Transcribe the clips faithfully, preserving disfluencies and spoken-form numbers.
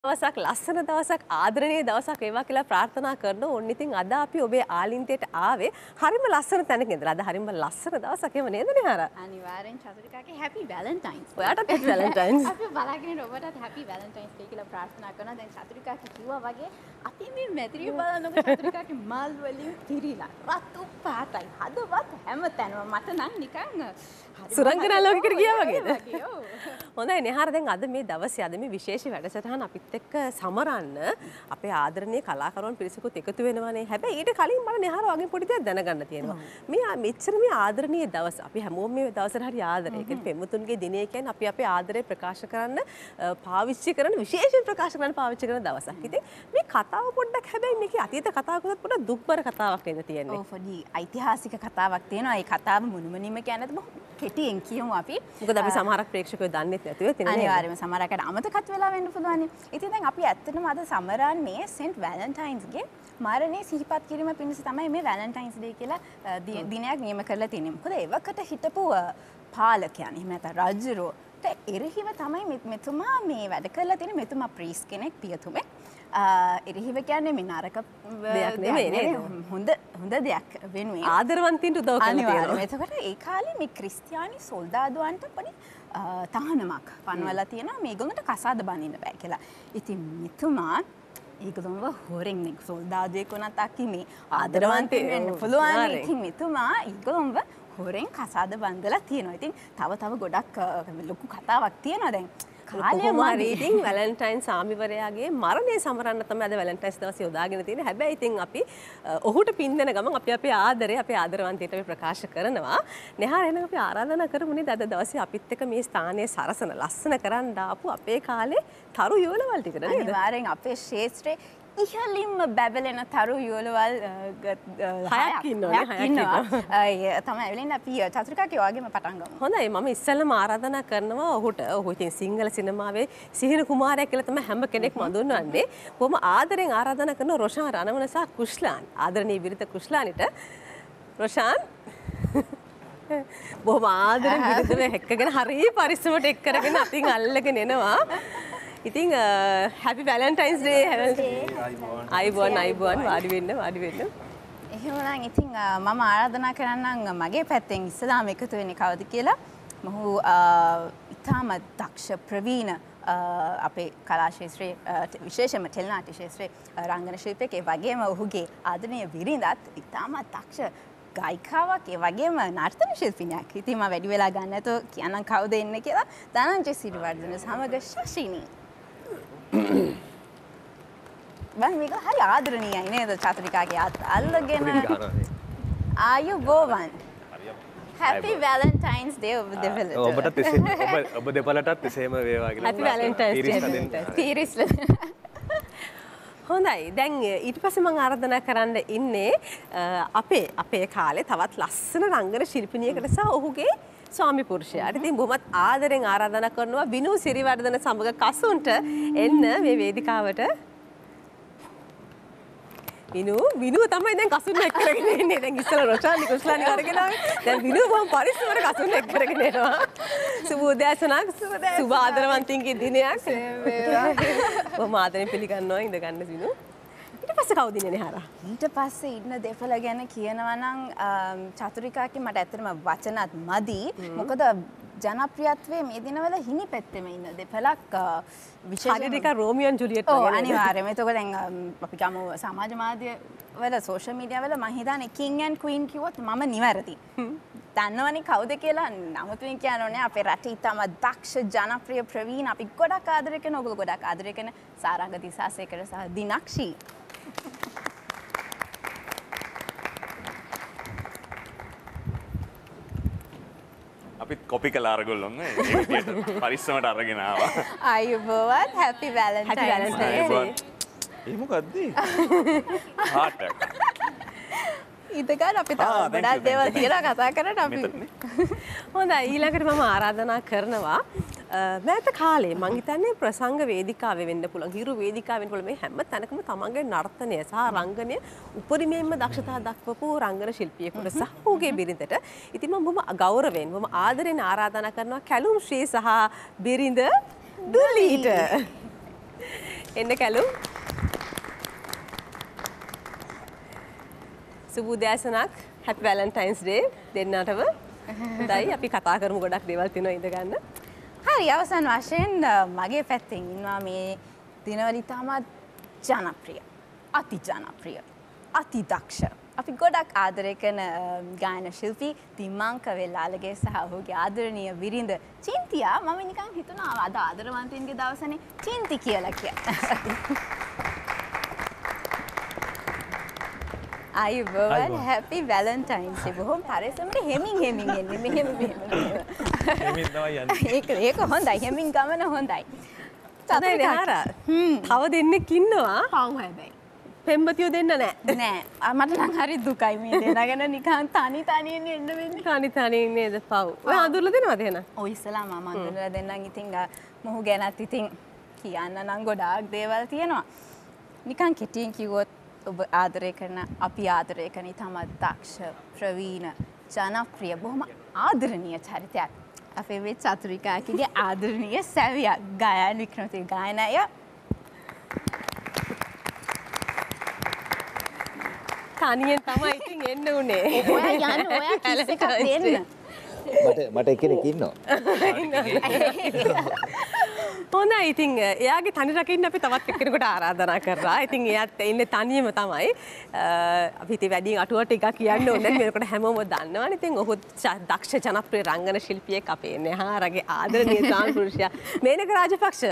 දවසක් ලස්සන දවසක් ආදරණීය දවසක් වේවා කියලා ප්‍රාර්ථනා කරනවා. ඕන්න ඉතින් අද අපි ඔබේ ආලින්තයට ආවේ හරිම ලස්සන තැනක ඉඳලා. අද හරිම ලස්සන දවසක් එහෙම නේද නෙහාර? අනිවාර්යෙන් චතුරිකාගේ හැපි වැලන්ටයින්ස්. ඔයාටත් හැපි වැලන්ටයින්ස්. අපි බලාගෙන ඔබටත් හැපි වැලන්ටයින්ස් ඩේ කියලා ප්‍රාර්ථනා කරනවා. දැන් චතුරිකාගේ කිව්වා වගේ අපි මේ මැදිරිය බලනකොට චතුරිකාගේ මල් වලින් පිරීලා රතු පාටයි. හදවත් හැම තැනම මට නම් නිකන් සුරංගනා ලෝකෙකට ගියා වගේද? හොඳයි නෙහාර, දැන් අද මේ දවසේ අද මේ විශේෂ වැඩසටහන අපිත් එක්ක සමරන්න අපේ ආදරණීය කලාකරුවන් පිරිසකුත් එකතු වෙනවානේ. හැබැයි ඊට කලින් මම නෙහාර වගේ පොඩි දෙයක් දැනගන්න තියෙනවා. මේ මෙච්චර මේ ආදරණීය දවස අපි හැමෝම මේ දවසට හරි ආදරේ. ඒ කියන්නේ පෙම්වතුන්ගේ දිනය කියන්නේ අපි අපේ ආදරේ ප්‍රකාශ කරන්න පාවිච්චි කරන විශේෂයෙන් ප්‍රකාශ කරන්න පාවිච්චි කරන දවසක්. ඉතින් මේ කතාව පොඩ්ඩක් හැබැයි මේකේ අතීත කතාවකත් පොඩ්ඩක් දුක්බර කතාවක් නේද තියෙන්නේ. ඔව් පොඩි ඓතිහාසික කතාවක් තියෙනවා. ඒ කතාව මුළුමනින්ම කියන්නත් බොහොම කෙටියෙන් කියමු අපි. මොකද අපි සමහරක් ප්‍රේක්ෂකයෝ දන්නේ නැතුව තියෙනවා. අනිවාර්යයෙන්ම සමහරකට අමතකත් වෙලා වෙන්න පුළුවන්. ඉතින් දැන් අපි ඇත්තටම අද සමරන්නේ සෙන්ට් වැලන්ටයින්ස්ගේ මරණය සිහිපත් කිරීම පිණිස තමයි මේ වැලන්ටයින්ස් ඩේ කියලා දිනයක් නියම කරලා තියෙන්නේ. මොකද එවකට හිටපු පාලකයන් එහෙම නැත්නම් රජුරෝට එරෙහිව තමයි මෙතුමා මේ වැඩ කරලා තියෙන්නේ. මෙතුමා ප්‍රීස් කෙනෙක්, පියතුමෙක්. එරෙහිව කියන්නේ මේ නරක දෙයක් නෙමෙයි, හොඳ හොඳ දෙයක් වෙනුවෙන් ආදරවන්තින්ට උදව් කරලා තියෙනවා. එතකොට ඒ කාලේ මේ ක්‍රිස්තියානි සොල්දාදුවන්ට පොඩි තහනමක් පනවලා තියෙනවා මේගොල්ලන්ට කසාද බඳින්න බෑ කියලා. ඉතින් මෙතුමා ඒගොල්ලන්ව හොරෙන් නේ සොල්දාදුවෙක් වුණත් අකි මේ ආදරවන්තයෙක් වෙන්න පුළුවන්. ඉතින් මෙතුමා ඒගොල්ලන්ව හොරෙන් කසාද බඳලා තියෙනවා. ඉතින් තව තව ගොඩක් ලොකු කතාවක් තියෙනවා දැන්. කාලයමාරී ඉතින් වැලන්ටයින් සාමිවරයාගේ මරණය සමරන්න තමයි අද වැලන්ටයින්ස් දවසේ යොදාගෙන තියෙන්නේ. හැබැයි ඉතින් අපි ඔහුට පින් දෙන ගමන් අපි අපේ ආදරය අපේ ආදරවන්තයට අපි ප්‍රකාශ කරනවා. නෙහාර එන අපි ආරාධනා කරමු නේද අද දවසේ අපිත් එක්ක මේ ස්ථානයේ සරසන ලස්සන කරන් දාපු අපේ කාලේ තරු යෝලවල් ටිකට නේද? අනිවාර්යෙන් අපේ ශාස්ත්‍රයේ ඉහළින්ම බැබලෙන තරු යෝලවල් හයක් ඉන්නවා තමයි ඇවිලින් අපි චතුරිකාගේ වගේම පටන් ගමු. හොඳයි, මම ඉස්සෙල්ලාම ආරාධනා කරනවා ඔහුට. ඔහු ඉතින් සිංහල සිනමාවේ සිහින කුමාරයා කියලා තමයි හැම කෙනෙක්ම හඳුන්වන්නේ. කොහොම ආදරෙන් ආරාධනා කරන රොෂාන් රණවන සහ කුෂ්ලාන් ආදරණීය බිරිඳ කුෂ්ලානිට රොෂාන් බොහොම ආදරෙන් බිරිඳව එක්කගෙන හරිය පරිස්සමට එක් කරගෙන අතින් අල්ලගෙන එනවා. ඉතින් හැපි වැලන්ටයින්ස් ඩේ අයිබෝන් අයිබෝන් වාඩි වෙන්න වාඩි වෙන්න. එහෙමනම් ඉතින් මම ආරාධනා කරන්නම් මගේ පැත්තෙන් ඉස්සලාම එකතු වෙන්නේ කවුද කියලා. මොහු ඉතාම දක්ෂ ප්‍රවීණ අපේ කලා ශාස්ත්‍රයේ විශේෂයෙන්ම ටෙලිනාට්‍ය ශාස්ත්‍රයේ රංගන ශිල්පියෙක්. ඒ වගේම ඔහුගේ ආදරණීය බිරිඳත් ඉතාම දක්ෂ ගායිකාවක්, ඒ වගේම නර්තන ශිල්පිනියක්. ඉතින් මම වැඩි වෙලා ගන්න නැතුව කියන්නම් කවුද එන්නේ කියලා. ධනංජය සිරිවර්ධන සමග ශෂිනී. මම මේක හරි ආදරණීයයි නේද චතුරිකාගේ අත් අල්ලගෙන ආයුබෝවන්. Happy Valentine's Day ඔබ දෙපළට. ඔබටත් එසේම ඔබ ඔබ දෙපළටත් එසේම වේවා කියලා. Happy Valentine's Day. පීරිස්. හොඳයි, දැන් ඊට පස්සේ මම ආරාධනා කරන්න ඉන්නේ අපේ අපේ කාලේ තවත් ලස්සන රංගන ශිල්පිනියකට සහ ඔහුගේ ස්වාමි පුරුෂයාට. ඉතින් බොහොමත් ආදරෙන් ආරාධනා කරනවා විනු සිරිවර්ධන සමග කසුන්ට එන්න මේ වේදිකාවට. විනු විනු තමයි දැන් කසුන් එක්ක කරගෙන ඉන්නේ. දැන් ඉස්සෙල්ලා රොෂානි කුස්ලානි කරගෙන ආවේ. දැන් විනු බොහොම පරිස්සමට කසුන් එක්ක කරගෙන එනවා. සුබ උදෑසනක් සුබ ආදරවන්තින්ගේ දිනයක්. බොහොම ආදරෙන් පිළිගන්නවා ඉඳ ගන්න විනු. ඊට පස්සේ කවුද ඉන්නේ නෙහාරා? ඊට පස්සේ ඉන්න දෙපළ ගැන කියනවා නම් චතුරිකාගේ මට ඇත්තටම වචනත් මදි. මොකද ජනප්‍රියත්වයේ මේ දිනවල හිණි පැත්තෙම ඉන්න දෙපළක් විශේෂයෙන් නිකන් රෝමියෝ ඇන් ජුලියට් වගේ. ඔව් අනිවාර්යයෙන්ම. එතකොට දැන් අපි ගමු සමාජ මාධ්‍ය වල සෝෂල් මීඩියා වල මම හිතන්නේ කිං ඇන් ක්වීන් කිව්වොත් මම නිවැරදි. දන්නවනේ කවුද කියලා නමුතුන් කියනෝනේ අපේ රටේ තම දක්ෂ ජනප්‍රිය ප්‍රවීණ අපි ගොඩක් ආදරය කරන ඔයගොල්ලෝ ගොඩක් ආදරය කරන සාරංග දිසාසේකර සහ දිනක්ෂී. අපිත් කොපි කළා අරගොල්ලොම ඒ විදියට පරිස්සමට අරගෙන ආවා. අයුබෝවන් හැපි වැලන්ටයින්ස් ඩේ. ඒ මොකද්ද? හાર્ට් එක. ඉතකන් අපි තව ගොඩක් දේවල් තියලා කතා කරන්න අපි. හොඳයි, ඊළඟට මම ආරාධනා කරනවා මෑත කාලේ මං හිතන්නේ ප්‍රසංග වේදිකාවේ වෙන්න පුළුවන්, හිරු වේදිකාවේ වෙන්න පුළුවන්. මේ හැම තැනකම තමන්ගේ නර්තනය සහ රංගනය උපරිමයෙන්ම දක්ෂතා දක්වපු රංගන ශිල්පියෙකුට සහ ඔහුගේ බිරිඳට ඉතින් මම බොහොම ගෞරවයෙන් බොහොම ආදරෙන් ආරාධනා කරනවා කැලුම් ශ්‍රී සහ බිරිඳ දුලීට. එන්න කැලු. සුබ උදෑසනක්. Happy Valentine's Day දෙන්නටම. හොඳයි අපි කතා කරමු ගොඩක් දේවල් තියෙනවා ඉඳ ගන්න. හරි අවසන් වශයෙන් මගේ පැත්තෙන් ඉන්නවා මේ දිනවල ඉතාමත් ජනප්‍රිය. අති ජනප්‍රිය. අති දක්ෂ. අපි ගොඩක් ආදරය කරන ගායන ශිල්පී තිමංක වෙල්ලාලගේ සහ ඔහුගේ ආදරණීය බිරිඳ චින්තියා මම නිකන් හිතුණා අද ආදරවන්තයින්ගේ දවසනේ චින්ති කියලා කියලා. අයිබෝවන් හැපි වැලන්ටයින්ස් ඩේ බොහොම පරිස්සමට හෙමින් හෙමින් එන්නේ මෙහෙම මෙහෙම හෙමින් තමයි යන්නේ ඒක ඒක හොඳයි හෙමින් ගමන හොඳයි තමයි නේහාර තව දෙන්නෙක් ඉන්නවා පව් හැබැයි පෙම්වතියෝ දෙන්න නෑ නෑ මට නම් හරි දුකයි මේ දෙනාගෙන නිකන් තනි තනියෙන් එන්න වෙන්නේ තනි තනියෙන් නේද පව් ඔය අඳුරලා දෙනවද එහෙනම් ඔය ඉස්සලා මම අඳුරලා දෙන්නම් ඉතින් මොහු ගැනත් ඉතින් කියන්න නම් ගොඩාක් දේවල් තියෙනවා නිකන් කෙටියෙන් කිව්වොත් ඔබ ආදරය කරන අපි ආදරය කරන ඉතාමත් දක්ෂ ප්‍රවීණ ජනප්‍රිය බොහොම ආදරණීය චරිතයක් අපේ මේ චතුරිකාගේ ආදරණීය සැවියක් ගායන වික්‍රමසිංහ ගායනය තනියෙන් තමයි ඉතින් එන්න උනේ ඔයා යන්න ඔයා කිස් එකක් දෙන්න මට මට එක්කෙනෙක් ඉන්නවා හොඳයි ඉතින් එයාගේ තනි රකින්න අපි තවත් එක්කෙනෙකුට ආරාධනා කරා. ඉතින් එයාත් ඉන්නේ තනියම තමයි. අපි ඉතින් වැඩියෙන් අටුවට ටිකක් කියන්න ඕනේ නැහැ. මේකට හැමෝම දන්නවනේ. ඉතින් ඔහු දක්ෂ ජනප්‍රිය රංගන ශිල්පියෙක් අපේ නේහාරගේ ආදරණීය සාන්පුරුෂයා මේනක රාජපක්ෂ.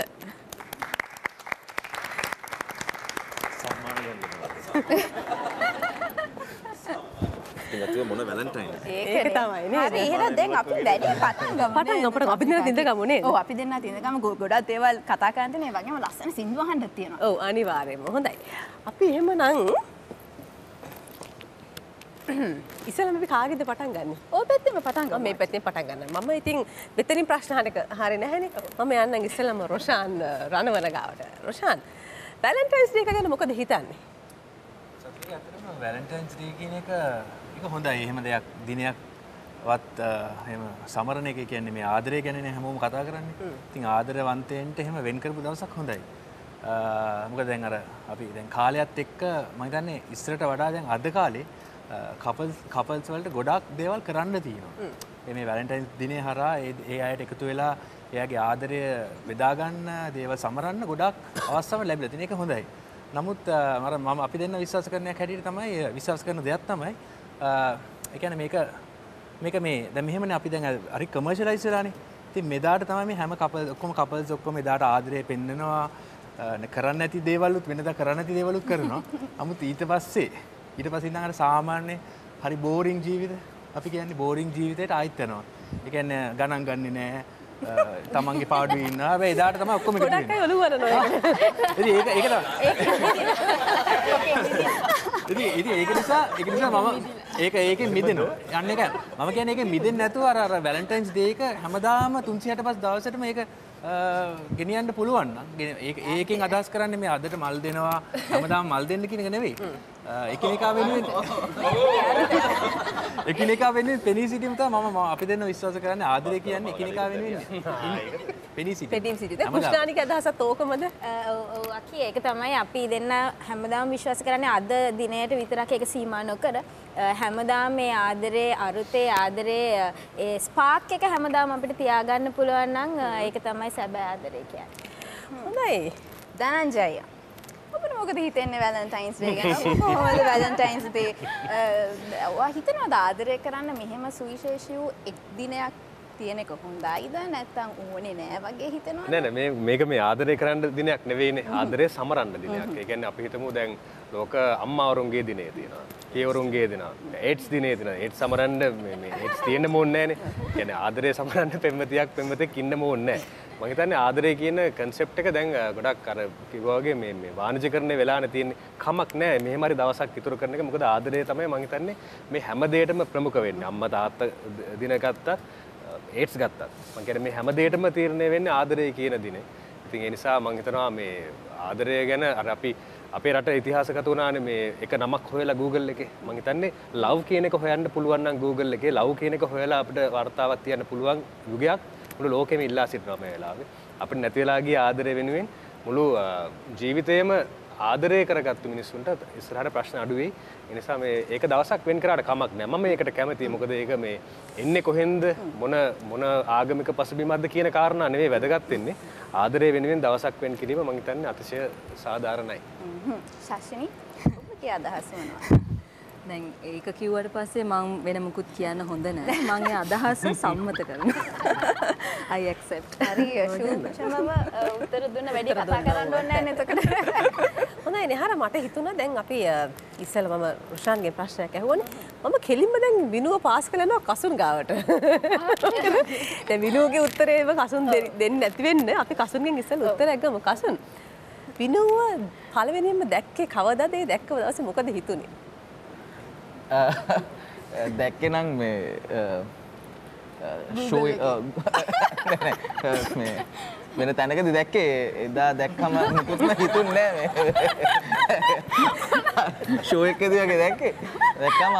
සම්මාන මොන වැලන්ටයින් ඒක තමයි නේද? හරි එහෙනම් දැන් අපි වැඩි පටන් ගමු. පටන් ගමු පටන් අපි දෙන්න තින්ද ගමු නේද? ඔව් අපි දෙන්න තින්ද ගමු ගොඩක් දේවල් කතා කරන්න තියෙන ඒ වගේම ලස්සන සින්දු අහන්නත් තියෙනවා. ඔව් අනිවාර්යයෙන්ම හොඳයි. අපි එහෙමනම් ඉස්සෙල්ලාම අපි කාගෙද පටන් ගන්නෙ? ඔය පැත්තෙම පටන් ගමු. මම මේ පැත්තෙන් පටන් ගන්නම්. මම ඉතින් මෙතනින් ප්‍රශ්න අහන්න හරිය නැහැනේ. මම යන්නම් ඉස්සෙල්ලාම රොෂාන් රණවන ගාවට. රොෂාන් වැලන්ටයින්ස් ඩේ එක ගැන මොකද හිතන්නේ? සත්‍යයි අතරම වැලන්ටයින්ස් ඩේ කියන එක ඒක හොඳයි. එහෙම දෙයක් දිනයක්වත් එහෙම සමරන එක කියන්නේ මේ ආදරය ගැනනේ හැමෝම කතා කරන්නේ. ඉතින් ආදරවන්තයන්ට එහෙම වෙන් කරපු දවසක් හොඳයි. මොකද දැන් අර අපි දැන් කාලයත් එක්ක මම හිතන්නේ ඉස්සරට වඩා දැන් අද කාලේ කපල්ස් කපල්ස් වලට ගොඩාක් දේවල් කරන්න තියෙනවා. මේ වැලන්ටයින්ස් දිනේ හරහා ඒ අයට එකතු වෙලා එයාගේ ආදරය බෙදා ගන්න දේවල් සමරන්න ගොඩාක් අවස්ථාවක් ලැබිලා තියෙන එක හොඳයි. නමුත් මම මම අපි දෙන්න විශ්වාස කරන එක හැටියට තමයි විශ්වාස කරන දෙයක් තමයි ඒ කියන්නේ මේක මේක මේ දැන් මෙහෙමනේ අපි දැන් හරි කමර්ෂියලයිස් වෙලානේ. ඉතින් මෙදාට තමයි මේ හැම කපල් ඔක්කොම කපල්ස් ඔක්කොම එදාට ආදරය පෙන්නනවා කරන්න නැති දේවලුත් වෙනදා කරන්න නැති දේවලුත් කරනවා. නමුත් ඊට පස්සේ ඊට පස්සේ ඉඳන් අර සාමාන්‍ය හරි බෝරින් ජීවිත අපි කියන්නේ බෝරින් ජීවිතයට ආයිත් යනවා. ඒ කියන්නේ ගණන් ගන්නෙ නෑ. තමන්ගේ පාඩුවේ ඉන්නවා. හැබැයි එදාට තමයි ඔක්කොම එකතු වෙන්නේ. ගොඩක් අය ඔලුව වරනවා. ඉතින් ඒක ඒක තමයි. ඉතින් ඒක නිසා ඒක නිසා මම ඒක ඒකෙන් මිදෙනවා. යන්නේ නැහැ. මම කියන්නේ ඒකෙන් මිදෙන්නේ නැතුව අර අර වැලන්ටයින්ස් ඩේ එක හැමදාම තුන්සිය අට පස් දවසට මේක ගෙනියන්න පුළුවන් නම් ඒක ඒකෙන් අදහස් කරන්නේ මේ අදට මල් දෙනවා හැමදාම මල් දෙන්න කියන එක නෙවෙයි. එකිනෙකා වෙනුවෙන් එකිනෙකා වෙනුවෙන් පෙනී සිටීම තමයි මම අපි දෙන්න විශ්වාස කරන්නේ ආදරය කියන්නේ එකිනෙකා වෙනුවෙන් පෙනී සිටීම. පෙනී සිටීම. කුෂ්ණානිගේ අදහසත් ඕකමද? ඔව් අකි ඒක තමයි අපි දෙන්න හැමදාම විශ්වාස කරන්නේ අද දිනයට විතරක් ඒක සීමා නොකර හැමදාම මේ ආදරේ අරුතේ ආදරේ ඒ ස්පාර්ක් එක හැමදාම අපිට තියාගන්න පුළුවන් නම් ඒක තමයි සැබෑ ආදරේ කියන්නේ. හොඳයි. ධනංජය ඔබට මොකද හිතෙන්නේ වැලන්ටයින්ස් ඩේ ගැන? කොහොමද වැලන්ටයින්ස් ඩේ ඔයා හිතනවාද ආදරය කරන්න මෙහෙම සුවිශේෂී වූ එක් දිනයක් තියෙන එක හොඳයිද නැත්නම් ඕනේ නෑ වගේ හිතනවද? නෑ නෑ මේ මේක මේ ආදරය කරන්න දිනයක් නෙවෙයිනේ. ආදරය සමරන්න දිනයක්. ඒ කියන්නේ අපි හිතමු දැන් ලෝක අම්මාවරුන්ගේ දිනේ තියෙනවා. පියවරුන්ගේ දිනවා. ඒඩ්ස් දිනේ තියෙනවා. ඒඩ්ස් සමරන්න මේ මේ ඒඩ්ස් තියෙන්න ඕනේ නෑනේ. ඒ කියන්නේ ආදරය සමරන්න පෙම්වතියක් පෙම්වතෙක් ඉන්න ඕනේ නෑ. මම හිතන්නේ ආදරය කියන concept එක දැන් ගොඩක් අර කිව්වා වගේ මේ මේ වාණිජකරණය වෙලානේ තියෙන්නේ. කමක් නෑ. මෙහෙම හරි දවසක් ඉතුරු කරන එක. මොකද ආදරය තමයි මම හිතන්නේ මේ හැම දෙයකටම ප්‍රමුඛ වෙන්නේ. අම්මා තාත්තා දින ගත්තත් ඒඩ්ස් ගත්තත් මම කියන්නේ මේ හැම දෙයකටම තීරණය වෙන්නේ ආදරය කියන දිනේ. ඉතින් ඒ නිසා මම හිතනවා මේ ආදරය ගැන අර අපි අපේ රට ඉතිහාසගත වුණානේ මේ එක නමක් හොයලා Google එකේ. මම හිතන්නේ love කියන එක හොයන්න පුළුවන් නම් Google එකේ love කියන එක හොයලා අපිට වර්තාවක් තියන්න පුළුවන් යුගයක් මුළු ලෝකෙම ඉල්ලා සිටිනවා මේ වෙලාවේ. අපිට නැති වෙලා ගිය ආදරය වෙනුවෙන් මුළු ජීවිතේම ආදරය කරගත්තු මිනිස්සුන්ට ඉස්සරහට ප්‍රශ්න අඩු වෙයි. ඒ නිසා මේ ඒක දවසක් වෙන් කරාට කමක් නැහැ. මම මේකට කැමතියි. මොකද ඒක මේ එන්නේ කොහෙන්ද මොන මොන ආගමික පසුබිමක්ද කියන කාරණා නෙවෙයි වැදගත් වෙන්නේ. ආදරය වෙනුවෙන් දවසක් වෙන් කිරීම මම හිතන්නේ අතිශය සාධාරණයි. හ්ම්. ශාෂිනී ඔබගේ අදහස මොනවද? දැන් ඒක කිව්වට පස්සේ මම වෙන මුකුත් කියන්න හොඳ නැහැ. මම ඒ අදහස සම්මත කරනවා. I accept. හරි ෂූචමම උත්තර දුන්න වැඩි කතා කරන්න ඕනේ නැහැ නේද? හොඳයි නෙහාර මට හිතුණා දැන් අපි ඉස්සෙල්ලා මම රුෂාන්ගේ ප්‍රශ්නයක් ඇහුවනේ. මම කෙලින්ම දැන් විනුව පාස් කළනවා කසුන් ගාවට. දැන් විනුවගේ උත්තරේම කසුන් දෙන්නේ නැති වෙන්න අපි කසුන්ගෙන් ඉස්සෙල්ලා උත්තරයක් ගමු. කසුන් විනුව පළවෙනියෙන්ම දැක්කේ කවදාද? ඒ දැක්ක දවසේ මොකද හිතුනේ? දැක්කේ නම් මේ ෂෝ මේ වෙන තැනකදී දැක්කේ එදා දැක්කම නිකුත්ම හිතුන්නේ නැහැ මේ ෂෝ එකකදී වගේ දැක්කේ දැක්කම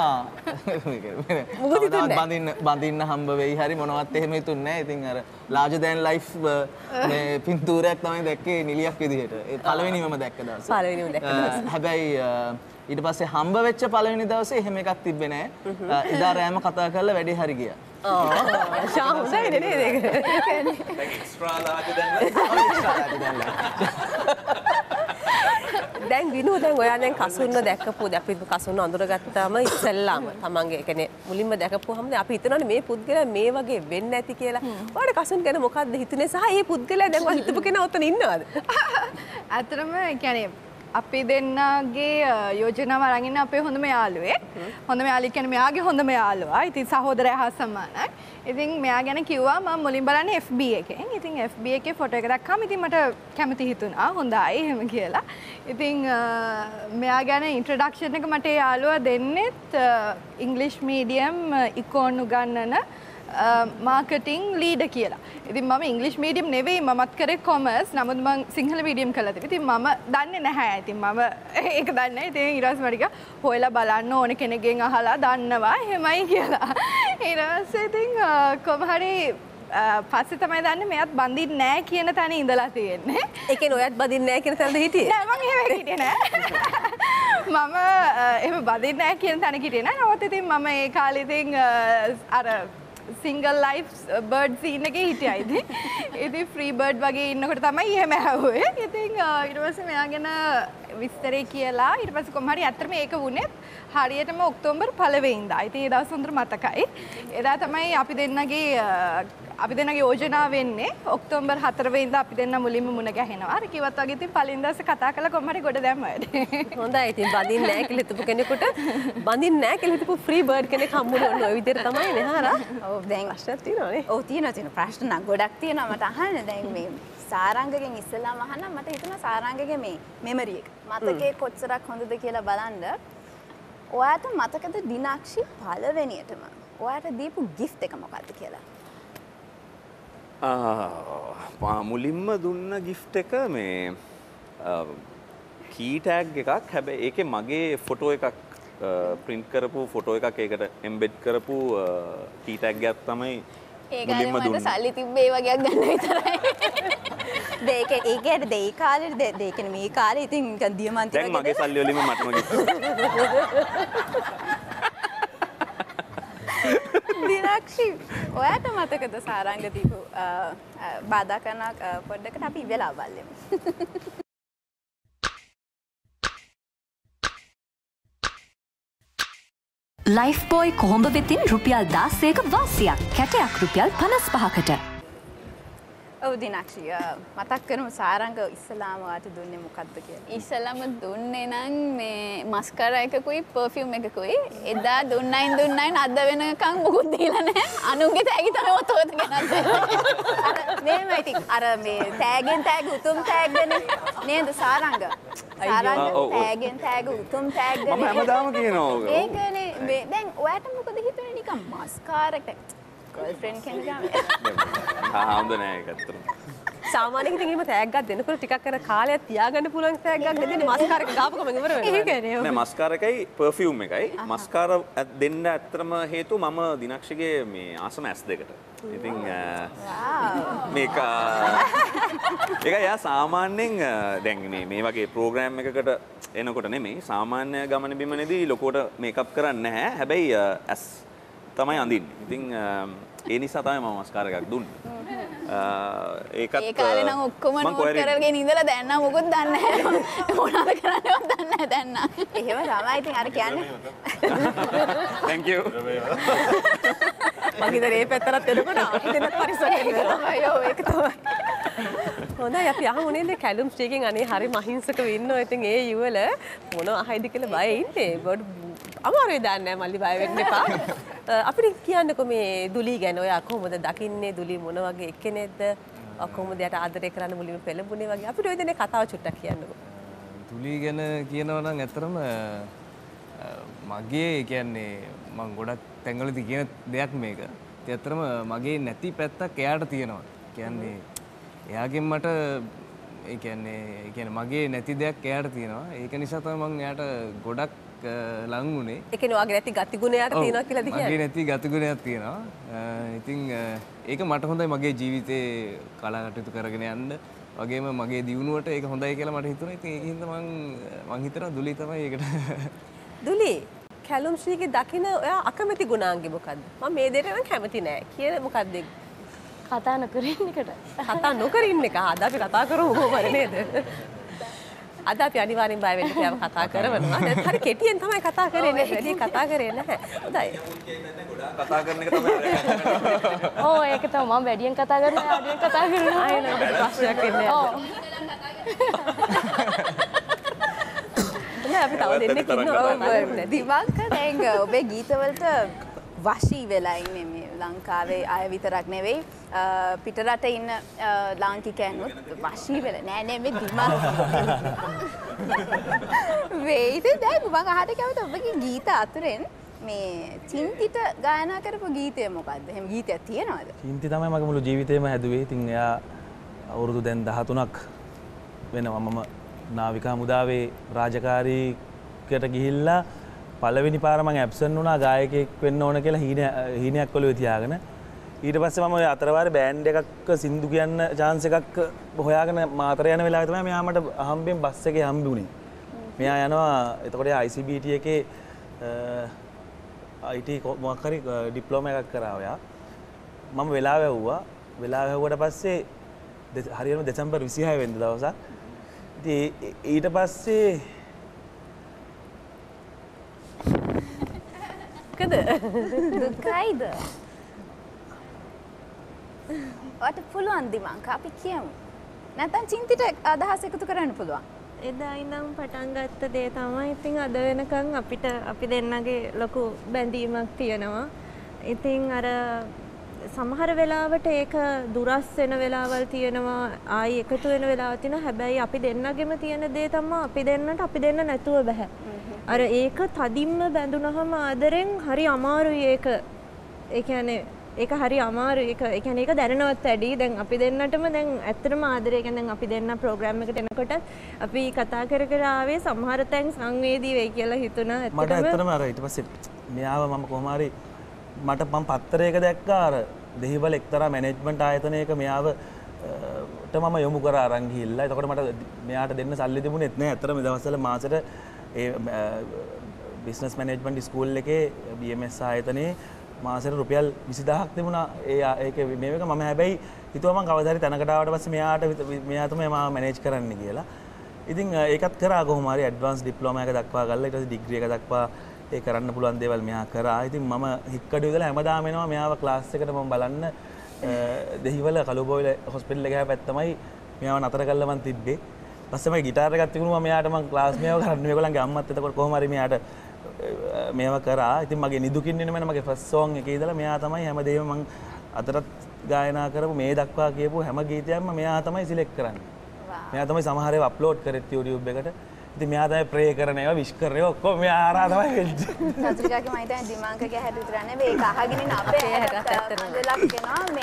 බඳින්න බඳින්න හම්බ වෙයි හරි මොනවත් එහෙම හිතුන්නේ නැහැ. ඉතින් අර larger than life මේ පින්තූරයක් තමයි දැක්කේ නිලියක් විදිහට. ඒ පළවෙනිවම දැක්ක දවසේ. පළවෙනිම දැක්ක දවසේ. හැබැයි ඊට පස්සේ හම්බ වෙච්ච පළවෙනි දවසේ එහෙම එකක් තිබ්බේ නැහැ. එදා රෑම කතා කරලා වැඩේ හරි ගියා. ඔව්. ෂා හොඳයි නේද ඒක? දැන් එක්ස්ට්‍රා ලාර්ජ් දැන් දැන් විනු දැන් ඔයා දැන් කසුන්න දැක්කපු අපි කසුන්න අඳුරගත්තාම ඉස්සෙල්ලාම තමන්ගේ කියන්නේ මුලින්ම දැකපුවාම අපි හිතනවානේ මේ පුද්ගලයා මේ වගේ වෙන්නේ නැති කියලා. ඔයාලට කසුන් ගැන මොකක්ද හිතුනේ සහ මේ පුද්ගලයා දැන් ඔයා හිතපු කෙනා ඔතන ඉන්නවද? ඇත්තටම කියන්නේ අපි දෙන්නගේ යෝජනාව අරන් ඉන්න අපේ හොඳම යාළුවෙක්. හොඳම යාළුවෙක් කියන්නේ මෙයාගේ හොඳම යාළුවා. ඉතින් සහෝදරයා හා සමානයි. ඉතින් මෙයා ගැන කිව්වා මම මුලින් බලන්නේ F B එකෙන්. ඉතින් F B එකේ ෆොටෝ එක දැක්කම ඉතින් මට කැමති හිතුණා. හොඳයි එහෙම කියලා. ඉතින් මෙයා ගැන ඉන්ට්‍රොඩක්ෂන් එක මට යාළුවා දෙන්නෙත් ඉංග්‍රීසි මීඩියම් ඉකෝන් උගන්නන මාර්කටිං ලීඩර් කියලා. ඉතින් මම ඉංග්‍රීසි මීඩියම් නෙවෙයි මමත් කරේ කොමර්ස්. නමුත් මම සිංහල මීඩියම් කළා තිබි. ඉතින් මම දන්නේ නැහැ. ඉතින් මම ඒක දන්නේ නැහැ. ඉතින් ඊට පස්සේ මට කිව්වා හොයලා බලන්න ඕන කෙනෙක්ගෙන් අහලා දන්නවා එහෙමයි කියලා. ඊට පස්සේ ඉතින් කොහොම හරි පස්සේ තමයි දන්නේ මෙයාත් බඳින්නේ නැහැ කියන තැන ඉඳලා තියෙන්නේ. ඒ කියන්නේ ඔයත් බඳින්නේ නැහැ කියන තැනද හිටියේ? නෑ මම එහෙම හිටියේ නෑ. මම එහෙම බඳින්නේ නැහැ කියන තැන හිටියේ නෑ. නමුත් ඉතින් මම ඒ කාලේ ඉතින් අර සිංගල් ලයිෆ් බර්ඩ් සීන් එකේ හිටියා ඉතින්. ඉතින් ෆ්‍රී බර්ඩ් වගේ ඉන්නකොට තමයි එහෙම ඇහුවේ. ඉතින් ඊට පස්සේ මෙයාගෙන විස්තරේ කියලා ඊට පස්සේ කොහොම හරි ඇත්තටම ඒක වුණේ හරියටම ඔක්තෝබර් පළවෙනිදා. ඉතින් ඒ දවස් හොඳට මතකයි. එදා තමයි අපි දෙන්නගේ අපි දෙන්නගේ යෝජනා වෙන්නේ ඔක්තෝබර් හතර වෙනිදා අපි දෙන්න මුලින්ම මුණ ගැහෙනවා. අර කිව්වත් වගේ ඉතින් පළවෙනි දවසේ කතා කරලා කොහොම හරි ගොඩ දැම්මා. හොඳයි. ඉතින් බඳින්නේ නැහැ කියලා හිතපු කෙනෙකුට බඳින්නේ නැහැ කියලා හිතපු ෆ්‍රී බර්ඩ් කෙනෙක් හම්බුනේ ඔය විදිහට තමයි නෙහාරා. ඔව් දැන් ප්‍රශ්නක් තියෙනවනේ. ඔව් තියෙනවා තියෙනවා ප්‍රශ්න නම් ගොඩක් තියෙනවා මට අහන්න. දැන් මේ සාරංගගෙන් ඉස්සෙල්ලාම අහන්න මට හිතුණා සාරංගගේ මේ මෙමරි එක මතකේ කොච්චරක් හොඳද කියලා බලන්න. ඔයාට මතකද දිනාක්ෂි පළවෙනියටම ඔයාට දීපු ගිෆ්ට් එක මොකක්ද කියලා? ආ මුලින්ම දුන්න ගිෆ්ට් එක මේ කී ටැග් එකක්. හැබැයි ඒකේ මගේ ෆොටෝ එකක් ප්‍රින්ට් කරපු ෆොටෝ එකක් ඒකට එම්බෙඩ් කරපු කී ටැග් එකක් තමයි මුලින්ම දුන්නේ. මට සල්ලි තිබ්බේ ඒ වගේක් ගන්න විතරයි. දෙක ඒකේ දෙයි කාලේ දෙක මේ කාලේ ඉතින් නිකන් දියමන්ති වගේ. දැන් මගේ සල්ලි වලින්ම මටම දිනාක්ෂි ඔයාට මතකද සාරංග දීපු බාධා කරන පොඩ්ඩකට අපි වෙලා බලමු. ලයිෆ් බෝයි කොහොඹ වෙතින් රුපියල් දාසයක වාසියක් කැටයක් රුපියල් පනස් පහකට. ඔව් දිනාක්ෂි මතක් කරමු සාරංග ඉස්සලාම ඔයාට දුන්නේ මොකද්ද කියලා? ඉස්සලාම දුන්නේ නම් මේ මස්කරා එකකුයි පර්ෆියුම් එකකුයි. එදා දුන්නයින් දුන්නයින් අද වෙනකන් මොකුත් දීලා නැහැ. අනුන්ගේ තෑගි තමයි ඔතෝට ගෙනත් අර මේම ඉතින් අර මේ තෑගෙන් තෑග උතුම් තෑග් දෙන්නේ නේද සාරංග? සාරංග තෑගෙන් තෑග උතුම් තෑග් දෙන්නේ. මම හැමදාම කියනවා ඕක. ඒකනේ මේ දැන් ඔයාට මොකද හිතුනේ නිකන් මස්කාරා එක ගර්ල්ෆ්‍රෙන්ඩ් කෙනෙක් ගාව. ආ හොඳ නෑ ඒක ඇත්තටම. සාමාන්‍යයෙන් ඉතින් එහෙම තෑග්ගක් දෙනකොට ටිකක් අර කාලයක් තියාගන්න පුළුවන් තෑග්ගක් නෙදෙන්නේ මස්කාර එක ගාපු ගමන් ඉවර වෙනවා. නෑ මස්කාර එකයි පර්ෆියුම් එකයි. මස්කාර දෙන්න ඇත්තටම හේතුව මම දිනක්ෂිගේ මේ ආසම ඇස් දෙකට. ඉතින් මේක ඒක යා සාමාන්‍යයෙන් දැන් මේ මේ වගේ ප්‍රෝග්‍රෑම් එකකට එනකොට නෙමෙයි සාමාන්‍ය ගමන බිමනේදී ලොකුවට මේකප් කරන්නේ නැහැ. හැබැයි ඇස් තමයි අඳින්නේ. ඉතින් ඒ නිසා තමයි මම මස්කාර එකක් දුන්නේ. ඒකත් ඒ කාලේ නම් ඔක්කොම නෝට් කරගෙන ඉඳලා දැන් නම් මොකුත් දන්නේ නැහැ. මොනවද කරන්නේවත් දන්නේ නැහැ දැන් නම්. එහෙම තමයි ඉතින් අර කියන්නේ. Thank you. මම ඉතින් මේ පැත්තට එනකොට අපි දෙන්නත් පරිස්සම් වෙනවා. අයියෝ ඒක තමයි. හොඳයි අපි අහමු නේද කැලුම් ස්ටේකින් අනේ හරි මහින්සකව ඉන්නවා. ඉතින් ඒ යුවල මොනව අහයිද කියලා බය ඉන්නේ. බඩ අමාරුයි දාන්න නැහැ මල්ලි බය වෙන්න එපා. අපිට කියන්නකෝ මේ දුලි ගැන ඔයා කොහොමද දකින්නේ දුලි මොන වගේ එක්කෙනෙක්ද කොහොමද යට ආදරය කරන්න මුලින්ම පෙළඹුණේ වගේ අපිට ওই දෙනේ කතාව චුට්ටක් කියන්නකෝ. දුලි ගැන කියනවා නම් ඇත්තටම මගේ කියන්නේ මම ගොඩක් තැන්වලදී කියන දෙයක් මේක. ඒත් ඇත්තටම මගේ නැති පැත්තක් එයාට තියෙනවා. කියන්නේ එයාගෙන් මට ඒ කියන්නේ ඒ කියන්නේ මගේ නැති දෙයක් එයාට තියෙනවා. ඒක නිසා තමයි මම එයාට ගොඩක් ලං වුණේ. ඒ කියන්නේ ඔයාගේ නැති ගතිගුණයක් තියෙනවා කියලාද කියන්නේ? මගේ නැති ගතිගුණයක් තියෙනවා. ඉතින් ඒක මට හොඳයි මගේ ජීවිතේ කලා කටයුතු කරගෙන යන්න. වගේම මගේ දියුණුවට ඒක හොඳයි කියලා මට හිතුණා. ඉතින් ඒකින්ද මම මං හිතනවා දුලි තමයි ඒකට. දුලි කැලුම් ශ්‍රීගේ දකින්න ඔයා අකමැති ගුණාංගෙ මොකද්ද? මම මේ දෙයට නම් කැමති නෑ. කියලා මොකද්ද? කතා නොකර ඉන්න එකට. කතා නොකර ඉන්න එක. අද අපි කතා කරමු කොහොමද නේද? අද අපි අනිවාර්යෙන් බය වෙන්න කියලා කතා කරනවා. දැන් හරි කෙටියෙන් තමයි කතා කරන්නේ. වැඩි කතා කරේ නැහැ. හොඳයි. කතා කරන එක තමයි. ඔව් ඒක තමයි මම වැඩියෙන් කතා කරනවා. වැඩියෙන් කතා කරනවා. ආයෙ නේද ප්‍රශ්නයක් එන්නේ. ඔව්. නෑ අපි තව දෙන්නෙක් ඉන්නවා. දිවංක දැන් ඔබේ ගීතවලට වශී වෙලා ඉන්නේ මේ ලංකාවේ අය විතරක් නෙවෙයි පිටරට ඉන්න ලාංකිකයන්වත් වශී වෙලා නෑ නේ මේ දිමා වේද දැන් මම අහන්න කැමති ඔබගේ ගීත අතුරෙන් මේ චින්තිට ගායනා කරපු ගීතය මොකද්ද? එහෙම ගීතයක් තියෙනවද? චින්ති තමයි මගේ මුළු ජීවිතේම හැදුවේ. ඉතින් එයා අවුරුදු දැන් දහතුනක් වෙනවා මම නාවිකා මුදාවේ රාජකාරීකට ගිහිල්ලා පළවෙනි පාර මම ඇබ්සන්ට් වුණා ගායකයෙක් වෙන්න ඕන කියලා හීනයක් ඔළුවේ තියාගෙන. ඊට පස්සේ මම අතරවාරේ බෑන්ඩ් එකක් සින්දු කියන්න chance එකක් හොයාගෙන මාතර යන වෙලාවේ තමයි මෙයා මට හම්බෙන් බස් එකේ හම්බුනේ. මෙයා යනවා එතකොට I C B T එකේ I T මොකක් හරි ඩිප්ලෝමා එකක් කරා ඔයා. මම වෙලාව ඇහුවා. වෙලාව ඇහුවට පස්සේ හරියටම දෙසැම්බර් විසිහය වෙනිදා දවසක්. ඉතින් ඊට පස්සේ මොකද දුකයිද? ඔයාට පුළුවන් දිමංක අපි කියමු. නැත්නම් චින්තිට අදහස් එකතු කරන්න පුළුවන්. එදා ඉඳන් පටන් ගත්ත දේ තමයි ඉතින් අද වෙනකන් අපිට අපි දෙන්නගේ ලොකු බැඳීමක් තියෙනවා. ඉතින් අර සමහර වෙලාවට ඒක දුරස් වෙන වෙලාවල් තියෙනවා ආයි එකතු වෙන වෙලාවල් තියෙනවා. හැබැයි අපි දෙන්නගෙම තියෙන දේ තමයි අපි දෙන්නට අපි දෙන්න නැතුව බෑ. අර ඒක තදින්ම බැඳුනහම ආදරෙන් හරි අමාරුයි ඒක. ඒ කියන්නේ ඒක හරි අමාරුයි. ඒක ඒ කියන්නේ ඒක දැනනවත් වැඩි. දැන් අපි දෙන්නටම දැන් ඇත්තටම ආදරය කියන්නේ දැන් අපි දෙන්න ප්‍රෝග්‍රෑම් එකට එනකොට අපි කතා කර කර ආවේ සමහර තැන් සංවේදී වෙයි කියලා හිතුණා. මට ඇත්තටම අර ඊට පස්සේ මෙයාව මම කොහොම හරි මට මම පත්තරයක දැක්කා අර දෙහිවල එක්තරා මැනේජ්මන්ට් ආයතනයක මෙයාව ට මම යොමු කරා අරන් ගිහිල්ලා. එතකොට මට මෙයාට දෙන්න සල්ලි තිබුණෙත් නෑ. ඇත්තටම මේ දවස්වල මාසෙට ඒ බිස්නස් මැනේජ්මන්ට් ස්කූල් එකේ B M S ආයතනයේ මාසෙට රුපියල් විසිදහක් තිබුණා. ඒ ඒකේ මේක මම හැබැයි හිතුවා මම කවදා හරි තැනකට ආවට පස්සේ මෙයාට මෙයා තමයි මාව මැනේජ් කරන්න කියලා. ඉතින් ඒකත් කරා කොහොම හරි ඇඩ්වාන්ස් ඩිප්ලෝමා එක දක්වා ගල්ලා ඊට පස්සේ ඩිග්‍රී එක දක්වා ඒ කරන්න පුළුවන් දේවල් මෙයා කරා. ඉතින් මම හික්කඩු ඉඳලා හැමදාම එනවා මෙයාව ක්ලාස් එකට මම බලන්න දෙහිවල කළුබෝවිල හොස්පිටල් එක පැත්ත තමයි මෙයාව නතර කරලා මම තිබ්බේ. පස්සේ මම ගිටාර් එකක් තිබුණා මෙයාට මම ක්ලාස් මේව කරන්න මේගොල්ලන්ගේ අම්මත් එතකොට කොහොම හරි මෙයාට මේව කරා. ඉතින් මගේ නිදුකින් ඉන්න මම මගේ ෆස්ට් සෝං එකේ ඉඳලා මෙයා තමයි හැමදේම මම අතරත් ගායනා කරපු මේ දක්වා කියපු හැම ගීතයක්ම මෙයා තමයි සිලෙක්ට් කරන්නේ. මෙයා තමයි සමහර ඒවා අප්ලෝඩ් කරෙත් YouTube එකට. ඉතින් මෙයා තමයි ප්‍රේ කරන ඒවා විශ් කරන ඒවා ඔක්කොම මෙයා ආරා තමයි වෙන්නේ. සතුටිකාගේ මම හිතන්නේ දිමාංකගේ හැට විතර නෙවෙයි ඒක අහගෙන ඉන්න අපේ හැටත් මන්දලක් වෙනවා මේ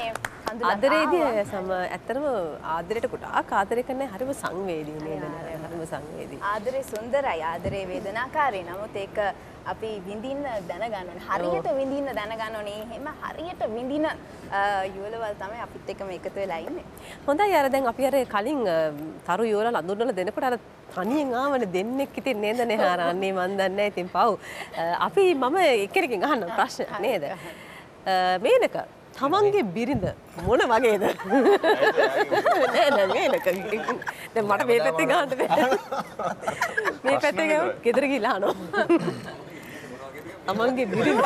ආදරේදී සම ඇත්තටම ආදරයට ගොඩාක් ආදරය කරන හරිම සංවේදී නේද? හරිම සංවේදී. ආදරේ සුන්දරයි, ආදරේ වේදනාකාරී. නමුත් ඒක අපි විඳින්න දැනගන්න ඕනේ. හරියට විඳින්න දැනගන්න ඕනේ. එහෙම හරියට විඳින යුවලවල් තමයි අපිත් එක්කම එකතු වෙලා ඉන්නේ. හොඳයි අර දැන් අපි අර කලින් තරු යුවල අඳුරනල දෙනකොට අර තනියෙන් ආවනේ දෙන්නෙක් ඉතින් නේද නෙහාර අන්නේ මන් දන්නේ නැහැ ඉතින් පව්. අපි මම එක්කෙනකින් අහන්න ප්‍රශ්න නේද? මේනක තමන්ගේ බිරිඳ මොන වගේද? නෑ නෑ මේනක. දැන් මට මේ පැත්තේ ගහන්න බෑ. මේ පැත්තේ ගම ගෙදර ගිහලා අහනවා. තමන්ගේ බිරිඳ.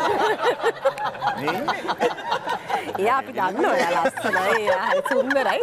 එයා අපි දන්නවා එයා ලස්සනයි එයා හරි සුන්දරයි.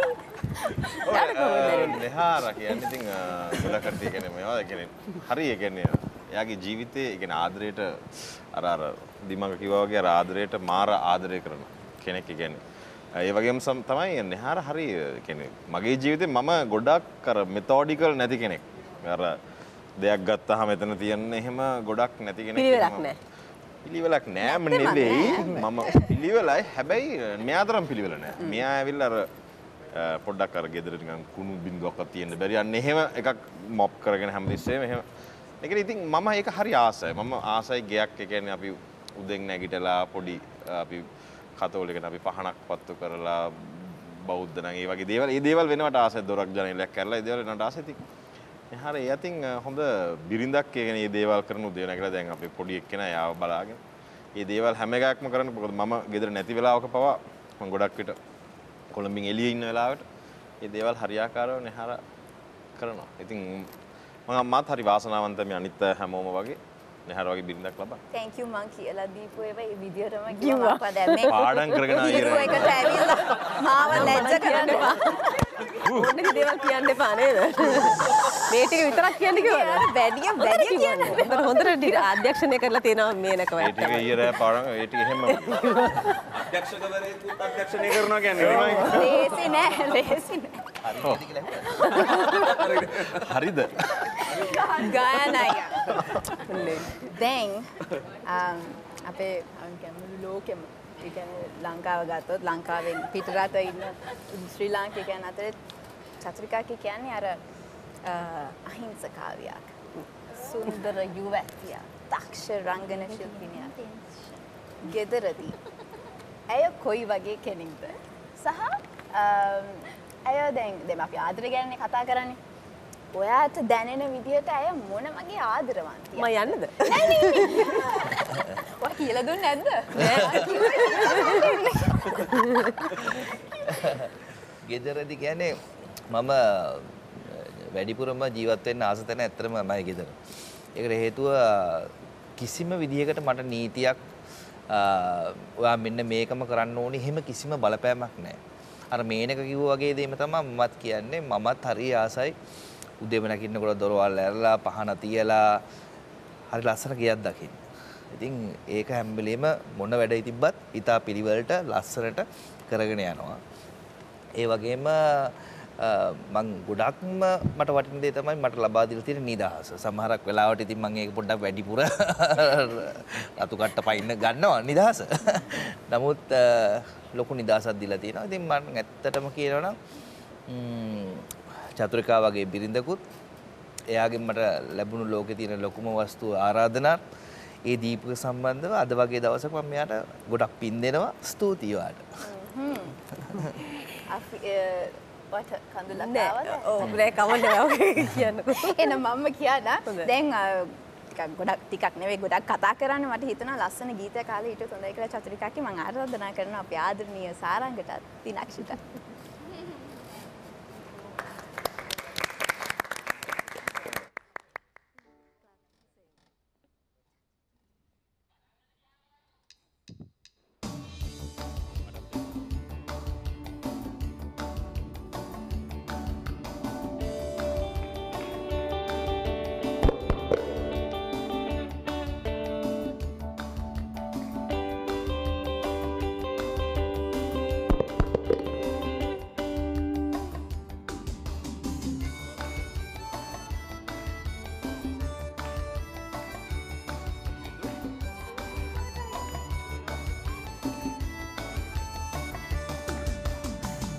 නෙහාර කියන්නේ ඉතින් ගොඩකට කියන්නේ මේවා කියන්නේ හරි ඒ කියන්නේ එයාගේ ජීවිතේ ඒ කියන්නේ ආදරයට අර අර දිමඟ කිව්වා වගේ අර ආදරයට මාර ආදරය කරන කෙනෙක් කියන්නේ. ඒ වගේම තමයි නෙහාර හරි කියන්නේ මගේ ජීවිතේ මම ගොඩක් අර මෙතොඩිකල් නැති කෙනෙක්. අර දෙයක් ගත්තාම එතන තියෙන එහෙම ගොඩක් නැති කෙනෙක්. පිළිවෙලක් නැහැ. පිළිවෙලක් නෑම නෙවෙයි මම පිළිවෙලයි හැබැයි මෙයා තරම් පිළිවෙල නෑ. මෙයා ඇවිල්ලා අර පොඩ්ඩක් අර ගෙදර නිකන් කුණු බින්දුවක්වත් තියෙන්න බැරි අන්න එහෙම එකක් මොප් කරගෙන හැමතිස්සෙම එහෙම. ඒකනේ ඉතින් මම ඒක හරි ආසයි. මම ආසයි ගයක් ඒ කියන්නේ අපි උදෙන් නැගිටලා පොඩි අපි කතෝලිකන අපි පහනක් පත්තු කරලා බෞද්ධ නම් ඒ වගේ දේවල් ඒ දේවල් වෙනවට ආසයි දොරක් ජනේලයක් කරලා ඒ දේවල් වෙනවට ආසයි ඉතින්. එහාර ඒ අතින් හොඳ බිරිඳක් කියන්නේ මේ දේවල් කරන උදේ නැගලා දැන් අපි පොඩි එක්කෙනා යාව බලාගෙන. මේ දේවල් හැම එකක්ම කරන්න මොකද මම ගෙදර නැති වෙලාවක පවා මම ගොඩක් විට කොළඹින් එළියේ ඉන්න වෙලාවට මේ දේවල් හරියාකාරව නෙහාර කරනවා. ඉතින් මම මාත් හරි වාසනාවන්තයි මේ අනිත් හැමෝම වගේ නෙහාර වගේ බිරිඳක් ලබා. thank you මං කියලා දීපු ඒවා මේ විදියටම කිව්වා. දැන් මේ පාඩම් කරගෙන ආයෙ හිරු එකට ඇවිල්ලා මාව ලැජ්ජ කරන්න එපා. ඕනේ දේවල් කියන්න එපා නේද? මේ ටික විතරක් කියන්න කිව්වද? වැඩිය වැඩිය කියන්න. හොඳට හොඳට අධ්‍යක්ෂණය කරලා තියෙනවා මේනක ඒ ටික ඊයරෑ පාඩම් ඒ ටික එහෙම අධ්‍යක්ෂකවරයෙකුත් අධ්‍යක්ෂණය කරනවා කියන්නේ නෙමෙයි. ලේසි නෑ ලේසි නෑ. හරිද? ගායනයි. දැන් අපේ මුළු ලෝකෙම ඒ කියන්නේ ලංකාව ගත්තොත් ලංකාවෙන් පිටරට ඉන්න ශ්‍රී ලාංකිකයන් අතරේ චතුරිකා කියන්නේ අර අහිංසකාවියක්. සුන්දර යුවතිය, දක්ෂ රංගන ශිල්පිනියක්. ගෙදරදී ඇය කොයි වගේ කෙනෙක්ද? සහ ඇය දැන් දැන් අපි ආදරය ගැන කතා කරන්නේ. ඔයාට දැනෙන විදිහට ඇය මොන වගේ ආදරවන්තියක්ද? මම යන්නද? නෑ නේ. ඔයා කියලා දුන්නේ නැද්ද? ගෙදරදී කියන්නේ මම වැඩිපුරම ජීවත් වෙන්න ආස තැන ඇත්තටම මමයි ගෙදර. ඒකට හේතුව කිසිම විදිහකට මට නීතියක් ඔයා මෙන්න මේකම කරන්න ඕනේ එහෙම කිසිම බලපෑමක් නැහැ. අර මේනක කිව්වා වගේ දෙයක්ම තමයි මමත් කියන්නේ. මමත් හරි ආසයි උදේම නැගිටිනකොට දොරවල් ඇරලා පහන තියලා හරි ලස්සන ගියක් දකින්න. ඉතින් ඒක හැම වෙලෙම මොන වැඩේ තිබ්බත් ඊටා පිළිවෙලට ලස්සනට කරගෙන යනවා. ඒ වගේම මං ගොඩක්ම මට වටින දේ තමයි මට ලබා දීලා තියෙන නිදහස. සමහරක් වෙලාවට ඉතින් මම ඒක පොඩ්ඩක් වැඩිපුර අතු කට්ට පයින්න ගන්නවා නිදහස. නමුත් ලොකු නිදහසක් දීලා තියෙනවා. ඉතින් මම ඇත්තටම කියනවා නම් චතුරිකා වගේ බිරිඳකුත් එයාගෙන් මට ලැබුණු ලෝකේ තියෙන ලොකුම වස්තුව ආරාධනා ඒ දීපක සම්බන්ධව අද වගේ දවසක මම මෙයාට ගොඩක් පින් දෙනවා. ස්තුතියි ඔයාට. අපි වට කඳුලක් ආවද? ඔව් බ්‍රේ කවන්නේ ඔගේ කියන්නකෝ. එන මම්ම කියන්න. දැන් ටිකක් ගොඩක් ටිකක් නෙවෙයි ගොඩක් කතා කරන්න මට හිතුණා ලස්සන ගීතයක් කාලේ හිටියොත් හොඳයි කියලා චතුරිකාගේ මම ආරාධනා කරනවා අපේ ආදරණීය සාරංගටත් දිනක්ෂිටත්.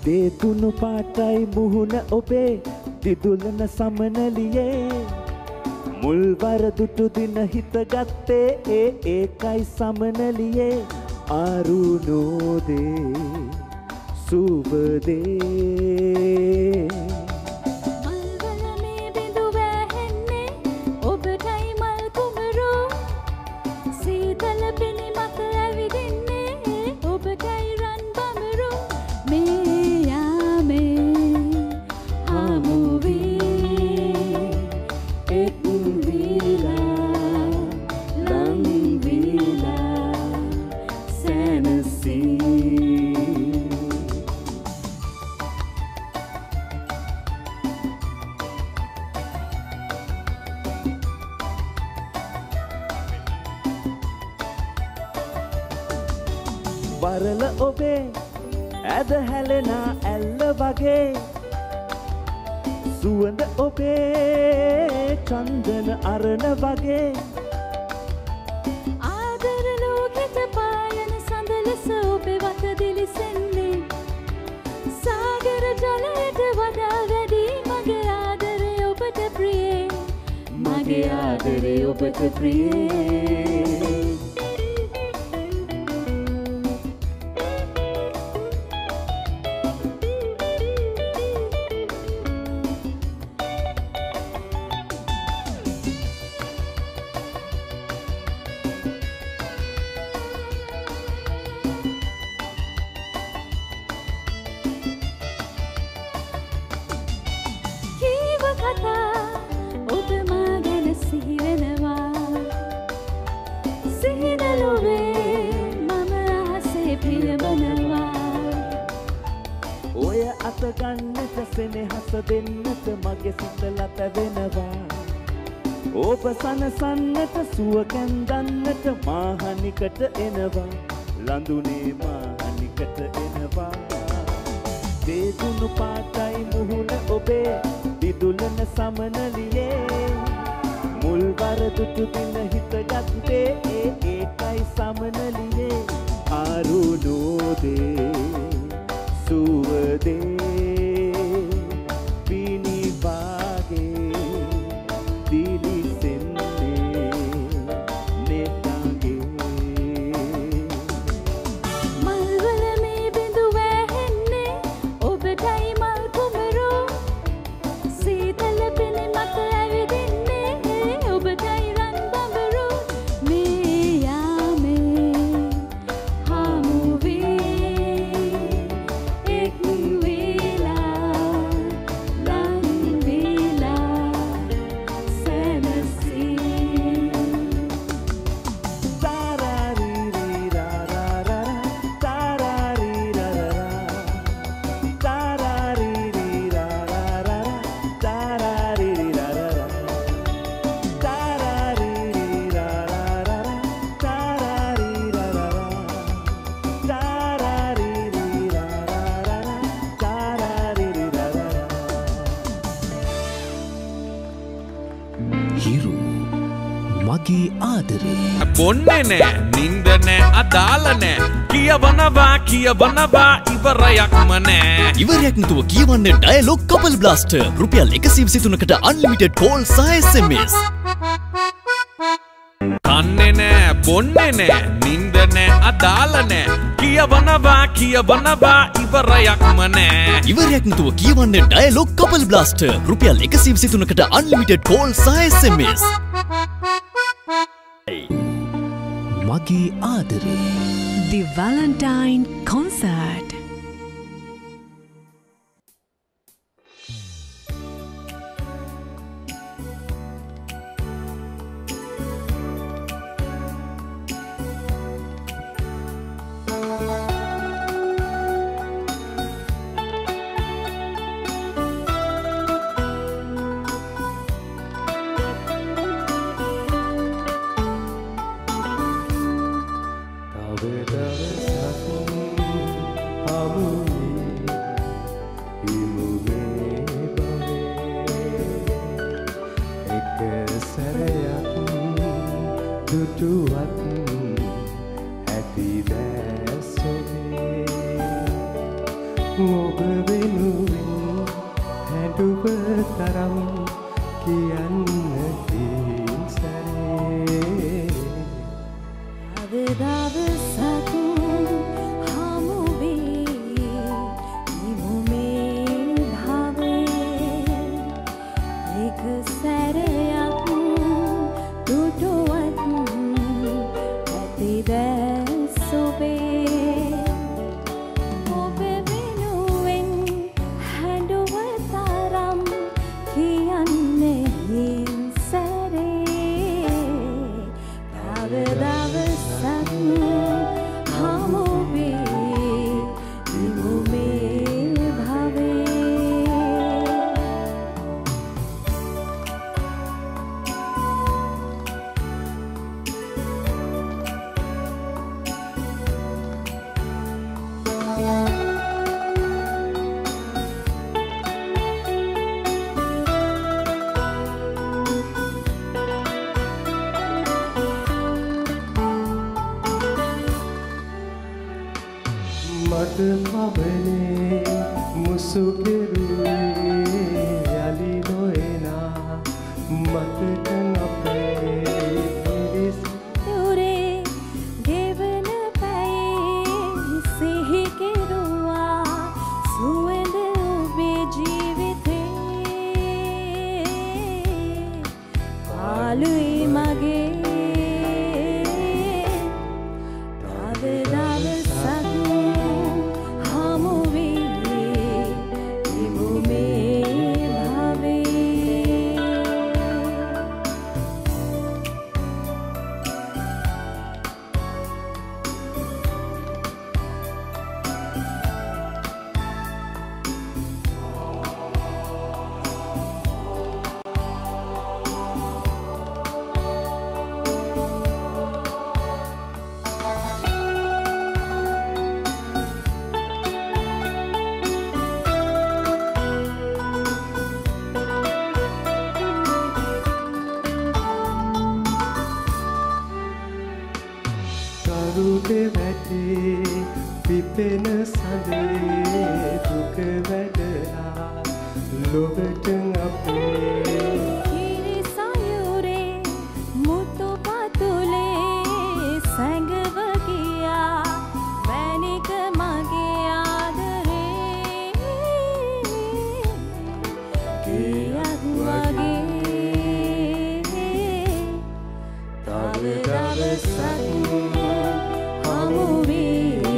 දේතුණු පාටයි මුහුණ ඔබේ දිදුලන සමනලියේ මුල් වරදුටු දින හිතගත්තේ ඒ ඒකයි සමනලියේ ආරුණෝදේ සුබදේ වරල ඔබේ ඇද හැලෙනා ඇල්ල වගේ සුවඳ ඔබේ චන්දන අරණ වගේ ආදර ලෝකෙට පායන සඳ ලෙස ඔබේ වත දිලිසෙන්නේ සාගර ජලයට වඩා වැඩි මගේ ආදරේ ඔබට ප්‍රියේ මගේ ආදරේ ඔබට ප්‍රියේ ගන්නට සෙනෙහස දෙන්නට මගේ සිත ලත වෙනවා ඔබ සනසන්නට සුව කැන්දන්නට මාහනිකට එනවා ලඳුනේ මාහනිකට එනවා දේදුණු පාටයි මුහුණ ඔබේ දිදුලන සමනලියේ මුල් වරදුටු දින හිතගත්තේ ඒ ඒකයි සමනලියේ ආරුණෝදේ සුවදේ බොන්නේ නෑ නින්ද නෑ අදාළ නෑ කියවනවා කියවනවා ඉවරයක්ම නෑ ඉවරයක් නැතුව කියවන්න ඩයලොග් කපල් බ්ලාස්ටර් රුපියල් එකසිය විසිතුනකට අන්ලිමිටඩ් කෝල් සහ එස් එම් එස් කන්නේ නෑ බොන්නේ නෑ නින්ද නෑ අදාළ නෑ කියවනවා කියවනවා ඉවරයක්ම නෑ ඉවරයක් නැතුව කියවන්න ඩයලොග් කපල් බ්ලාස්ටර් රුපියල් එකසිය විසිතුනකට අන්ලිමිටඩ් කෝල් සහ එස් එම් එස් මගේ ආදරේ The Valentine Concert ඔබ දුටුව තරම් කියන්න සැරේ දවසක් හමු වී නිමුමේ භාවේ එක සැරයක් දුටුවත් ඇති දැස් ඔබේ ඔබ වෙනුවෙන් හැඬුව තරම් කියන්නේ හින් සැරේ තව දවසක් හමු වී නිමුමේ භාවේ මට පබනේ මුසු කෙරුවේ යලි නොයනා මතක අපේ පිරිස දුරේ ගෙවන පැයේ සිහි කෙරුවා සුවඳ ඔබේ ජීවිතේ පාළුයි මගේ තව දවසක් හමු වී නිමුමේ භාවේ කරුටේ වැටේ පිපෙන සඳේ දුක වැඩලා ලොවට අපේ කිරි සයුරේ මුතු පතුලේ සැඟව ගියා මැණික මගේ ආදරේ ගියක් වගේ තව දවසක් හමු වී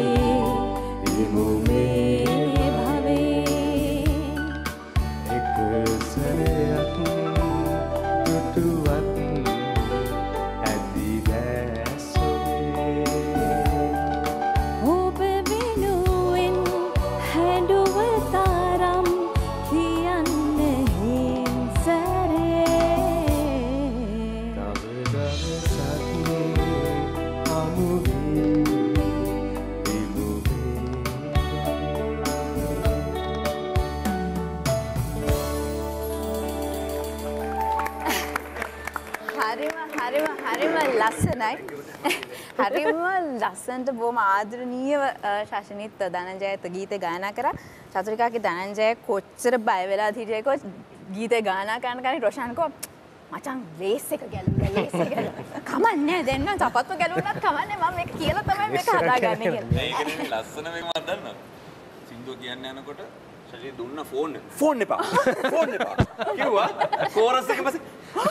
නිමුමේ භාවේ එක සැරයක් දුටුවත් ඇති දැස් ඔබේ ඔබ වෙනුවෙන් හැඬුව තරම් කියන්න හින් සැරේ තව දවසක් හමු වී හරිම හරිම හරිම ලස්සනයි. හරිම ලස්සනට බොහොම ආදරණීයව ශාසනිත් ධනංජයත් ගීතේ ගායනා කරා. චතුරිකාගේ ධනංජය කොච්චර බය වෙලාද හිටියේකෝ ගීතේ ගායනා කරන කෙනෙක් රොෂාන්කෝ මචං ලේස් එක ගැලුවා ලේස් එක ගැලුවා. කමන්නේ දැන් නම් සපත්තු ගැලුණත් කමන්නේ මම මේක කියලා තමයි මේක හදාගන්නේ කියලා. මේකනේ ලස්සන මේක මම දන්නවා. සින්දුව කියන්න යනකොට ශරීර දුන්න ෆෝන් එක. ෆෝන් එපා. ෆෝන් එපා. කිව්වා කෝරස් එක පස්සේ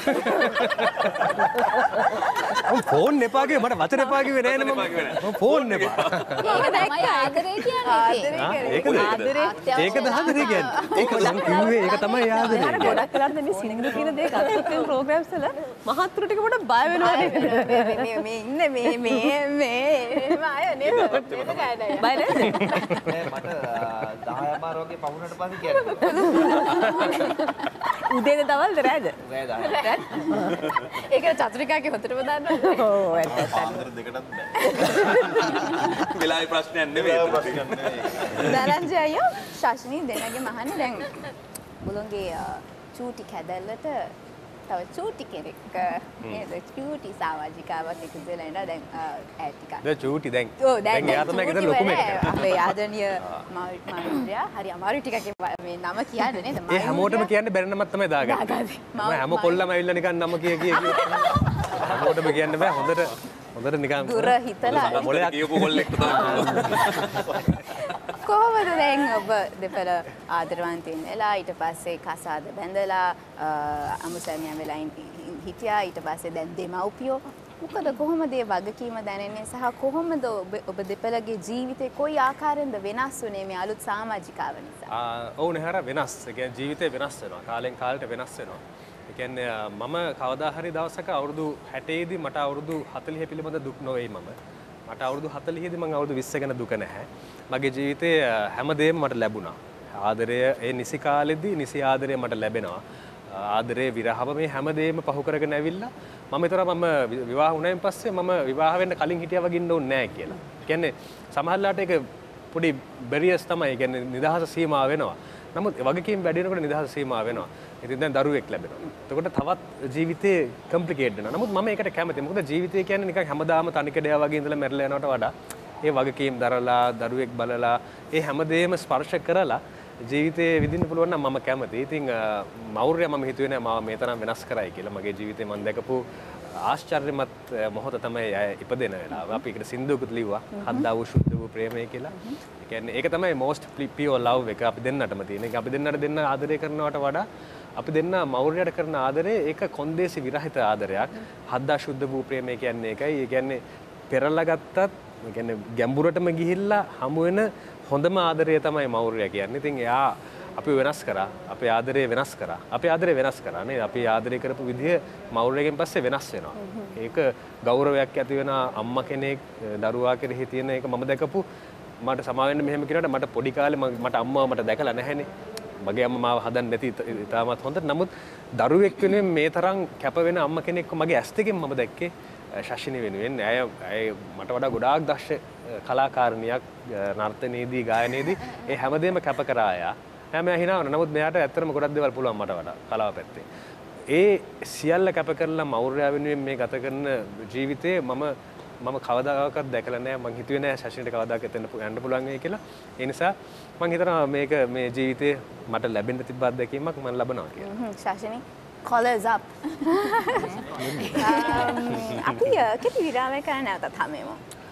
මම ෆෝන් එපා කිව්වේ මට වචන එපා කිව්වේ නෑ නේ මම ෆෝන් එපා. ඒක තමයි ආදරේ කියන්නේ. ඒකද ඒකද ආදරේ කියන්නේ. ඒක මම කිව්වේ ඒක තමයි ආදරේ. අර ගොඩක් වෙලාවට මේ සින්දු කියන දේ ගත්තොත් මේ ප්‍රෝග්‍රෑම්ස් වල මහත්තුරු ටික පොඩ්ඩක් බය වෙනවා නේද? මේ මේ ඉන්නේ මේ මේ මේ අය නේද? නේද ගායනා. බය නේද? නෑ මට දහය මාර වගේ පහුනට පස්සේ කියන්නේ. උදේද දවල්ද රෑද? රෑ දහය. ඒක චතුරිකාගේ හොතටම දන්නවද? ඔව් ඇත්ත. ආන්දර දෙකටත් බෑ. වෙලාවේ ප්‍රශ්නයක් නෙවෙයි. ප්‍රශ්නයක් නෙවෙයි. ධනංජය අයියා ශාෂිනී දෙන්නගේ මහන්න දැන් බුලුන්ගේ චූටි කැදැල්ලට තව චූටි කෙනෙක් නේද චූටි සමාජිකාවක් එකතු වෙලා ඉඳලා දැන් ඈ ටිකක් දැන් චූටි දැන් ඔව් දැන් එයා තමයි ගෙදර ලොකුම එක අපේ ආදරණීය මෞර්යා හරි අමාරු ටිකක් මේ නම කියන්නේ නේද ඒ හැමෝටම කියන්න බැරි නමක් තමයි දාගන්නේ මම හැම කොල්ලම ඇවිල්ලා නිකන් නම කිය කිය කිය හැමෝටම කියන්න බෑ හොඳට හොඳට නිකන් දුර හිතලා මොලයක් කියපු කොල්ලෙක් තමයි කොහොමද දැන් ඔබ දෙපළ ආදරවන්තයින් වෙලා ඊට පස්සේ කසාද බැඳලා අමුසැමියන් වෙලා හිටියා ඊට පස්සේ දැන් දෙමව්පියෝ මොකද කොහොමද මේ වගකීම දැනෙන්නේ සහ කොහොමද ඔබ දෙපළගේ ජීවිතේ කොයි ආකාරයෙන්ද වෙනස් වුනේ මේ අලුත් සමාජිකාව නිසා? ආ ඔව් නෙහර වෙනස්. ඒ කියන්නේ ජීවිතේ වෙනස් වෙනවා. කාලෙන් කාලට වෙනස් වෙනවා. ඒ කියන්නේ මම කවදා හරි දවසක අවුරුදු හැටේ දී මට අවුරුදු හතළිහ පිළිබඳ දුක් නොවේයි මම. මට අවුරුදු හතළිහ දී මම අවුරුදු විස්ස ගැන දුක නැහැ. මගේ ජීවිතේ හැමදේම මට ලැබුණා. ආදරය ඒ නිසි කාලෙදී නිසි ආදරය මට ලැබෙනවා. ආදරේ විරහව මේ හැමදේම පහු කරගෙන ඇවිල්ලා මම හිතුවා මම විවාහ වුණායින් පස්සේ මම විවාහ වෙන්න කලින් හිටියා වගේ ඉන්න ඕනේ නැහැ කියලා. කියන්නේ සමහරලාට ඒක පොඩි බැරියර්ස් තමයි. ඒ කියන්නේ නිදහස සීමා වෙනවා. නමුත් වගකීම් වැඩි වෙනකොට නිදහස සීමා වෙනවා. ඉතින් දැන් දරුවෙක් ලැබෙනවා. එතකොට තවත් ජීවිතේ කම්ප්ලිකේට් වෙනවා. නමුත් මම ඒකට කැමතියි. මොකද ජීවිතය කියන්නේ නිකන් හැමදාම තනිකඩයා වගේ ඉඳලා මැරලා යනවට වඩා ඒ වගකීම් දරලා දරුවෙක් බලලා ඒ හැමදේම ස්පර්ශ කරලා ජීවිතේ විඳින්න පුළුවන් නම් මම කැමතියි. ඉතින් මෞර්ය මම හිතුවේ නෑ මාව මේ තරම් වෙනස් කරයි කියලා. මගේ ජීවිතේ මම දැකපු ආශ්චර්යමත් මොහොත තමයි ඉපදෙන වෙලාව. අපි ඒකට සින්දුවකුත් ලිව්වා. හද්දා වූ සුද්ධ වූ ප්‍රේමය කියලා. ඒ කියන්නේ ඒක තමයි most pure love එක අපි දෙන්නටම තියෙන. ඒක අපි දෙන්නට දෙන්න ආදරය කරනවට වඩා අපි දෙන්න මෞර්යයට කරන ආදරේ ඒක කොන්දේසි විරහිත ආදරයක්. හද්දා සුද්ධ වූ ප්‍රේමය කියන්නේ ඒකයි. ඒ කියන්නේ පෙරලා ගත්තත් ඒ කියන්නේ ගැඹුරටම ගිහිල්ලා හමු වෙන හොඳම ආදරය තමයි මෞර්ය කියන්නේ. ඉතින් එයා අපි වෙනස් කරා. අපේ ආදරය වෙනස් කරා. අපේ ආදරය වෙනස් කරා නේද? අපි ආදරය කරපු විදිය මෞර්යගෙන් පස්සේ වෙනස් වෙනවා. ඒක ගෞරවයක් ඇති වෙන අම්මා කෙනෙක් දරුවා කෙරෙහි තියෙන එක මම දැකපු මට සමා වෙන්න මෙහෙම කියනකොට මට පොඩි කාලේ මට අම්මාව මට දැකලා නැහැනේ. මගේ අම්මා මාව හදන්න නැති ඉතාමත් හොඳ. නමුත් දරුවෙක් වෙනුවෙන් මේ තරම් කැප වෙන අම්මා කෙනෙක් මගේ ඇස් දෙකෙන් මම දැක්කේ ශෂිනී වෙනුවෙන්. ඇය ඇය මට වඩා ගොඩාක් දක්ෂ කලාකාරණියක් නර්තනයේදී ගායනයේදී ඒ හැමදේම කැප කරා එයා. හැම හිනාවන. නමුත් මෙයාට ඇත්තටම ගොඩක් දේවල් පුළුවන් මට වඩා කලාව පැත්තේ. ඒ සියල්ල කැප කරලා මෞර්යා වෙනුවෙන් මේ ගත කරන ජීවිතේ මම මම කවදාකවත් දැකලා නැහැ. මං හිතුවේ නැහැ ශෂිනට කවදාක එතන යන්න පුළුවන් වෙයි කියලා. ඒ නිසා මං හිතනවා මේක මේ ජීවිතේ මට ලැබෙන්න තිබ්බ අත්දැකීමක් මම ලබනවා කියලා. ශෂිනී collars up. අපි කෙටි විරාමයක් කරන්න නැවතත් හමෙමු.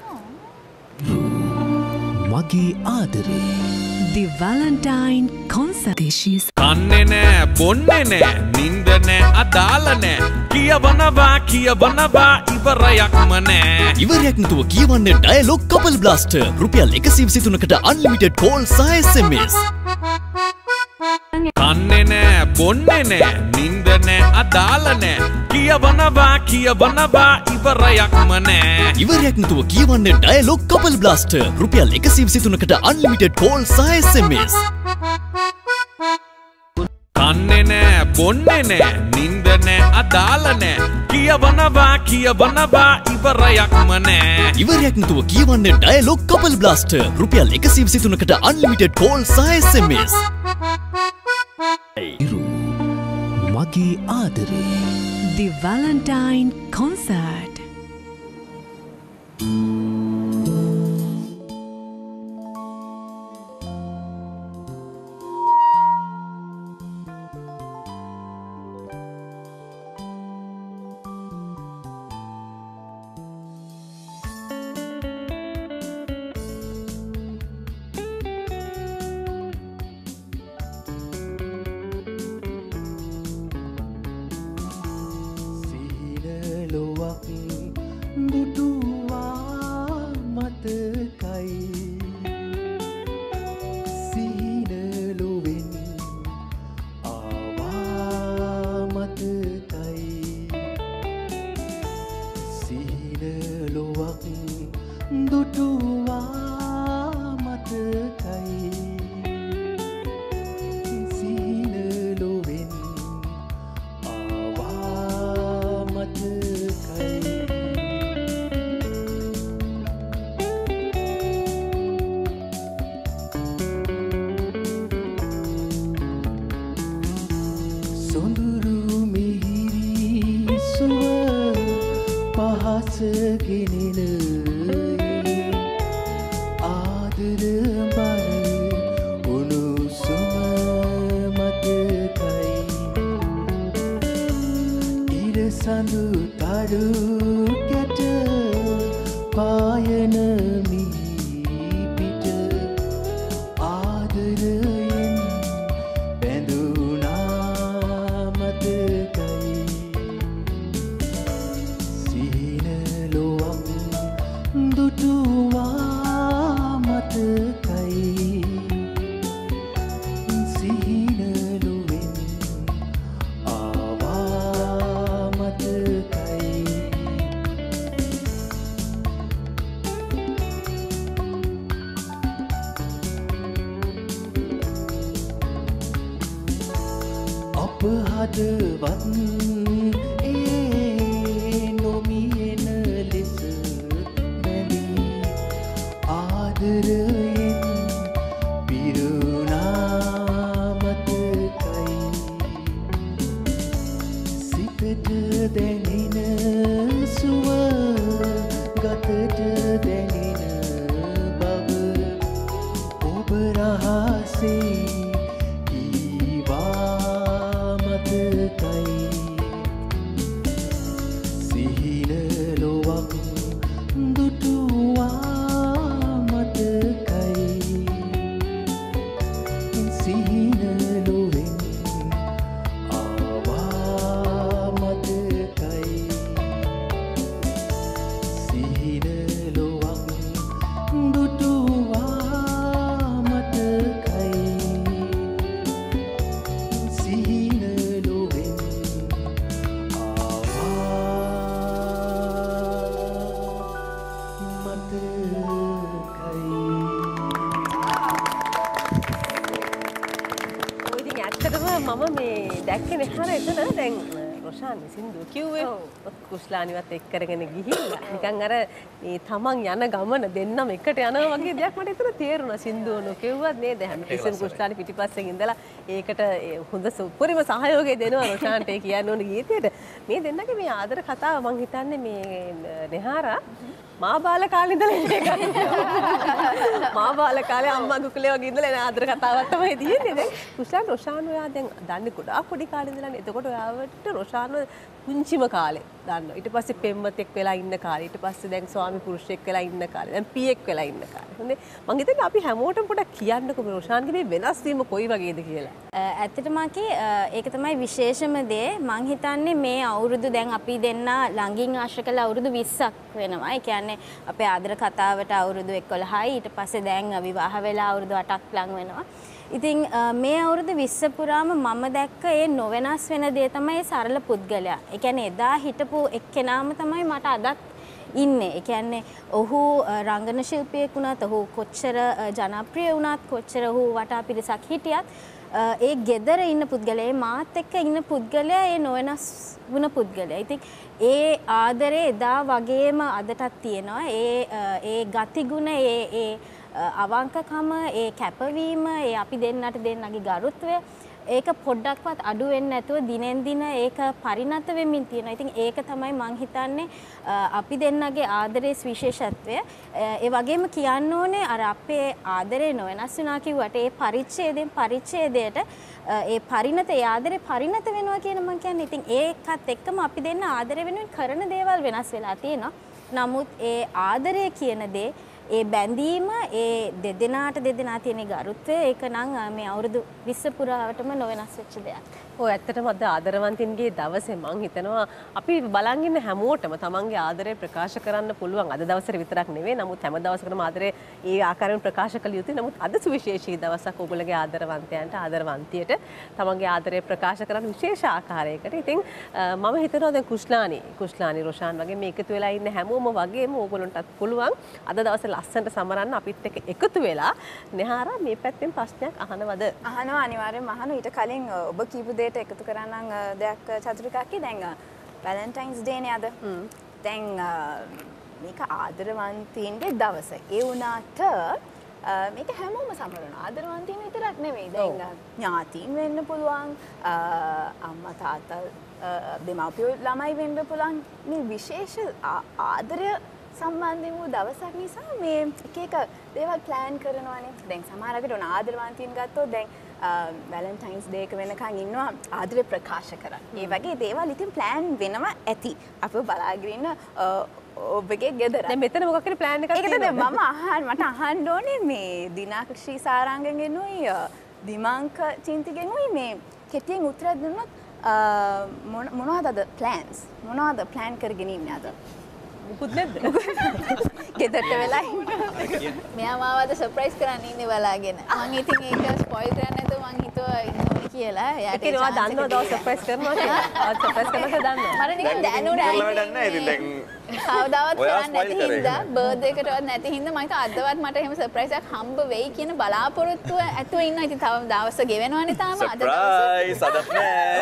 මගේ ආදරේ The Valentine concert. කන්නේ නෑ බොන්නේ නෑ නින්ද නෑ අදාළ නෑ කියවනවා කියවනවා ඉවරයක්ම නෑ. ඉවරයක් නැතුව කියවන්න ඩයලොග් කපල් බ්ලාස්ටර් රුපියල් එකසිය විසි තුනකට අන්ලිමිටඩ් කෝල් සහ එස් එම් එස්. කන්නේ නෑ බොන්නේ නෑ නින්ද නෑ අදාළ නෑ කියවනවා කියවනවා ඉවරයක්ම නෑ. ඉවරයක් නැතුව කියවන්න ඩයලොග් කපල් බ්ලාස්ටර් රුපියල් එකසිය විසි තුනකට අන්ලිමිටඩ් කෝල් සහ එස් එම් එස්. කන්නේ නෑ බොන්නේ නෑ නින්ද නෑ අදාළ නෑ කියවනවා කියවනවා ඉවරයක්ම නෑ. ඉවරයක් නැතුව කියවන්න ඩයලොග් කපල් බ්ලාස්ටර් රුපියල් එකසිය විසි තුනකට අන්ලිමිටඩ් කෝල් සහ එස් එම් එස්. Hiru මගේ ආදරේ The Valentine concert. සොඳුරු මිහිරි මසගෙනෙන ආදර බර උණුසුම මතකයි ඉරසඳු තරු කැට පායන මිහිපිට ආදරයෙන් බැඳුනා මතකයි සිහින ලොවක් දුටුවා මතකයි සිහින ලොවෙන් ආවා මතකයි අප හදවත් ඒ නොමියෙන ලෙස බැඳී ආදරයෙන් පිරුණා මතකයි සිතට දැනෙන සුව ගතට දැනෙන බව ඔබ රහසේ කීවා මතකයි සිහින ලොවක් දුටුවා මතකයි සිහින ලොවෙන් ආවා මතකයි සිහින ලොවක් දුටුවා මතකයි සිහින ලොවෙන් ආවා ඔය ඉතින් ඇත්තටම මම මේ දැක්කේ නහර එතන දැන් රොෂාන් සින්දුව කිව්වේ කුස්ලානිවත් එක් කරගෙන ගිහිල්ලා නිකන් අර මේ තමන් යන ගමන දෙන්නම එකට යනවා වගේ දෙයක් මට එතන තේරුණා සින්දුව නොකියුවත් නේද හැමතිස්සෙම කුස්ලානි පිටිපස්සෙන් ඉඳලා ඒකට හොඳ සුපරිම සහයෝගය දෙනවා රොෂාන්ට ඒ කියන්න ඕන ගීතේට මේ දෙන්නගේ මේ ආදර කතාව මං හිතන්නේ මේ නෙහාරා මා බාල කාලේ ඉඳලා ඉන්නේ එකක්. මා බාල කාලේ අම්මා දුකලේ වගේ ඉඳලා එන ආදර කතාවක් තමයි තියෙන්නේ දැන්. කුස්ලාන් රොෂාන් ඔයා දැන් දන්නේ ගොඩාක් පොඩි කාලේ ඉඳලානේ. එතකොට ඔයාවට රොෂාන්ව පුංචිම කාලේ දන්නවා. ඊට පස්සේ පෙම්වතෙක් වෙලා ඉන්න කාලේ. ඊට පස්සේ දැන් ස්වාමි පුරුෂයෙක් වෙලා ඉන්න කාලේ. දැන් පියෙක් වෙලා ඉන්න කාලේ. හොඳේ. මං හිතන්නේ අපි හැමෝටම පොඩක් කියන්නකෝ මේ රොෂාන්ගේ මේ වෙනස් වීම කොයි වගේද කියලා. ඇත්තටම කි ඒක තමයි විශේෂම දේ. මං හිතන්නේ මේ අවුරුදු දැන් අපි දෙන්න ළඟින් ආශ්‍රය කළ අවුරුදු විස්සක් වෙනවා. ඒ කියන්නේ අපේ ආදර කතාවට අවුරුදු එකොළහයි ඊට පස්සේ දැන් විවාහ වෙලා අවුරුදු අටක් ලඟ වෙනවා. ඉතින් මේ අවුරුදු විස්ස පුරාම මම දැක්ක ඒ නොවෙනස් වෙන දේ තමයි සරල පුද්ගලයා. ඒ කියන්නේ එදා හිටපු එක්කෙනාම තමයි මට අදත් ඉන්නේ. ඒ කියන්නේ ඔහු රංගන ශිල්පියෙක් වුණත් ඔහු කොච්චර ජනප්‍රිය වුණත් කොච්චර ඔහු වටා පිරිසක් හිටියත් ඒ ගෙදර ඉන්න පුද්ගලයා මාත් එක්ක ඉන්න පුද්ගලයා ඒ නොවෙනස් වුණ පුද්ගලයා. ඉතින් ඒ ආදරේ එදා වගේම අදටත් තියෙනවා. ඒ ඒ ගතිගුණ ඒ ඒ අවංකකම ඒ කැපවීම ඒ අපි දෙන්නට දෙන්නගේ ගරුත්වය ඒක පොඩ්ඩක්වත් අඩු වෙන්නේ නැතුව දිනෙන් දින ඒක පරිණත වෙමින් තියෙනවා. ඉතින් ඒක තමයි මං හිතන්නේ අපි දෙන්නගේ ආදරයේ විශේෂත්වය. ඒ වගේම කියන්න ඕනේ අර අපේ ආදරේ නොවෙනස් වුණා කිව්වට ඒ පරිච්ඡේදයෙන් පරිච්ඡේදයට ඒ පරිණත ඒ ආදරේ පරිණත වෙනවා කියන මං කියන්නේ. ඉතින් ඒකත් එක්කම අපි දෙන්න ආදරය වෙනුවෙන් කරන දේවල් වෙනස් වෙලා තියෙනවා. නමුත් ඒ ආදරය කියන දේ ඒ බැඳීම ඒ දෙදෙනාට දෙදෙනා තියෙන ගරුත්වය ඒක නම් මේ අවුරුදු විස්ස පුරාවටම නොවෙනස් වෙච්ච දෙයක්. ඔය ඇත්තටම අද ආදරවන්තින්ගේ දවසේ මං හිතනවා අපි බලන් ඉන්න හැමෝටම තමන්ගේ ආදරය ප්‍රකාශ කරන්න පුළුවන්. අද දවසේ විතරක් නෙවෙයි. නමුත් හැම දවසකටම ආදරය ඒ ආකාරයෙන් ප්‍රකාශ කළ යුතුයි. නමුත් අද සුවිශේෂී දවසක් ඔයගොල්ලෝගේ ආදරවන්තයන්ට ආදරවන්තියට තමන්ගේ ආදරය ප්‍රකාශ කරන්න විශේෂ ආකාරයකට. ඉතින් මම හිතනවා දැන් කුස්ලානි කුස්ලානි රොෂාන් වගේ මේ එකතු වෙලා ඉන්න හැමෝම වගේම ඕගොල්ලන්ටත් පුළුවන් අද දවසේ ලස්සනට සමරන්න අපිත් එක්ක එකතු වෙලා නෙහාරා මේ පැත්තෙන් ප්‍රශ්නයක් අහනවද? අහනවා අනිවාර්යෙන්ම අහනවා. ඊට කලින් ඔබ කියපු දෙයට එකතු කරන්න දෙයක් චතුරිකාකි දැන් වැලන්ටයින්ස් ඩේ නේ අද. දැන් මේක ආදරවන්තයින්ගේ දවස. ඒ වුණාට මේක හැමෝම සමරනවා. ආදරවන්තයින් විතරක් නෙවෙයි. දැන් ඥාතීන් වෙන්න පුළුවන්. අම්මා තාත්තා දෙමව්පියෝ ළමයි වෙන්න පුළුවන් මේ විශේෂ ආදරය සම්බන්ධ වූ දවසක් නිසා මේ එක එක දේවල් ප්ලෑන් කරනවානේ. දැන් සමහර අයට ඕන ආදර වන්තින් ගත්තොත් දැන් වැලන්ටයින්ස් ඩේ එක වෙනකන් ඉන්නවා ආදරය ප්‍රකාශ කරන්න. ඒ වගේ දේවල් ඉතින් ප්ලෑන් වෙනවා ඇති. අපිව බලාගෙන ඉන්න ඔබගේ ගෙදර. දැන් මෙතන මොකක් හරි ප්ලෑන් එකක් තියෙනවද? ඒකද මම අහන්න මට අහන්න ඕනේ මේ දිනාක්ෂී සාරංගගෙන් උයි දිමාංක චින්තිගෙන් උයි මේ කෙටියෙන් උත්තර දුන්නොත් මොනවද අද ප්ලෑන්ස්? මොනවද ප්ලෑන් කරගෙන ඉන්නේ අද? මුකුත් නැද්ද? ගෙදරට වෙලා ඉන්නේ. මෙයා මාව අද සර්ප්‍රයිස් කරන්න ඉන්නේ බලාගෙන. මම ඉතින් ඒක ස්පොයිල් කරන්න නැතුව මං හිතුවා ඉන්නෝනේ කියලා. එයාට ඒකේ නෝ දන්නවද ඔය සර්ප්‍රයිස් කරනවා කියලා? ඔය සර්ප්‍රයිස් කරනවා දන්නවද? මට නිකන් දැනුණා. දන්නේ ඉතින් දැන් කවදාවත් කරන්නේ නැති හින්දා බර්ත්ඩේ එකටවත් නැති හින්දා මම හිතුවා අදවත් මට එහෙම සර්ප්‍රයිස් එකක් හම්බ වෙයි කියන බලාපොරොත්තුව ඇතුව ඉන්නවා. ඉතින් තව දවස් ගිවෙනවනේ තාම අද සර්ප්‍රයිස් අදත් නෑ.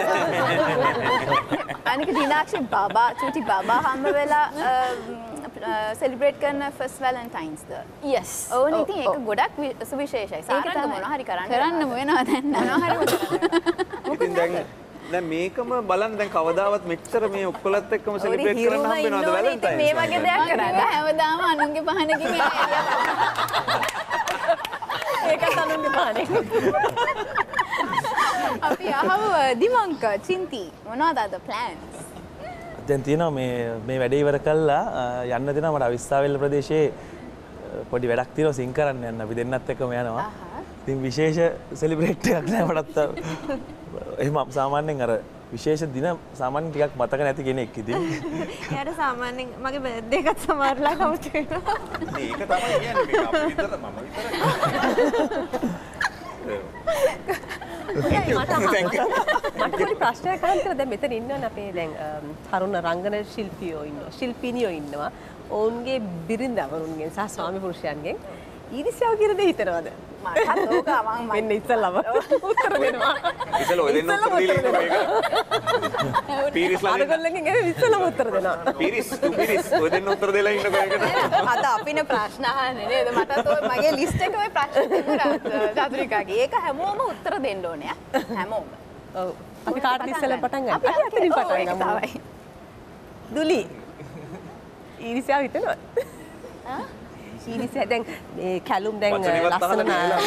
අනික දිනාක්ෂි බබා චුටි බබා හම්බ වෙලා සෙලිබ්‍රේට් කරන ෆස්ට් වැලන්ටයින්ස් ද? yes. ඕනේ ඉතින් ඒක ගොඩක් සුවිශේෂයි. සාරංග මොනවා හරි කරන්න කරන්නම වෙනවා දැන් මොනවා හරි ඉතින් දැන් දැන් මේකම බලන්න දැන් කවදාවත් මෙච්චර මේ ඔක්කොලත් එක්කම සෙලිබ්‍රේට් කරන්න හම්බ වෙනවද වැලන්ටයින්ස්? මේ වගේ දෙයක් කරන්න හැමදාම අනුන්ගේ පහනකින් ඒකත් අනුන්ගේ පහනේ. අපි අහව දිමංක චින්ති මොනවද අද ප්ලෑන්ස්? දැන් තියෙනවා මේ මේ වැඩේ ඉවර කළා යන්න දෙනවා මට අවිස්සාවෙල්ල ප්‍රදේශයේ පොඩි වැඩක් තියෙනවා සිං කරන්න යන්න අපි දෙන්නත් එක්කම යනවා. ඉතින් විශේෂ සෙලිබ්‍රේට් එකක් නෑ මටත්. එහෙම සාමාන්‍යයෙන් අර විශේෂ දින සාමාන්‍යයෙන් ටිකක් මතක නැති කෙනෙක් ඉතින්. එයාට සාමාන්‍යයෙන් මගේ බර්ත්ඩේ එකත් සමහරලා කවුට් වෙනවා. මේක තමයි කියන්නේ මේක අපි විතර මම විතරයි. මට පොඩි ප්‍රශ්නයක් අහන්න කියලා දැන් මෙතන ඉන්නවනේ අපේ දැන් තරුණ රංගන ශිල්පියෝ ඉන්නවා ශිල්පිනියෝ ඉන්නවා ඔවුන්ගේ බිරිඳවරුන්ගෙන් සහ ස්වාමි පුරුෂයන්ගෙන් ඊර්ෂ්‍යාව කියන දේ හිතනවද? මටත් ඕක මම මෙන්න ඉස්සල්ලාම උත්තර දෙනවා. ඉතල ඔය දෙන්න උත්තර දීලා මේක. පීරිස් ළඟ අරගොල්ලන්ගෙන් එන්නේ ඉස්සල්ලාම උත්තර දෙනවා. පීරිස් පීරිස් ඔය දෙන්න උත්තර දෙලා ඉන්නකෝ ඒකට. අද අපිනේ ප්‍රශ්න අහන්නේ නේද? මටත් ඔය මගේ ලිස්ට් එකේ ඔය ප්‍රශ්න තිබුණා චතුරිකාගේ. ඒක හැමෝම උත්තර දෙන්න ඕනේ හැමෝම. ඔව්. අපි කාටද ඉස්සෙල්ලා පටන් ගන්න? අපි අතනින් පටන් ගමු. දුලි. ඊර්ෂ්‍යාව හිතනවද? ආ? ඊර්ෂ්‍යාව දැන් මේ කැලුම් දැන් ලස්සන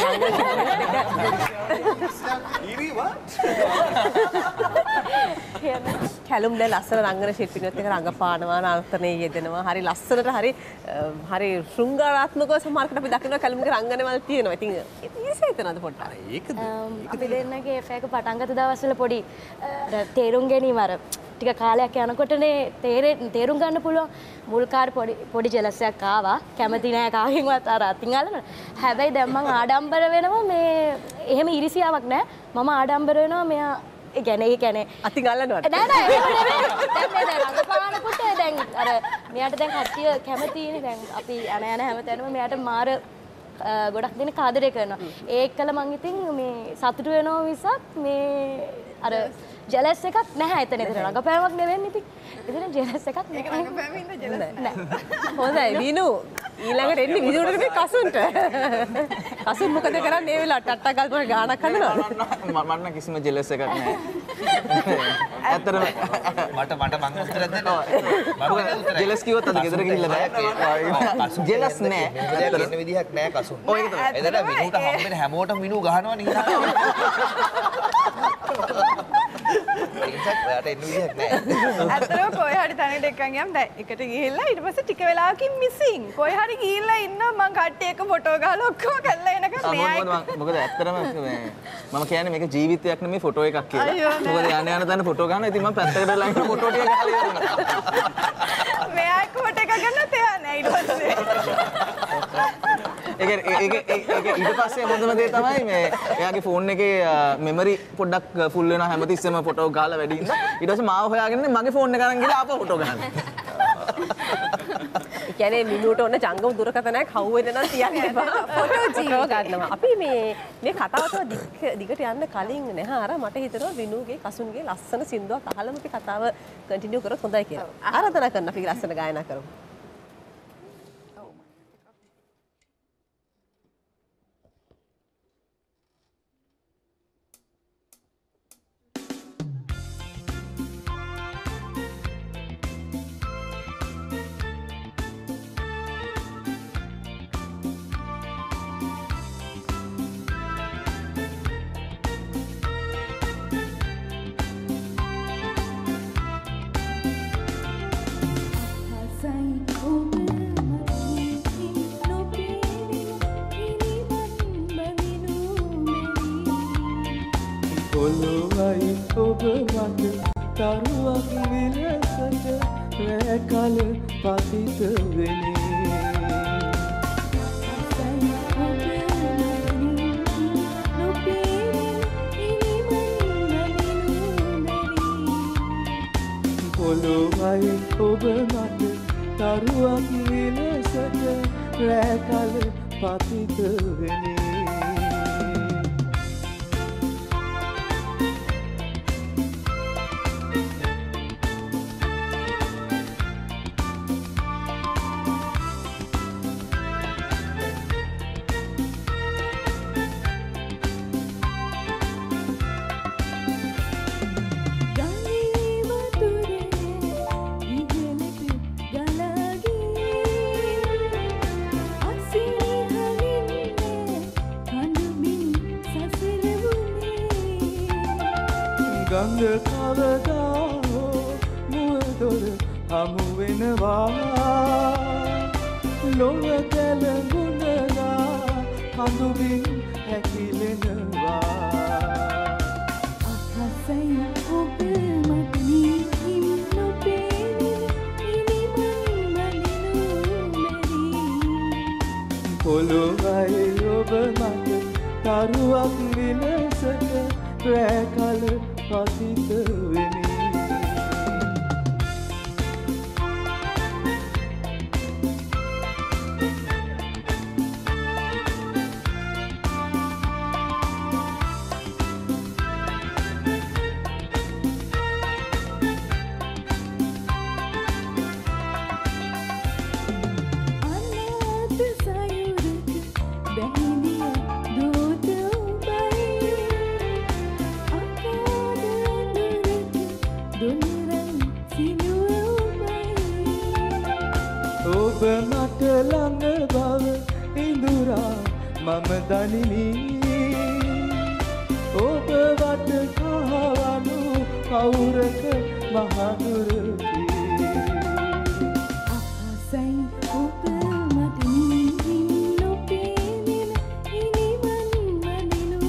කැලුම් දැන් ලස්සන රංගන ශිල්පිනියොත් එක රංගපානවා නර්තනයේ යෙදෙනවා. හරි ලස්සනට හරි හරි ශෘංගාරාත්මකව සමහරකට අපි දකිනවා කැලුම්ගේ රංගනවල තියෙනවා. ඉතින් ඊර්ෂ්‍යාව හිතනවද පොඩ්ඩක්? ඒකද? අපි දෙන්නගේ එෆ් එක පටන් ගත්ත දවස්වල පොඩි තේරුම් ගැනීම අර ටික කාලයක් යනකොටනේ තේරුම් ගන්න පුළුවන්. මුල් කාර් පොඩි පොඩි ජෙලස් එකක් ආවා. කැමති නෑ කාගෙන්වත් අර අතින් අල්ලන. හැබැයි දැන් මම ආඩම්බර වෙනවා මේ එහෙම ඉරිසියාවක් නෑ. මම ආඩම්බර වෙනවා මෙයා ඒ කියන්නේ ඒ කියන්නේ අතින් අල්ලනවට. නෑ නෑ එහෙම නෙමෙයි. දැන් මේ දැන් රඟපානකොට දැන් අර මෙයාට දැන් කට්ටිය කැමතිනේ දැන් අපි යන යන හැමතැනම මෙයාට මාර ගොඩක් දෙනෙක් ආදරය කරනවා. ඒකල මං ඉතින් මේ සතුටු වෙනවා මිසක් මේ අර ජෙලස් එකක් නැහැ එතන. එතන රඟපෑමක් නෙවෙන්නේ ඉතින්. එතන ජෙලස් එකක් නැහැ. ඒක රඟපෑමේ ඉන්න ජෙලස් නැහැ. හොඳයි විනු. ඊළඟට එන්නේ විනුට නෙමෙයි කසුන්ට. කසුන් මොකද කරන්නේ මේ වෙලාවට ටට්ටක් ගල්පන ගානක් හදනවද? මම නම් කිසිම ජෙලස් එකක් නැහැ. ඇත්තටම මට මට මං උත්තර දෙනවා. ජෙලස් කිව්වොත් අද ගෙදර ගිහිල්ලා බෑ. ජෙලස් නෑ. ඇත්තට ඉන්න විදිහක් නෑ කසුන්. ඔය ඒක තමයි. එතන විනුට හම්බෙන හැමෝටම විනු ගහනවා නේ. ඔයාට එන්න විදිහක් නෑ. ඇත්තටම කොයි හරි තැනකට එක්කන් ගියාම දැන් එකට ගිහිල්ලා ඊට පස්සේ ටික වෙලාවකින් මිසින්. කොයි හරි ගිහිල්ලා ඉන්නවා මං කට්ටිය එක ෆොටෝ ගහලා ඔක්කොම කරලා එනකම් මෙයා මොකද ඇත්තටම මම කියන්නේ මේක ජීවිතයක් නෙමෙයි ෆොටෝ එකක් කියලා. මොකද යන්න යන තැන ෆොටෝ ගන්නවා. ඉතින් මම පැත්තකට වෙලා ඉන්න ෆොටෝ ටික ගහලා ඉවරනවා. මෙයා එක්ක ෆොටෝ එකක් ගන්නත් එයා නෑ ඊට පස්සේ. ඒක ඒක ඒක ඊට පස්සේ මොකදම දේ තමයි මේ එයාගේ ෆෝන් එකේ මෙමරි පොඩ්ඩක් ෆුල් වෙනවා හැමතිස්සෙම ෆොටෝ ගහලා වැඩි ඉන්න. ඊට පස්සේ මාව හොයාගෙන මගේ ෆෝන් එක අරන් ගිහලා ආපහු ෆොටෝ ගහනවා. ඒ කියන්නේ මිනුවට ඕන ජංගම දුරකථනයක් හවු වෙන නම් තියන්න එපා. ෆොටෝ ජීව ගන්නවා. අපි මේ මේ කතාව තව දිගට යන්න කලින් නැහැ අර මට හිතෙනවා විනුගේ කසුන්ගේ ලස්සන සින්දුවක් අහලම අපි කතාව කන්ටිනියු කරොත් හොඳයි කියලා. ආරාධනා කරන්න අපි ලස්සන ගායනා කරමු. ඔබ මට තරුවක් විලසට රැකල පතිත වෙනේ පොළොවයි ඔබ මට තරුවක් විලසට රැකල පතිත වෙනේ ගඟ කවදා හෝ මුවදොර හමු වෙනවා ලොව කැළඹුණලා කඳුබින් හැකිලෙනවා අහසයි ඔබ මට නිහිම් නොපෙනෙන ඉනිමන් මනිනු මෙරි පොළොවයි ඔබ මට තරුවක් විලසට රැකල පතිත වෙනේ ඔබ මට ළඟ බව ඉඳුරා මම දනිමි ඔබ වට කහවනු කවුරක මහදුරකි අහසයි ඔබ මට නිහිම් නොපෙනෙන ඉනිමන් මනිනු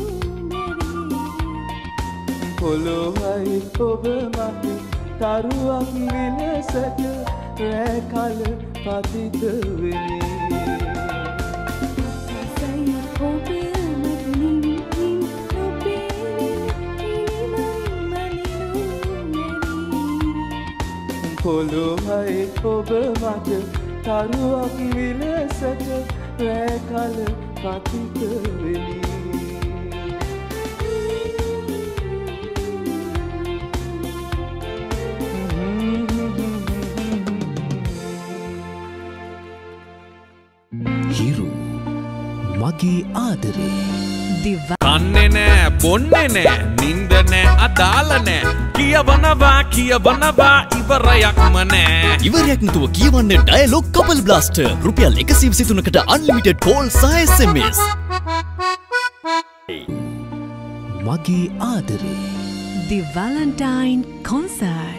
මෙරි පොළොවයි ඔබ මට තරුවක් විලසට රැකල පතිත වෙනේ අහසයි ඔබ මට නිහිම් නොපෙනෙන ඉනිමන් මනිනු මෙරි පොළොවයි ඔබ මට තරුවක් විලසට රැකල පතිත වෙනේ හිරු මගේ ආදරේ කන්නේ නෑ බොන්නේ නෑ නින්ද නෑ අදාළ නෑ කියවනවා කියවනවා ඉවරයක්ම නෑ ඉවරයක් නැතුව කියවන්න ඩයලොග් කපල් බ්ලාස්ටර් රුපියල් එකසිය විසි තුනකට අන්ලිමිටඩ් කෝල් සහ එස් එම් එස් මගේ ආදරේ The Valentine Concert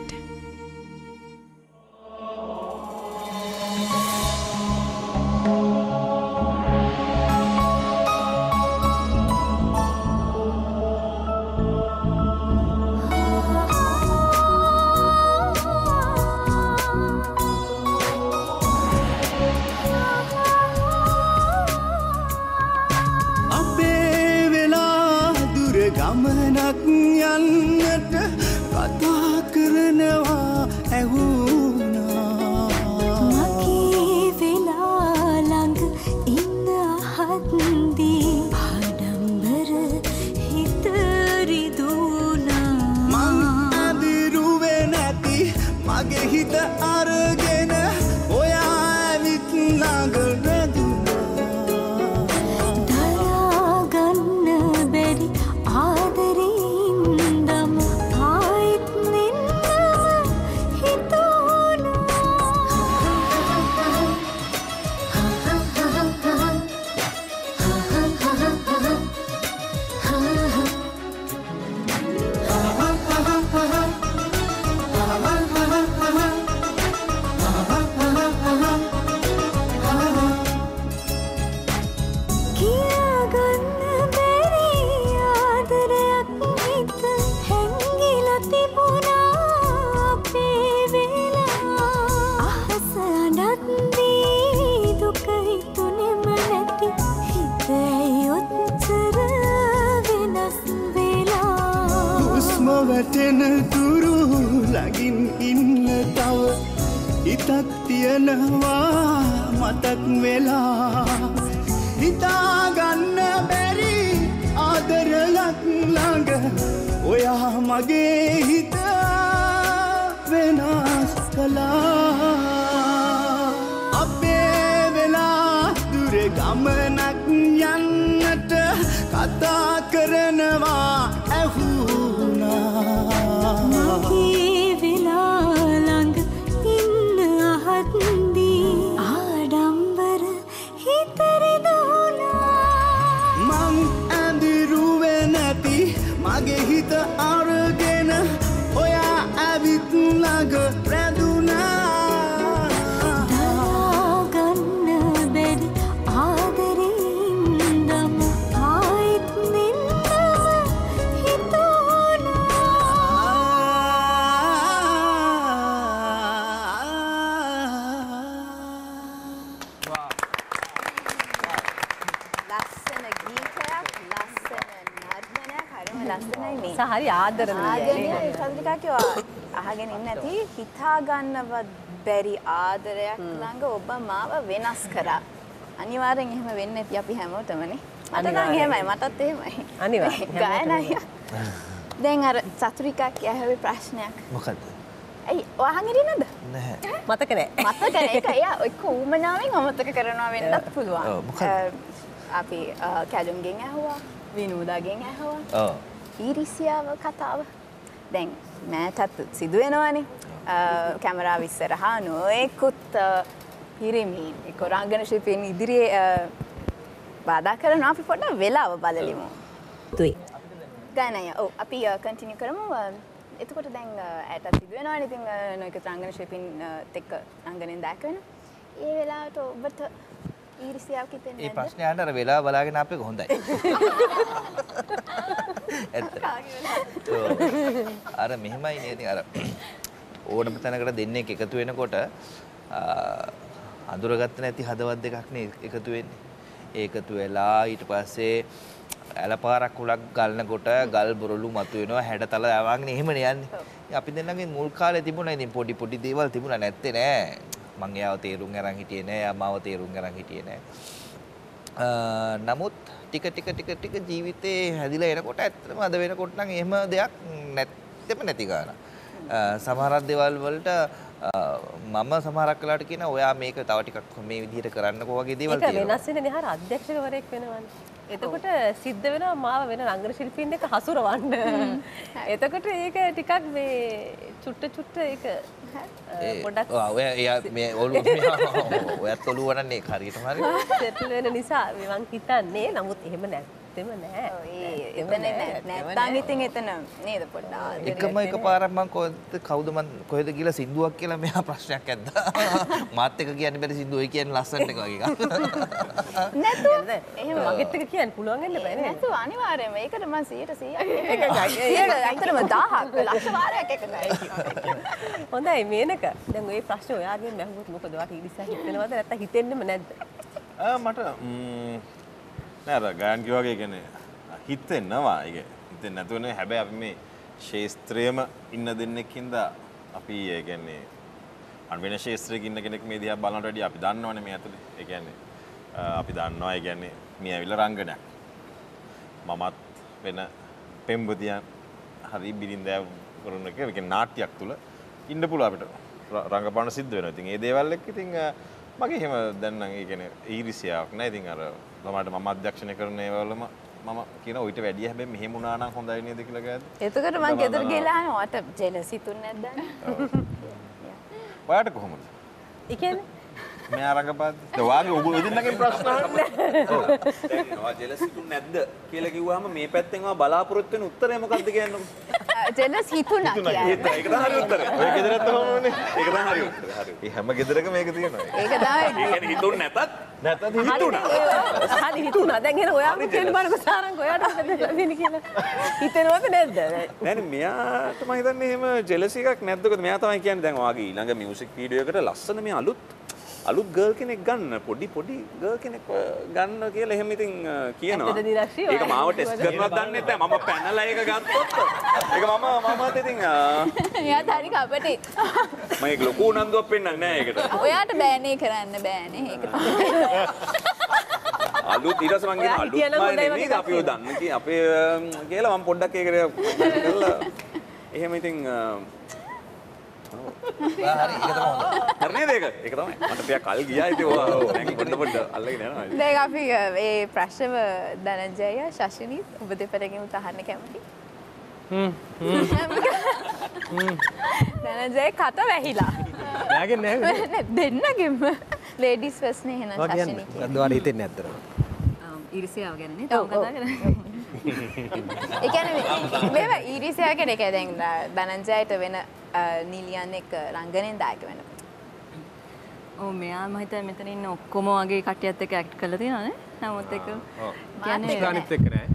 ගමනක් යන්නට කතා කරනවා ඇහුණා මගේ වෙලා ළඟ ඉන්න අහද්දී ආඩම්බර හිත රිදුණා මං අදිරුවේ නැති මගේ හිත අරගෙන ඔයා ඇවිත් ළඟ රැවටෙන තුරු ළඟින් ඉන්න තව හිතක් තියනවා මතක් වෙලා හිතාගන්න බැරි ආදරයක් ළඟ ඔයා මගේ හිත වෙනස් කළා අපේ වෙලා දුර ගමනක් යන්නට කතා කරනවා ඇහුණා මගේ වෙලා ළඟ ඉන්න අහද්දී ආඩම්බර හිතරිදුණා මං ඇඳිරුවේ නැති මගේ හිත අරගෙන ඔයා ඇවිත් ළඟ රැඳුණා දරාගන්න බැරි ආදරෙින්දම ආයිත් නින්දම ලස්සන ගීතයක් ලස්සන නර්තනයක් හරිම ලස්සනයි මේ. සහ හරි ආදරණීයයි. ආදරණීයයි චන්ද්‍රිකා කිව්වා අහගෙන ඉන්නේ නැති හිතා ගන්නවත් බැරි ආදරයක් ළඟ ඔබ මාව වෙනස් කරා. අනිවාර්යෙන් එහෙම වෙන්නේ නැති අපි හැමෝටමනේ. මට නම් එහෙමයි මටත් එහෙමයි. අනිවාර්යෙන්. ගායනයි. දැන් අර චතුරිකා කියහුවේ ප්‍රශ්නයක්. මොකද්ද? ඇයි ඔහන් ඉරිනද? නැහැ. මතක නැහැ. මතක නැහැ. ඒක එයා ඔය කූමනාවෙන් අමතක කරනවා වෙන්නත් පුළුවන්. ඔව් මොකද්ද? අපි කැලුම්ගෙන් ඇහුවා විනෝදාගෙන් ඇහුවා ඔව් ඊරිසියාව කතාව දැන් මෑතත් සිදු වෙනවානේ කැමරාව ඉස්සරහා නොයෙකුත් පිරිමින් එක්ක රංගන ශිල්පීන් ඉදිරියේ බාධා කරනවා අපි පොඩ්ඩක් වෙලාව බලලිමු තුයි ගානය ඔව් අපි කන්ටිනියු කරමු එතකොට දැන් ඇටත් සිදු වෙනවානේ ඉතින් නොයෙකුත් රංගන ශිල්පීන් එක්ක රංගනෙන් දැක වෙනවා ඒ වෙලාවට ඔබට ඊරිසියාවක් හිතෙන්නේ ඒ ප්‍රශ්නේ අහන්න අර වෙලාව බලාගෙන ආපේක හොඳයි. ඇත්ත. අර මෙහෙමයි නේද අර ඕනම තැනකට දෙන්නෙක් එකතු වෙනකොට අඳුරගත්ත නැති හදවත් දෙකක් නේ එකතු වෙන්නේ. ඒකතු වෙලා ඊට පස්සේ ඇලපාරක් උලක් ගලනකොට ගල් බොරළු මතුවෙනවා හැඩතල යවගෙන එහෙමනේ යන්නේ. අපි දෙන්නගේ මුල් කාලේ තිබුණා ඉතින් පොඩි පොඩි දේවල් තිබුණා නැත්තේ නෑ. මං එයාව තේරුම් අරන් හිටියේ නෑ එයා මාව තේරුම් අරන් හිටියේ නෑ නමුත් ටික ටික ටික ටික ජීවිතේ හැදිලා එනකොට ඇත්තටම අද වෙනකොට නම් එහෙම දෙයක් නැත්තෙම නැති ගාන සමහරක් දේවල් වලට මම සමහරක් වෙලාවට කියන ඔයා මේක තව ටිකක් මේ විදිහට කරන්නකෝ වගේ දේවල් තියෙනවා ඒක වෙනස් වෙන්නේ නේ හර අධ්‍යක්ෂකවරයෙක් වෙනවනේ එතකොට සිද්ධ වෙනවා මාව වෙන රංගන ශිල්පීන් එක්ක හසුරවන්න. එතකොට ඒක ටිකක් මේ චුට්ට චුට්ට ඒක පොඩක් ඔය එයා මේ ඔළුව ඔයත් ඔළුව වරන්නේ හරියටම හරි. සෙටල් වෙන නිසා මම හිතන්නේ නමුත් එහෙම නැත්තෙම නෑ. ඒ එතන නැත්තම් ඉතින් එතන නේද පොඩ්ඩක්. එකම එකපාරක් මම කවුද මම කොහෙද ගිහලා සින්දුවක් කියලා මෙහා ප්‍රශ්නයක් ඇද්දා. මාත් එක කියන්න බැරි සින්දුව ඔය කියන්නේ ලස්සනට එක වගේ එකක්. නැතුව එහෙම මගෙත් එක කියන්න පුළුවන් වෙන්න බෑ නේද? නැතුව අනිවාර්යයෙන්ම ඒකට මම සීයට සීයක් එකයි. ඒක ඇත්තටම දහයක් ලක්ෂ වාරයක් එකයි. හොඳයි මේනක. දැන් ওই ප්‍රශ්නේ ඔයාගෙන් මහුවොත් මොකද? ඔයාට ඉරිසා හිතෙනවද නැත්නම් හිතෙන්නෙම නැද්ද? ආ මට නෑ අර ගායන කිව්වා වගේ කියන්නේ හිතෙනවා. ඒක හිතෙන්නේ නැතුව නෙවෙයි. හැබැයි අපි මේ ශාස්ත්‍රයේම ඉන්න දෙන්නෙක් හින්දා අපි ඒ කියන්නේ අන් වෙන ශාස්ත්‍රයක ඉන්න කෙනෙක් මේ දිහා බලනට වැඩිය අපි දන්නවනේ මේ ඇතුලේ. ඒ කියන්නේ අපි දන්නවා ඒ කියන්නේ මේ ඇවිල්ලා රංගනයක්. මමත් වෙන පෙම්වතියන් හරි බිරින්දෑ කරන එක ඒ කියන්නේ නාට්‍යයක් තුල ඉන්න පුළුවන් අපිට රංගපාන සිද්ධ වෙනවා. ඉතින් මේ දේවල් එක්ක ඉතින් මගේ එහෙම දැන් නම් ඒ කියන්නේ ඊරිසියාවක් නෑ. ඉතින් අර ළමයට මම අධ්‍යක්ෂණය කරන ඒවලම මම කියන ඊට වැඩිය හැබැයි මෙහෙම වුණා නම් හොඳයි නේද කියලා ගෑද. එතකොට මම ගෙදර ගිහලා අහනවා ඔයාට ජෙලස් හිතුන්නේ නැද්ද? ඔයාට කොහොමද? ඒ කියන්නේ මෙයා රංගපාද්දි. ඒ වාගේ ඔබ දෙන්නගෙන් ප්‍රශ්න අහන්නේ. දැන් ඔයා ජෙලස් හිතුන්නේ නැද්ද කියලා කිව්වහම මේ පැත්තෙන් ඔයා බලාපොරොත්තු වෙන උත්තරය මොකක්ද කියන්නේ? ජෙලස් හිතුණා කියන්නේ. ඒක තමයි හරි උත්තරය. ඔය ගෙදරත් තෝරන්නේ. ඒක තමයි හරි උත්තරය. හරි. ඒ හැම ගෙදරකම මේක තියෙනවා. ඒක තමයි. ඒ කියන්නේ හිතුන්නේ නැතත් නැතත් හිතුණා. හරි හිතුණා. දැන් එහෙනම් ඔයාම කියන බලක සාරංග ඔයාට මොකද වෙන්නේ කියලා හිතෙනවද නැද්ද? නෑ මෙයාට මම හිතන්නේ එහෙම ජෙලසි එකක් නැද්ද? මොකද මෙයා තමයි කියන්නේ දැන් ඔයාගේ ඊළඟ මියුසික් වීඩියෝ එකට ලස්සන මේ අලුත් අලුත් ගර්ල් කෙනෙක් ගන්න පොඩි පොඩි ගර්ල් කෙනෙක් ගන්න කියලා එහෙම ඉතින් කියනවා. ඇත්තද දිලක්ෂි? ඒක මාව ටෙස්ට් කරනවත් දන්නේ නැහැ. මම පැනලා ඒක ගත්තොත් ඒක මම මමත් ඉතින් එයාට හරි කපටි. මම ඒක ලොකු උනන්දුවක් පෙන්නන්නේ නැහැ ඒකට. ඔයාට බෑනේ කරන්න බෑනේ. ඒක තමයි. අලුත් ඊට පස්සේ මං කියන අලුත් නෙමෙයි අපි ඔය දන්න කී අපේ කියලා මම පොඩ්ඩක් ඒකට කරලා එහෙම ඉතින් හරි ඒක තමයි හොඳ. හරි නේද ඒක? ඒක තමයි. මට ටිකක් කල් ගියා ඉතින් ඔය දැන් පොඩ පොඩ අල්ලගෙන යනවා. දැන් අපි ඒ ප්‍රශ්නව ධනංජය ශෂිනී ඔබ දෙපළගෙන් උදාහරණ කැමති. හ්ම් හ්ම්. ධනංජය කට වැහිලා. යාගෙන් නැහැ. දෙන්නගෙම ලේඩිස් ෆස්ට් නේ එහෙනම් ශෂිනී. මොකද්ද ඔයාලා හිතන්නේ ඇත්තටම? ඉරිසියාව ගැන නේ තව කතා කරන්නේ. ඒ කියන්නේ මේව ඊරිසියා කියන එක දැන් ධනංජයට වෙන නිලියන් එක්ක රංගනෙන් දායක වෙන. ඔව් මෙයා මම හිතන්නේ මෙතන ඉන්න ඔක්කොම වගේ කට්ටියත් එක්ක ඇක්ට් කරලා තියෙනවානේ. නමුත් ඒක කියන්නේ ගානිත් එක්ක නෑ.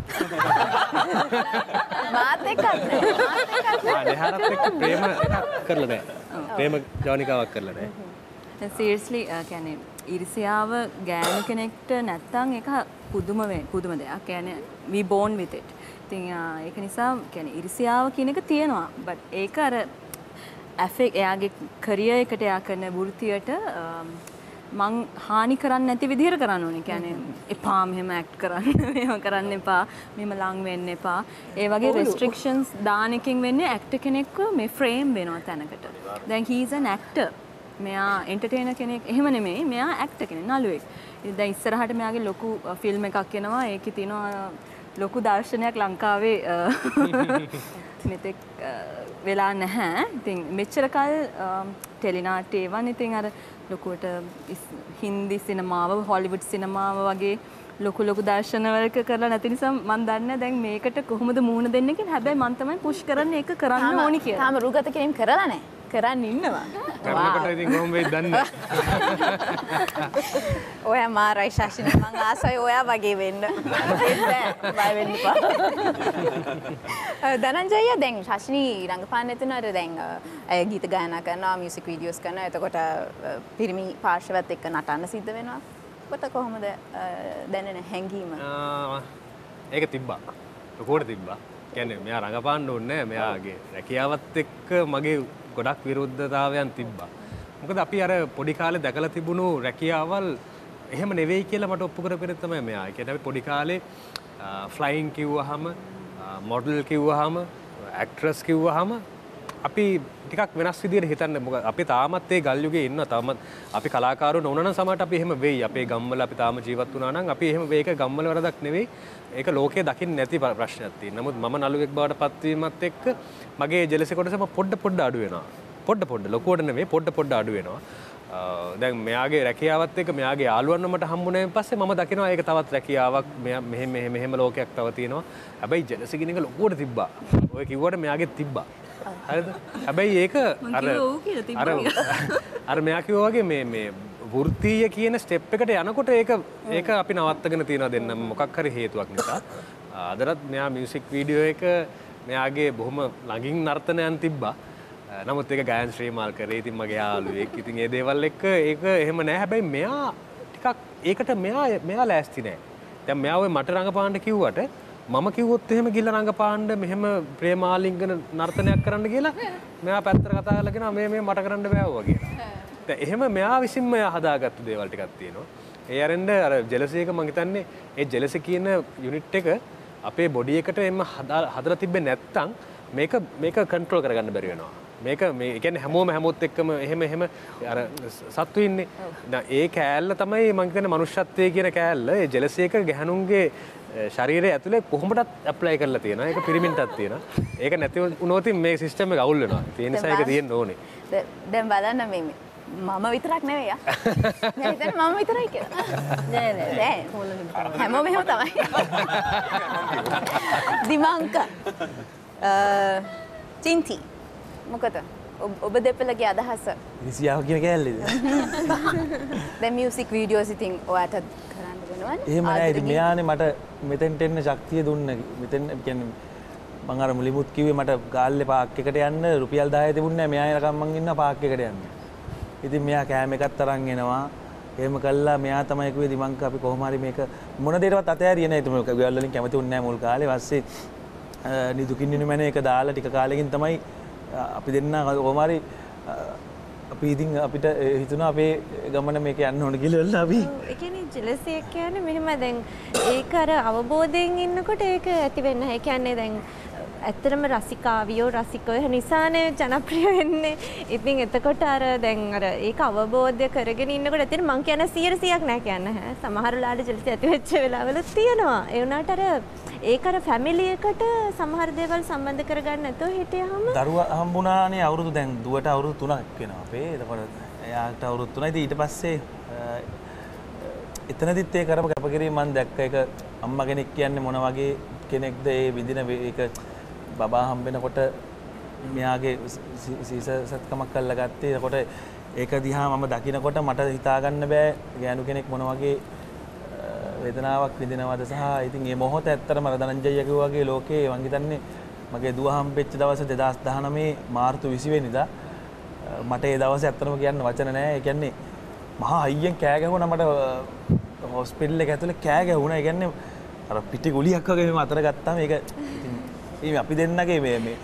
මාත් එක්කත් නෑ. මාත් එක්කත් නෑ. දෙහරත් එක්ක ප්‍රේම කරලා නෑ. ප්‍රේම ජවනිකාවක් කරලා නෑ. සීරියස්ලි කියන්නේ ඉරිසියාව ගෑනු කෙනෙක්ට නැත්තම් ඒක පුදුම පුදුම දෙයක්. කියන්නේ we born with it. ඉතින් ඒක නිසා කියන්නේ ඉරිසියාව කියන එක තියෙනවා. but ඒක අර ඇෆෙක්ට් එයාගේ කරියර් එකට එයා කරන වෘත්තියට මං හානි කරන්නේ නැති විදිහට කරන්න ඕනේ. කියන්නේ එපා මෙහෙම ඇක්ට් කරන්න, මෙහෙම කරන්න එපා, මෙහෙම ලං වෙන්න එපා. ඒ වගේ restrictions දාන එකෙන් වෙන්නේ ඇක්ටර් කෙනෙක්ව මේ ෆ්‍රේම් වෙනවා තැනකට. දැන් he is an actor. මෙයා එන්ටර්ටේනර් කෙනෙක් එහෙම නෙමෙයි. මෙයා ඇක්ටර් කෙනෙක්, නළුවෙක්. ඉතින් දැන් ඉස්සරහට මෙයාගේ ලොකු ෆිල්ම් එකක් එනවා. ඒකේ තියෙනවා ලොකු දර්ශනයක් ලංකාවේ මෙතෙක් වෙලා නැහැ. ඉතින් මෙච්චර කල් ටෙලිනාට්‍ය ඒවන් ඉතින් අර ලොකුවට හින්දි සිනමාව, හොලිවුඩ් සිනමාව වගේ ලොකු ලොකු දර්ශනවලක කරලා නැති නිසා මම දන්නේ දැන් මේකට කොහොමද මුහුණ දෙන්නේ කියලා. හැබැයි මම තමයි පුෂ් කරන්නේ ඒක කරන්න ඕනි කියලා. තාම රුගත කිරීම කරලා නැහැ. කරන්න ඉන්නවා. කරනකොට ඉතින් කොහොම වෙයිද දන්නේ. ඔයා මාරයි ශාසිනී මං ආසයි ඔයා වගේ වෙන්න. බය වෙන්න එපා. ධනංජය දැන් ශාසිනී රංගපාන්නේ තුනට දැන් ගීත ගායනා කරනවා, මියුසික් වීඩියෝස් කරනවා. එතකොට පිරිමි පාර්ශවයත් එක්ක නටන්න සිද්ධ වෙනවා. කොට කොහොමද දැනෙන හැඟීම? ඒක තිබ්බා. ලොකුවට තිබ්බා. කියන්නේ මෙයා රඟපාන්න ඕනේ නැහැ. මෙයාගේ රැකියාවත් එක්ක මගේ ගොඩක් විරුද්ධතාවයන් තිබ්බා. මොකද අපි අර පොඩි කාලේ දැකලා තිබුණු රැකියාවල් එහෙම නෙවෙයි කියලා මට ඔප්පු කරපෙන්නේ තමයි මෙයා. ඒ කියන්නේ අපි පොඩි කාලේ ෆ්ලයින් කිව්වහම, මොඩල් කිව්වහම, ඇක්ට්‍රස් කිව්වහම අපි ටිකක් වෙනස් විදිහට හිතන්නේ. මොකද අපි තාමත් ඒ ගල් යුගයේ ඉන්නවා. තාමත් අපි කලාකාරයෝ නොවුනා නම් සමහරට අපි එහෙම වෙයි. අපේ ගම්වල අපි තාම ජීවත් වුණා නම් අපි එහෙම වෙයි. ඒක ගම්වල වරදක් නෙවෙයි. ඒක ලෝකේ දකින්න නැති ප්‍රශ්නයක් තියෙනවා. නමුත් මම නළුවෙක් බවට පත්වීමත් එක්ක මගේ ජෙලසි කොටස පොඩ පොඩ අඩු වෙනවා. පොඩ පොඩ ලොකුවට නෙවෙයි පොඩ පොඩ අඩු වෙනවා. දැන් මෙයාගේ රැකියාවත් එක්ක මෙයාගේ යාළුවන්ව මට හම්බුනේන් පස්සේ මම දකිනවා ඒක තවත් රැකියාවක් මෙහෙම මෙහෙම මෙහෙම ලෝකයක් තව තියෙනවා. හැබැයි ජෙලසි කියන එක ලොකුවට තිබ්බා. ඔය කිව්වට මෙයාගේ තිබ්බා. හරිද? හැබැයි ඒක අර අර අර මෙයා කිව්වා වගේ මේ මේ වෘත්තීය කියන ස්ටෙප් එකට යනකොට ඒක ඒක අපි නවත්තගෙන තියෙනවා දෙන්නම මොකක් හරි හේතුවක් නිසා. අදටත් මෙයා මියුසික් වීඩියෝ එක මෙයාගේ බොහොම ළඟින් නර්තනයන් තිබ්බා. නමුත් ඒක ගායන ශ්‍රීමාල් කරේ. ඉතින් මගේ යාළුවෙක්. ඉතින් ඒ දේවල් එක්ක ඒක එහෙම නෑ. හැබැයි මෙයා ටිකක් ඒකට මෙයා මෙයා ලෑස්ති නෑ. දැන් මෙයා ඔය මට රඟපාන්න කිව්වට මම කිව්වොත් එහෙම ගිහලා රඟපාන්න මෙහෙම ප්‍රේමාලිංගන නර්තනයක් කරන්න කියලා මෙයා පැත්තට කතා කරලා කියනවා මේ මේ මට කරන්න බෑ වගේ. දැන් එහෙම මෙයා විසින්ම එයා හදාගත්තු දේවල් ටිකක් තියෙනවා. ඒ අරෙන්ද අර ජෙලසි එක මම හිතන්නේ ඒ ජෙලසි කියන යුනිට් එක අපේ බොඩි එකට එම්ම හදලා තිබ්බේ නැත්තම් මේක මේක කන්ට්‍රෝල් කරගන්න බැරි වෙනවා. මේක මේ කියන්නේ හැමෝම හැමෝත් එක්කම එහෙම එහෙම අර සත්තු ඉන්නේ. දැන් ඒ කෑල්ල තමයි මම කියන්නේ මනුෂ්‍යත්වයේ කියන කෑල්ල. ඒ ජෙලසි එක ගැහණුන්ගේ ශරීරය ඇතුලේ කොහොමදත් ඇප්ලයි කරලා තියෙනවා. ඒක පිරිමින්ටත් තියෙනවා. ඒක නැති වුණොත් මේ සිස්ටම් එක අවුල් වෙනවා. ඒ නිසා ඒක තියෙන්න ඕනේ. දැන් බලන්න මේ මම විතරක් නෙවෙයි ආ. මම හිතන්නේ මම විතරයි කියලා. නෑ නෑ නෑ. හැමෝම එහෙම තමයි. දිමංක. චින්ති. මොකද? ඔබ දෙපළගේ අදහස. ඉරිසියාව කියන කෑල්ලේද? දැන් මියුසික් වීඩියෝස් ඉතින් ඔයාට කරන්න වෙනවනේ. එහෙම නෑ. ඉතින් මෙයානේ මට මෙතෙන්ට එන්න ශක්තිය දුන්න. මෙතෙන් කියන්නේ මම අර මුලිමුත් කිව්වේ මට ගාල්ලේ පාක් එකට යන්න රුපියල් දහය තිබුණේ නෑ. මෙයා එනකම් මං ඉන්න පාක් එකට යන්න. ඉතින් මෙයා කෑම එකක් තරන් එනවා. එහෙම කළා මෙයා තමයි කිව්වේ දිමංක අපි කොහොම හරි මේක මොන දෙයකටවත් අතෑරියේ නැහැ. ඒක ගෙවල් වලින් කැමති වුණේ නැහැ මුල් කාලේ. ඊපස්සේ නිදුකින් නිනුමැන එක දාලා ටික කාලෙකින් තමයි අපි දෙන්න කොහොම හරි අපි ඉතින් අපිට හිතුණා අපේ ගමන මේක යන්න ඕන කියලා අපි. ඒ කියන්නේ ජෙලසි එක කියන්නේ මෙහෙම දැන් ඒක අර අවබෝධයෙන් ඉන්නකොට ඒක ඇති වෙන්නේ නැහැ. ඒ කියන්නේ දැන් ඇත්තටම රසිකාවියෝ රසිකයෝ නිසානේ ජනප්‍රිය වෙන්නේ. ඉතින් එතකොට අර දැන් අර ඒක අවබෝධය කරගෙන ඉන්නකොට ඇත්තට මං කියන්නේ සියයට සියයක් නෑ කියන්නේ හැ. සමහර වෙලාවට ජෙලසි ඇති වෙච්ච වෙලාවල තියෙනවා. ඒ වුණාට අර ඒක අර ෆැමිලි එකට සමහර දේවල් සම්බන්ධ කරගන්න නැතුව හිටියාම දරුවා හම්බුණානේ අවුරුදු දැන් දුවට අවුරුදු තුනක් වෙනවා අපේ. එතකොට එයාට අවුරුදු තුනයි. ඉතින් ඊට පස්සේ එතනදිත් ඒ කරපු කැපකිරීම මම දැක්ක. ඒක අම්මා කෙනෙක් කියන්නේ මොන වගේ කෙනෙක්ද ඒ විදින ඒක බබා හම්බෙනකොට මෙයාගේ සීසත්කමක් කරලා ගත්තේ. එතකොට ඒක දිහා මම දකිනකොට මට හිතා ගන්න බෑ ගෑනු කෙනෙක් මොන වගේ වේදනාවක් විඳිනවද සහ ඉතින් මේ මොහොත ඇත්තටම රදනංජය කිව්වා වගේ ලෝකේ මං හිතන්නේ මගේ දුව හම්බෙච්ච දවස් දෙදාස් දහනවය මාර්තු විසි වෙනිදා මට ඒ දවසේ ඇත්තටම කියන්න වචන නෑ. ඒ කියන්නේ මහා අයියෙන් කෑ ගැහුණා මට හොස්පිටල් එක ඇතුලේ කෑ ගැහුණා. ඒ කියන්නේ අර පිටි ගුලියක් වගේ මෙම අතර ගත්තාම ඒක ඉතින් අපි දෙන්නගේ මේ මේ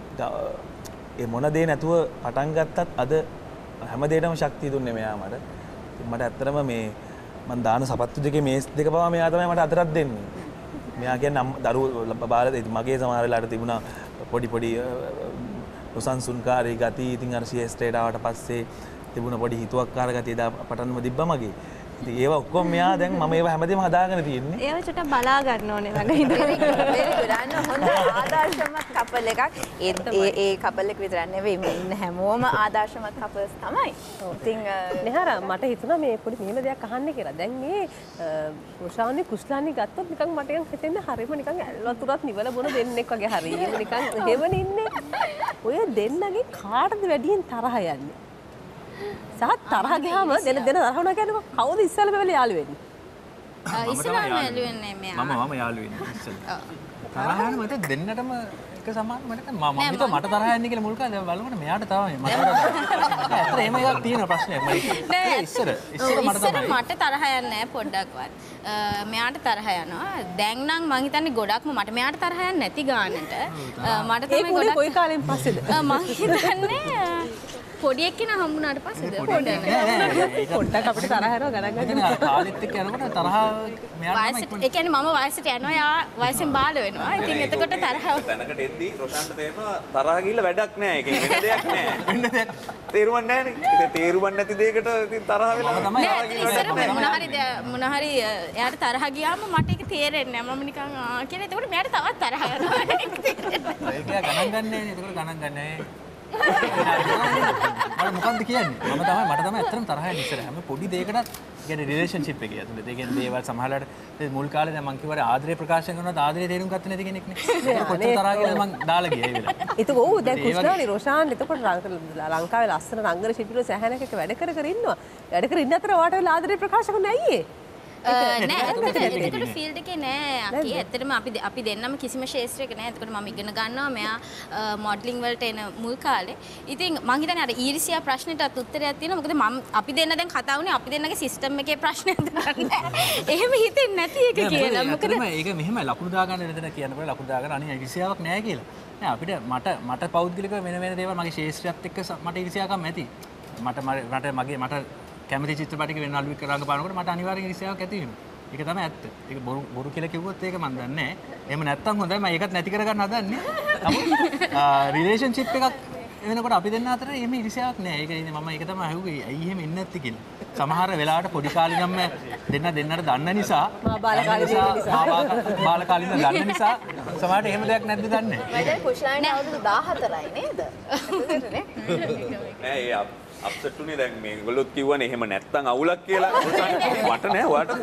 ඒ මොන දේ නැතුව පටන් ගත්තත් අද හැම දෙයකම ශක්තිය දුන්නේ මෙයා මට. ඉතින් මට ඇත්තටම මේ මම දාන සපත්තු දෙකේ මේස් දෙක පවා මෙයා තමයි මට අතරක් දෙන්නේ. මෙයා කියන්නේ දරුවෝ බාල මගේ සමහර වෙලාවට තිබුණා පොඩි පොඩි උසන්සුන්කාරී ගති. ඉතින් අර සියස්ටේට ආවට පස්සේ තිබුණ පොඩි හිතුවක්කාර ගතිය දා පටන්ම තිබ්බා මගේ. ඉතින් ඒවා ඔක්කොම මෙයා දැන් මම ඒවා හැමදේම හදාගෙන තියෙන්නේ. ඒව චුට්ටක් බලා ගන්න ඕනේ ළඟ ඉඳලා. හොඳ ආදර්ශමත් කපල් එකක්. ඒ ඒ කපල් එක විතරක් නෙවෙයි මේ ඉන්න හැමෝම ආදර්ශමත් කපල්ස් තමයි. ඉතින් නෙහර මට හිතුණා මේ පොඩි මෙහෙම දෙයක් අහන්න කියලා. දැන් මේ රොෂානි කුස්ලානි ගත්තොත් නිකන් මට නිකන් හිතෙන්නේ හරියම නිකන් ඇල්වතුරත් නිවල බොන දෙන්නෙක් වගේ හරියම නිකන් හේවන ඉන්නේ. ඔය දෙන්නගේ කාටද වැඩියෙන් තරහ යන්නේ? සහ තරහ ගියාම දෙන දෙන තරහ වුණා කියන්නේ කවුද ඉස්සෙල්ලා වෙලා යාළු වෙන්නේ? ඉස්සෙල්ලාම යාළු වෙන්නේ මෙයා. මම මම යාළු වෙන්නේ ඉස්සෙල්ලා. තරහ යන මට දෙන්නටම එක සමාන මට මම හිතුවා මට තරහ යන්නේ කියලා මුල් කාලේ බලනකොට මෙයාට තමයි මට ඇත්තට එහෙම එකක් තියෙන ප්‍රශ්නයක් මට. නෑ ඉස්සර ඉස්සර මට තමයි. මට තරහ යන්නේ නෑ පොඩ්ඩක්වත්. මෙයාට තරහ යනවා. දැන් නම් මං හිතන්නේ ගොඩක්ම මට මෙයාට තරහ යන්නේ නැති ගානට. මට තමයි ගොඩක් කොයි කාලෙන් පස්සේද? මං හිතන්නේ පොඩි එක්කෙනා හම්බුනාට පස්සේද පොඩ්ඩක් පොඩ්ඩක් අපිට තරහ යනවා ගණන් ගන්න. කාලෙත් එක්ක යනකොට තරහ මෙයාට වයසට ඒ කියන්නේ මම වයසට යනවා යා වයසෙන් බාල වෙනවා. ඉතින් එතකොට තරහ තැනකට එද්දි රොෂාන්ට තේරෙනවා තරහ ගිහිල්ලා වැඩක් නැහැ. ඒකේ වෙන දෙයක් නැහැ. වෙන දෙයක් තේරුම් නැහැනේ. ඒක තේරුම් නැති දෙයකට ඉතින් තරහ වෙලා තමයි තරහ ගිහිල්ලා මොන හරි මොන හරි එයාට තරහ ගියාම මට ඒක තේරෙන්නේ නැහැ. මම නිකන් ආ කියලා එතකොට මෙයාට තවත් තරහ යනවා. ඒක ගණන් ගන්නෑ නේ. එතකොට ගණන් ගන්නෑ. මට මොකක්ද කියන්නේ? මම තමයි මට තමයි ඇත්තටම තරහ යන්නේ ඉස්සර. හැම පොඩි දෙයකටත් කියන්නේ රිලේෂන්ෂිප් එකේ ඇතුළේ. ඒ කියන්නේ දේවල් සමහරවිට මුල් කාලේ දැන් මං කිව්වා ආදරේ ප්‍රකාශ කරනවාත් ආදරේ තේරුම් ගත්තේ නැති කෙනෙක් නේ. ඒක කොච්චර තරහ කියලා මං දාලා ගියා ඒ වෙලාවේ. ඒක ඔව් දැන් කුස්නානි රොෂාන් එතකොට ලංකාවේ ලස්සන රංගන ශිල්පිවරු සැහැනක එක වැඩ කර කර ඉන්නවා. වැඩ කර ඉන්න අතර ඔයාට වෙලා ආදරේ ප්‍රකාශ කරන්නේ ඇයි ඒ? නෑ එතකොට ෆීල්ඩ් එකේ නෑ අකි ඇත්තටම අපි අපි දෙන්නම කිසිම ශේෂ්ත්‍රයක නෑ. එතකොට මම ඉගෙන ගන්නවා මෙයා මොඩලින් වලට එන මුල් කාලේ. ඉතින් මං හිතන්නේ අර ඊර්ෂ්‍යා ප්‍රශ්නෙටත් උත්තරයක් තියෙනවා. මොකද මම අපි දෙන්න දැන් කතා වුණේ අපි දෙන්නගේ සිස්ටම් එකේ ප්‍රශ්නයක් දරන්නේ. එහෙම හිතෙන්නේ නැති එක කියලා. මොකද ඒක මෙහෙම ලකුණු දාගන්න දෙන්න කියන්න බෑ ලකුණු දාගන්න අනිත් ඊර්ෂ්‍යාවක් නෑ කියලා. නෑ අපිට මට මට පෞද්ගලිකව වෙන වෙන දේවල් මගේ ශේෂ්ත්‍රයත් එක්ක මට ඊර්ෂ්‍යාවක්ම ඇති. මට මට මගේ මට කැමති චිත්‍රපටයක වෙන අලුත් කරාක බලනකොට මට අනිවාර්යෙන් ඊර්ෂ්‍යාවක් ඇති වෙනවා. ඒක තමයි ඇත්ත. ඒක බොරු බොරු කියලා කිව්වොත් ඒක මන් දන්නේ නැහැ. එහෙම නැත්තම් හොඳයි මම ඒකත් නැති කරගන්න හදන්නේ. නමුත් රිලේෂන්ෂිප් එකක් වෙනකොට අපි දෙන්න අතර එහෙම ඉරිසියාවක් නැහැ. ඒක ඉතින් මම ඒක තමයි අහුවේ. ඇයි එහෙම ඉන්නේ නැත්තේ කියලා. සමහර වෙලාවට පොඩි කාලේ නම් දෙන්න දෙන්නට දන්න නිසා මා බාල කාලේ දෙන්න නිසා බාල කාලේ ඉඳන් දන්න නිසා සමහරට එහෙම දෙයක් නැද්ද දන්නේ නැහැ. මම කුෂ්ලානේ අවුරුදු දාහතරයි නේද? නෑ ඒ අප්සෙට් උනේ දැන් මේගොල්ලොත් කිව්වනේ එහෙම නැත්තම් අවුලක් කියලා. මට නෑ ඔයාට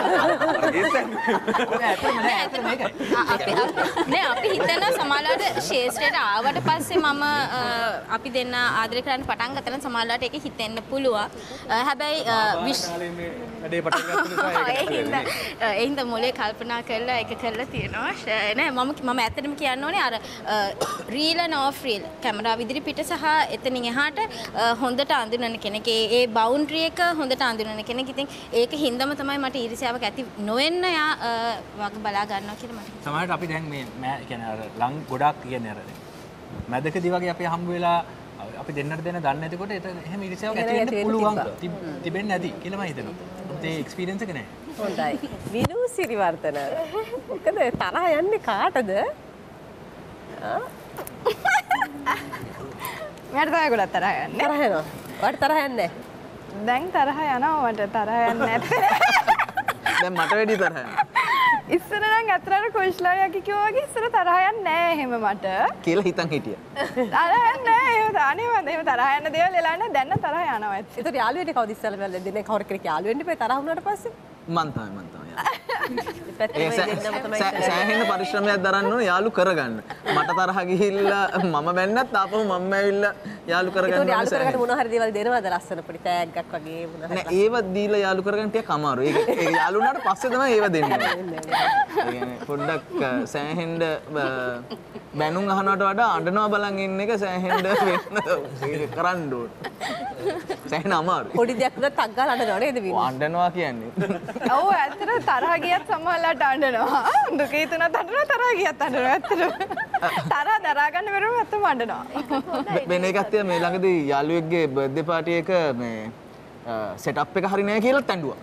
නෑ අපි හිතනවා සමහරවිට ශේෂ්ත්‍රයට ආවට පස්සේ මම අපි දෙන්න ආදරය කරන්න පටන් ගත්තා නම් සමහරවිට ඒක හිතෙන්න පුළුවන්. හැබැයි වැඩේ පටන් ගත්ත නිසා ඒ හින්දා මොලේ කල්පනා කරලා ඒක කරලා තියෙනවා. නෑ මම මම ඇත්තටම කියන්න ඕනේ අර රීල් and off reel කැමරාව ඉදිරි පිට සහ එතනින් එහාට හොඳට අඳුනන කෙනෙක්. ඒ ඒ බවුන්ඩරි එක හොඳට අඳුනන කෙනෙක්. ඉතින් ඒක හින්දාම තමයි මට ඊර්ෂ්‍යාවක් ඇති නොවෙන්න යා වග බලා ගන්නවා කියලා මට. සමහරවිට අපි දැන් මේ මෑ කියන්නේ අර ලං ගොඩක් කියන්නේ අර මැදකදී වගේ අපි හම්බ වෙලා අපි දෙන්නට දෙන්න දන්නේ නැතිකොට ඒක එහෙම ඊර්ෂ්‍යාවක් ඇති වෙන්න පුළුවන් තිබෙන්නේ නැති කියලා මම හිතනවා. ඒ එක්ස්පීරියන්ස් එක නෑ. හොඳයි. විනු සිරිවර්ධන. මොකද තරහ යන්නේ කාටද? මට තමයි ගොඩක් තරහ යන්නේ. තරහ යනවා. ඔයාලට තරහ යන්නේ නැහැ. දැන් තරහ යනවා මට තරහ යන්නේ නැත්තේ. දැන් මට වැඩි තරහ යනවා. ඉස්සර නම් අතරට කුෂ්ලාරියා කිව්වා වගේ ඉස්සර තරහ යන්නේ නැහැ එහෙම මට. කියලා හිතන් හිටියා. තරහ යන්නේ නැහැ. එහෙම අනේ මම එහෙම තරහ යන දේවල් එලා නැහැ. දැන් තරහ යනවා ඇත්ත. ඒතර යාළු වෙන්නේ කවුද ඉස්සෙල්ලා වෙලා දෙන්නේ කවුරු කෙනෙක් යාළු වෙන්න ඉපේ තරහ වුණාට පස්සේ? මං තමයි මං තමයි. සෑහෙන පරිශ්‍රමයක් දරන්න ඕන යාළු කරගන්න. මට තරහ ගිහිල්ලා මම බැන්නත් ආපහු මම ඇවිල්ලා යාළු කරගන්න. ඒක යාළු කරගන්න මොන හරි දේවල් දෙනවද ලස්සන පොඩි තෑග්ගක් වගේ මොන හරි. නෑ ඒව දීලා යාළු කරගන්න ටිකක් අමාරුයි. ඒක ඒක යාළු වුණාට පස්සේ තමයි ඒව දෙන්නේ. ඒ කියන්නේ පොඩ්ඩක් සෑහෙන්න බැනුම් අහනවට වඩා අඬනවා බලන් ඉන්න එක සෑහෙන්න වෙන්න කරන්න ඕන. සෑහෙන අමාරුයි. පොඩි දෙයක් උනත් ටක් ගාලා අඬනවා නේද විනු? අඬනවා කියන්නේ. ඔව් ඇත්තට තරහ ගියත් සමහරලාට අඬනවා. දුක හිතුණත් අඬනවා තරහ ගියත් අඬනවා ඇත්තට. තරහ දරා ගන්න බැරුව ඇත්තම අඬනවා. වෙන එකක් තියෙනවා මේ ළඟදී යාළුවෙක්ගේ බර්ත්ඩේ පාටි එක මේ සෙටප් එක හරි නෑ කියලා තැඬුවා.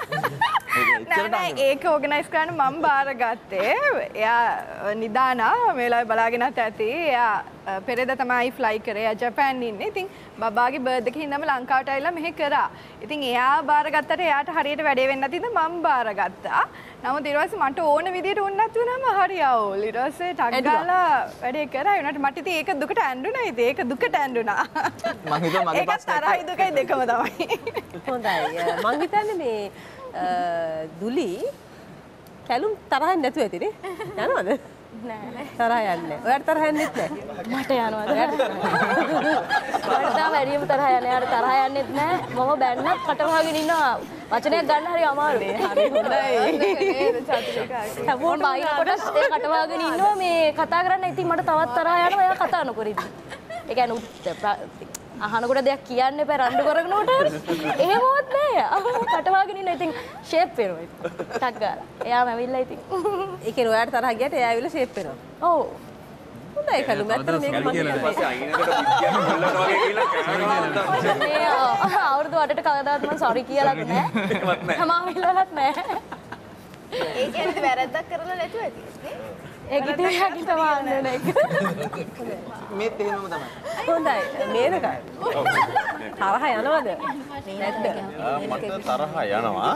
නෑ නෑ ඒක ඕගනයිස් කරන්න මම බාරගත්තේ. එයා නිදානා මේ වෙලාවේ බලාගෙනත් ඇති. එයා පෙරේද තමයි ෆ්ලයි කරේ. එයා ජපාන් ඉන්නේ. ඉතින් බබාගේ බර්ත්ඩේ එක හින්දාම ලංකාවට ඇවිල්ලා මෙහෙ කරා. ඉතින් එයා බාරගත්තට එයාට හරියට වැඩේ වෙන්නේ නැති ඉඳන් මම බාරගත්තා. නමුත් ඊට පස්සේ මට ඕන විදියට වුණ නැතුනම හරි අවුල්. ඊට පස්සේ ටක් ගාලා වැඩේ කරා. ඒ වුණාට මට ඉතින් ඒක දුකට ඇඬුණා. ඉතින් ඒක දුකට ඇඬුණා. මං හිතුවා මගේ ඒක තරහයි දුකයි දෙකම තමයි. හොඳයි. මං හිතන්නේ මේ දුලි කැලුම් තරහ නැතුව ඇතිනේ. යනවද? නෑ. තරහ යන්නේ. ඔයාලට තරහ යන්නේත් නෑ. මට යනවා. මට තාම වැඩිම තරහ යන්නේ. යාට තරහ යන්නේත් නෑ. මම බැන්නත් කට වහගෙන ඉන්නවා. වචනයක් ගන්න හරි අමාරුයි. හරි හොඳයි. හැමෝම බයින කොටස් ඒ කට වහගෙන ඉන්නවා මේ කතා කරන්න. ඉතින් මට තවත් තරහ යනවා. එයා කතා නොකර ඉන්නේ. ඒ කියන්නේ අහනකොට දෙයක් කියන්න එපා රණ්ඩු කරගෙන උට. එහෙමවත් නෑ. අහන කටවාගෙන ඉන්න ඉතින් ෂේප් වෙනවා ඉතින්. ටක් ගාලා. එයාම ඇවිල්ලා ඉතින්. ඒ කියන්නේ ඔයාලට තරහ ගියට එයා ඇවිල්ලා ෂේප් වෙනවා. ඔව්. හොඳයි කලු මැත්තර මේක මම ඊපස්සේ අයිනකට විද්‍යාව මුල්ලට වගේ කියලා කෑමරාවට මේ අවුරුදු අටට කවදාවත් මම සෝරි කියලාත් නෑ. තමා විලලත් නෑ. ඒ කියන්නේ වැරද්දක් කරලා නැතුව ඇති නේ? ඒක ඉතින් යකින් තමයි අන්නන එක. මේත් එහෙමම තමයි. හොඳයි. මේක තරහ යනවද? නැද්ද? මට තරහ යනවා.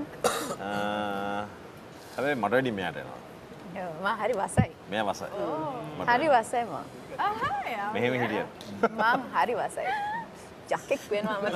හැබැයි මට වැඩි මෙයාට යනවා. මම හරි වසයි. මෙයා වසයි. හරි වසයි මම. මෙහෙම හිටියා. මම හරි වසයි. ජක්කෙක් වෙනවා මම.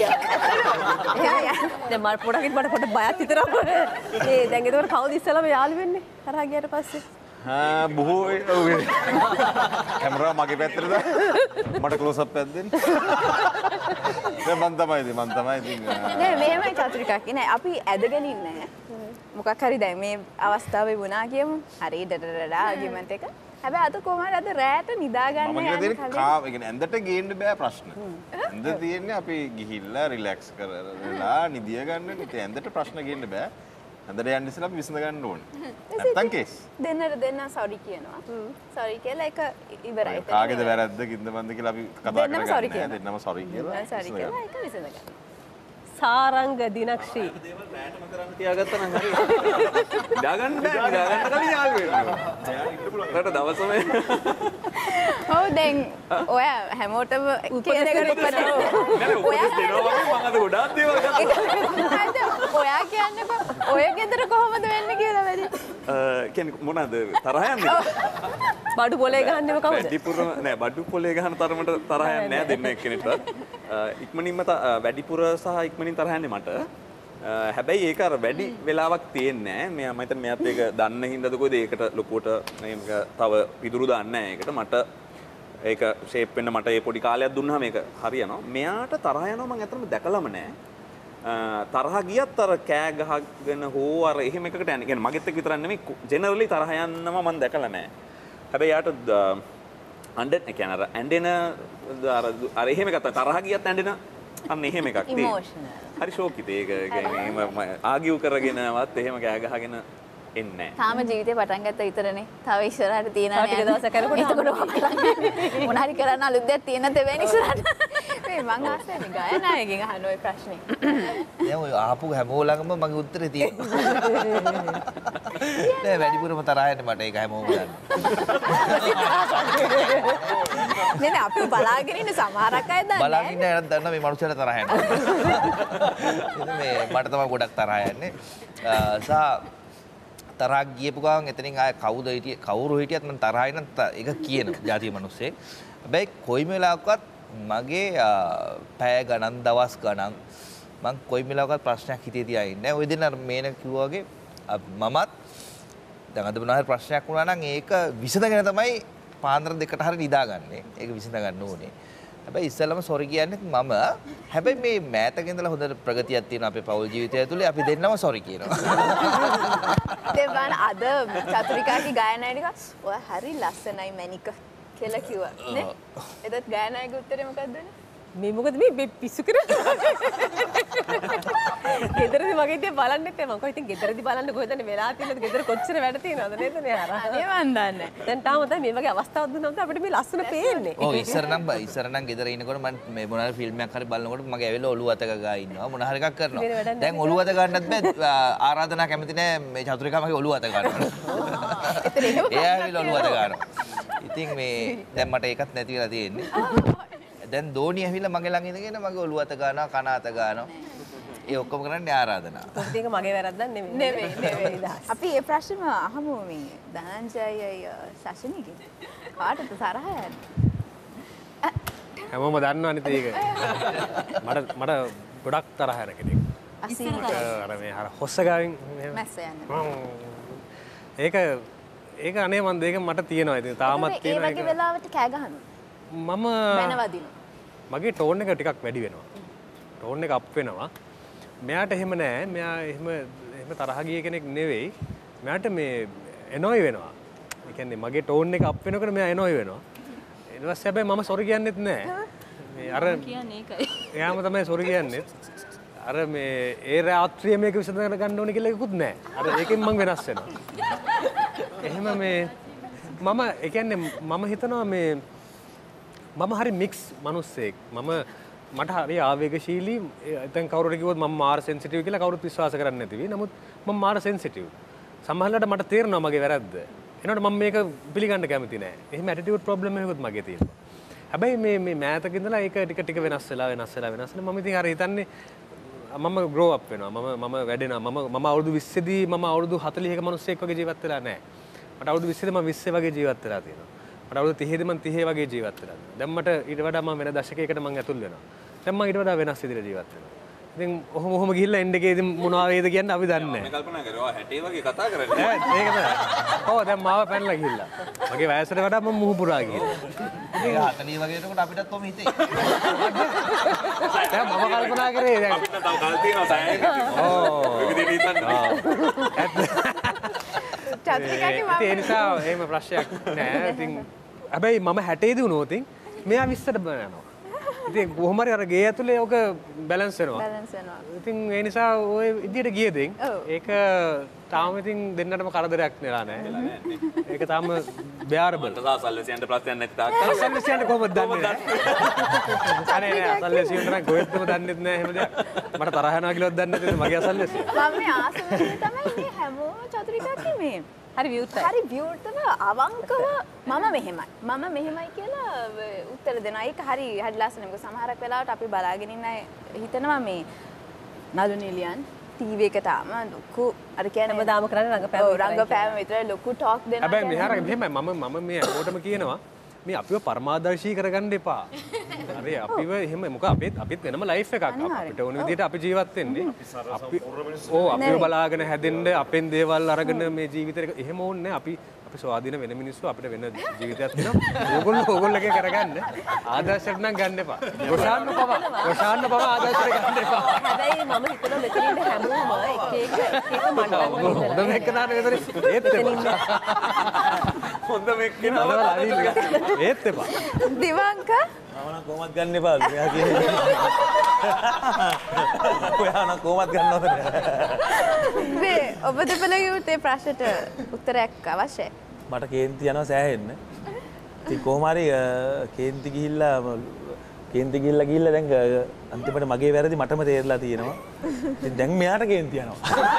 දැන් මට පොඩකින් මට පොඩ බයක් හිතෙනවා. මේ දැන් ඒතකොට කවුද ඉස්සෙල්ලාම යාළු වෙන්නේ? තරහ ගියට පස්සේ. හා බොහෝ කැමරාව මගේ පැත්තටද මට ක්ලෝස් අප් එකක් දෙන්න. දැන් මන් තමයි ඉතින් මන් තමයි ඉතින් නෑ මෙහෙමයි චතුරිකා කියන්නේ අපි ඇදගෙන ඉන්නේ මොකක් හරි දැන් මේ අවස්ථාවේ වුණා කියමු. හරි ඩඩඩඩ ආගියුමන්ට් එක. හැබැයි අද කොහමද අද රැට නිදා ගන්න යන්නේ කලින්. කාව ඒ කියන්නේ ඇඳට ගේන්න බෑ ප්‍රශ්න. ඇඳ තියෙන්නේ අපි ගිහිල්ලා රිලැක්ස් කරලා නිදිය ගන්න. ඉතින් ඇඳට ප්‍රශ්න ගේන්න බෑ. ඇඳට යන්න ඉස්සෙල්ලා අපි විසඳ ගන්න ඕනේ. නැත්තම් කේස්. දෙන්නට දෙන්න සෝරි කියනවා. සෝරි කියලා ඒක ඉවරයි. කාගේද වැරද්ද කින්ද බන්ද කියලා අපි කතා කරගන්න. දෙන්නම සෝරි කියලා. සෝරි කියලා ඒක විසඳ ගන්න. සාරංග දිනක්ෂී රෑටම කරන්න තියාගත්තා නම් හරි. නිදාගන්න බෑ. නිදාගන්න කලින් යාළු වෙනවා. එයා ඉන්න පුළුවන්. රට දවසම ඔව් දැන් ඔයා හැමෝටම කියන එකට කරනවා. ඔයා දෙනවා වගේ මම අද ගොඩාක් දේවල් ගත්තා. ඔයා කියන්නේ ඔය ගෙදර කොහොමද වෙන්නේ කියලා වැඩි. කියන්නේ මොනවාද තරහ යන්නේ? බඩු පොලේ ගහන්නෙම කවුද? වැඩිපුර නෑ බඩු පොලේ ගහන තරමට තරහ යන්නේ නෑ දෙන්න එක්කෙනෙක්වත්. ඉක්මනින්ම වැඩිපුර සහ ඉක්මනින් තරහ යන්නේ මට. හැබැයි ඒක අර වැඩි වෙලාවක් තියෙන්නේ නෑ. මෙයා මම හිතන්නේ මෙයාත් ඒක දන්න හින්දාද කොයිද ඒකට ලොකුවට මේක තව පිදුරු දාන්නේ නෑ ඒකට. මට ඒක ෂේප් වෙන්න මට ඒ පොඩි කාලයක් දුන්නාම මේක හරියනවා. මෙයාට තරහ යනවා මම ඇත්තටම දැකලම නෑ. තරහ ගියත් අර කෑ ගහගෙන හෝ අර එහෙම එකකට යන්නේ. කියන්නේ මගෙත් එක්ක විතරක් නෙමෙයි ජෙනරලි තරහ යන්නම මම දැකලා නෑ. හැබැයි යාට අඬන ඒ කියන්නේ අර ඇඬෙන අර අර එහෙම එකක් තරහ ගියත් ඇඬෙන අන්න එහෙම එකක් තියෙනවා. ඉමෝෂනල්. හරි ෂෝක් ඉතින් ඒක කියන්නේ එහෙම ආගියු කරගෙනවත් එහෙම ගෑ ගහගෙන එන්නේ නැහැ. තාම ජීවිතේ පටන් ගත්ත විතරනේ. තව ඉස්සරහට තියෙනවා ටික දවසක් කරනකොට එතකොට මොන හරි කරන්න අලුත් දෙයක් තියෙන තෙවෙනි ඉස්සරහට. මේ මං ආසෙන්නේ ගායනායකින් අහන ওই ප්‍රශ්නේ. දැන් ඔය ආපු හැමෝම ළඟම මගේ උත්තරේ තියෙනවා. නෑ වැඩිපුරම තරහ යන්නේ මට ඒක හැමෝම දන්නවා. නේ නේ අපි බලාගෙන ඉන්න සමහරක් අය දන්නේ බලාගෙන ඉන්න අය දන්නා මේ මනුස්සයාට තරහ යනවා. ඉතින් මේ මට තමයි ගොඩක් තරහ යන්නේ. සහ තරහක් ගියපු ගමන් එතනින් ආය කවුද හිටියේ කවුරු හිටියත් මම තරහයි නම් ඒක කියන ජාතිය මිනිස්සෙක්. හැබැයි කොයිම වෙලාවකවත් මගේ පැය ගණන් දවස් ගණන් මම කොයිම වෙලාවකවත් ප්‍රශ්නයක් හිතේ තියා ඉන්නේ නැහැ. ඔය දෙන්න අර මේන කිව්වා වගේ මමත් දැන් අද මොනවා හරි ප්‍රශ්නයක් වුණා නම් ඒක විසඳගෙන තමයි පාන්දර දෙකට හරි නිදාගන්නේ. ඒක විසඳ ගන්න ඕනේ. හැබැයි ඉස්සෙල්ලම සොරි කියන්නේ මම. හැබැයි මේ මෑතක ඉඳලා හොඳ ප්‍රගතියක් තියෙනවා අපේ පෞල් ජීවිතය ඇතුලේ. අපි දෙන්නම සොරි කියනවා. දෙවන් අද චතුරිකාගේ ගායනාය ටික ඔය හරි ලස්සනයි මැනික කියලා කිව්වා නේ. එදත් ගායනායගේ උත්තරේ මොකක්ද? මේ මොකද මේ පිස්සු කරන්නේ? ගෙදරදී මගේ ඉතින් බලන්නෙත් මම කොහොම ඉතින් ගෙදරදී බලන්න කොහෙද වෙලා තියෙනවද ගෙදර කොච්චර වැඩ තියෙනවද නේද නේ අර. අනේ මන් දන්නේ. දැන් තාම තමයි මේ වගේ අවස්ථාවක් දුන්නාම අපිට මේ ලස්සන පේන්නේ. ඔව් ඉස්සර නම් ඉස්සර නම් ගෙදර ඉනකොට මම මේ මොන හරි ෆිල්ම් එකක් හරි බලනකොට මගේ ඇවිල්ලා ඔළුව අත ගගා ඉන්නවා මොන හරි එකක් කරනවා. දැන් ඔළුව අත ගන්නත් බෑ ආරාධනා කැමති නෑ මේ චතුරිකා මගේ ඔළුව අත ගන්නවා. එයා ඇවිල්ලා ඔළුව අත ගන්නවා. ඉතින් මේ දැන් මට ඒකත් නැති වෙලා තියෙන්නේ. දැන් දෝණිය ඇවිල්ලා මගේ ළඟ ඉඳගෙන මගේ ඔළුව අත ගන්නවා කන අත ගන්නවා. ඒ ඔක්කොම කරන්නේ ආරාධනා. ඒක මගේ වැරද්දක් නෙමෙයි. නෙමෙයි නෙමෙයි. අපි මේ ප්‍රශ්නම අහමු මේ ධනංජයයි ශෂිනිගේ. කාටද තරහ යන්නේ? හැමෝම දන්නවනේ ඒක. මට මට ගොඩක් තරහ යන කෙනෙක්. අසීමිත. අර මේ අර හොස්ස ගාවින් මැස්ස යන්නේ. ඒක ඒක අනේ මන් දෙක මට තියෙනවා. ඉතින් තාමත් තියෙනවා ඒක. ඒ වගේ වෙලාවට කෑ ගහනවා. මම වෙනවදිනවා. මගේ ටෝන් එක ටිකක් වැඩි වෙනවා. ටෝන් එක අප් වෙනවා. මෙයාට එහෙම නෑ. මෙයා එහෙම එහෙම තරහ ගිය කෙනෙක් නෙවෙයි. මෙයාට මේ එනොයි වෙනවා. ඒ කියන්නේ මගේ ටෝන් එක අප් වෙනකොට මෙයා එනොයි වෙනවා. ඊට පස්සේ හැබැයි මම සොරි කියන්නෙත් නෑ. මේ අර කියන්නේ ඒකයි. එයාම තමයි සොරි කියන්නේ. අර මේ ඒ රාත්‍රියේ මේක විසඳ ගන්න ඕනේ කියලා එකකුත් නෑ. අර ඒකෙන් මම වෙනස් වෙනවා. එහෙම මේ මම ඒ කියන්නේ මම හිතනවා මේ මම හරි මික්ස් මිනිස්සෙක්. මම මට හරි ආවේගශීලී. දැන් කවුරුර කිව්වොත් මම මාර සෙන්සිටිව් කියලා කවුරුත් විශ්වාස කරන්නේ නැති වෙයි. නමුත් මම මාර සෙන්සිටිව්. සමහරවිට මට තේරෙනවා මගේ වැරද්ද. එනකොට මම මේක පිළිගන්න කැමති නෑ. එහෙම ඇටිටියුඩ් ප්‍රොබ්ලම් එකකුත් මගේ තියෙනවා. හැබැයි මේ මේ මෑතක ඉඳලා ඒක ටික ටික වෙනස් වෙලා වෙනස් වෙලා වෙනස් වෙලා මම ඉතින් අර හිතන්නේ මම grow up වෙනවා. මම මම වැඩෙනවා. මම මම අවුරුදු විස්ස දී මම අවුරුදු හතළිහක මිනිස්සෙක් වගේ ජීවත් වෙලා නෑ. මට අවුරුදු විස්ස දී මම විස්ස වගේ ජීවත් වෙලා තියෙනවා. මට අවුරුදු තිහේ දී මම තිහේ වගේ ජීවත් වෙලා. දැන් මට ඊට වඩා මම වෙන දශකයකට මම ඇතුල් වෙනවා. දැන් මම ඊට වඩා වෙනස් විදිහට ජීවත් වෙනවා. ඉතින් ඔහොම ඔහොම ගිහිල්ලා එන්න එකේදී මොනවා වේද කියන්නේ අපි දන්නේ නැහැ. මම කල්පනා කරේ ඔයා හැටේ වගේ කතා කරන්නේ. ඒක තමයි. ඔව් දැන් මාව පැනලා ගිහිල්ලා. මගේ වයසට වඩා මම මුහු පුරා ගිහිල්ලා. ඒක හතළිහ වගේ එනකොට අපිටත් කොහොම හිතේ. දැන් මම කල්පනා කරේ දැන් අපිට තව කල් තියෙනවා සෑහෙන. ඔව්. ඒක විදිහට හිතන්න. චතුරිකාගේ මම ඒ නිසා එහෙම ප්‍රශ්නයක් නෑ. ඉතින් හැබැයි මම හැටේ දී වුණොත් මෙයා විස්සට යනවා. ඉතින් කොහොම හරි අර ගේ ඇතුලේ ඔක බැලන්ස් වෙනවා. බැලන්ස් වෙනවා. ඉතින් ඒ නිසා ওই විදියට ගියදින් ඒක තාම ඉතින් දෙන්නටම කරදරයක් නෙලා නෑ. ඒක තාම bearable. මට සල්ලසියන්ට ප්‍රශ්නයක් නැති තාක්. සල්ලසියන්ට කොහොමද දන්නේ? අනේ නෑ සල්ලසියන්ට නම් කොහෙත්ම දන්නෙත් නෑ එහෙම දෙයක්. මට තරහ යනවා කියලාවත් දන්නේ නැති මගේ අසල්ලසිය. මම මේ ආසවෙන්නේ තමයි මේ හැමෝම චතුරිකාගේ මේ හරි විවෘතයි. හරි විවෘතව අවංකව මම මෙහෙමයි. මම මෙහෙමයි කියලා උත්තර දෙනවා. ඒක හරි හරි ලස්සනයි. මොකද සමහරක් වෙලාවට අපි බලාගෙන ඉන්න අය හිතනවා මේ නළු නිලියන් ටීවී එකට ආම ලොකු අර කියන්නේ හැමදාම කරන්නේ රංගපෑම ඔව් රංගපෑම විතරයි ලොකු ටොක් දෙනවා. හැබැයි මෙහාර මෙහෙමයි මම මම මේ හැමෝටම කියනවා මේ අපිව පරමාදර්ශී කරගන්න එපා. හරි අපිව එහෙම මොකද අපිත් අපිත් වෙනම ලයිෆ් එකක්. අපිට ඕන විදිහට අපි ජීවත් වෙන්නේ. අපි ඕ අපිව බලාගෙන හැදෙන්න අපෙන් දේවල් අරගෙන මේ ජීවිතේ එහෙම ඕනේ නැහැ. අපි අපි ස්වාධීන වෙන මිනිස්සු අපිට වෙන ජීවිතයක් තියෙනවා. ඕගොල්ලෝ ඕගොල්ලෝගේ කරගන්න ආදර්ශයක් නම් ගන්න එපා. රොෂාන්න පව රොෂාන්න පව ආදර්ශයට ගන්න එපා. හැබැයි මම හිතනවා මෙතන ඉන්න හැමෝම එක එක එක එක මණ්ඩලවල හොඳම එක නාන විතර ඒත් එපා. හොඳ මේක කෙනා ඒත් එපා. දිවංක මම නම් කොහොමද ගන්න එපා. මෙයා කියන්නේ. ඔයා නම් කොහොමද ගන්නවද? මේ ඔබ දෙපළගේ උත්තේ ප්‍රශ්නට උත්තරයක් අවශ්‍යයි. මට කේන්ති යනවා සෑහෙන්න. ඉතින් කොහොම හරි කේන්ති ගිහිල්ලා කේන්ති ගිහිල්ලා ගිහිල්ලා දැන් අන්තිමට මගේ වැරදි මටම තේරලා තියෙනවා. ඉතින් දැන් මෙයාට කේන්ති යනවා.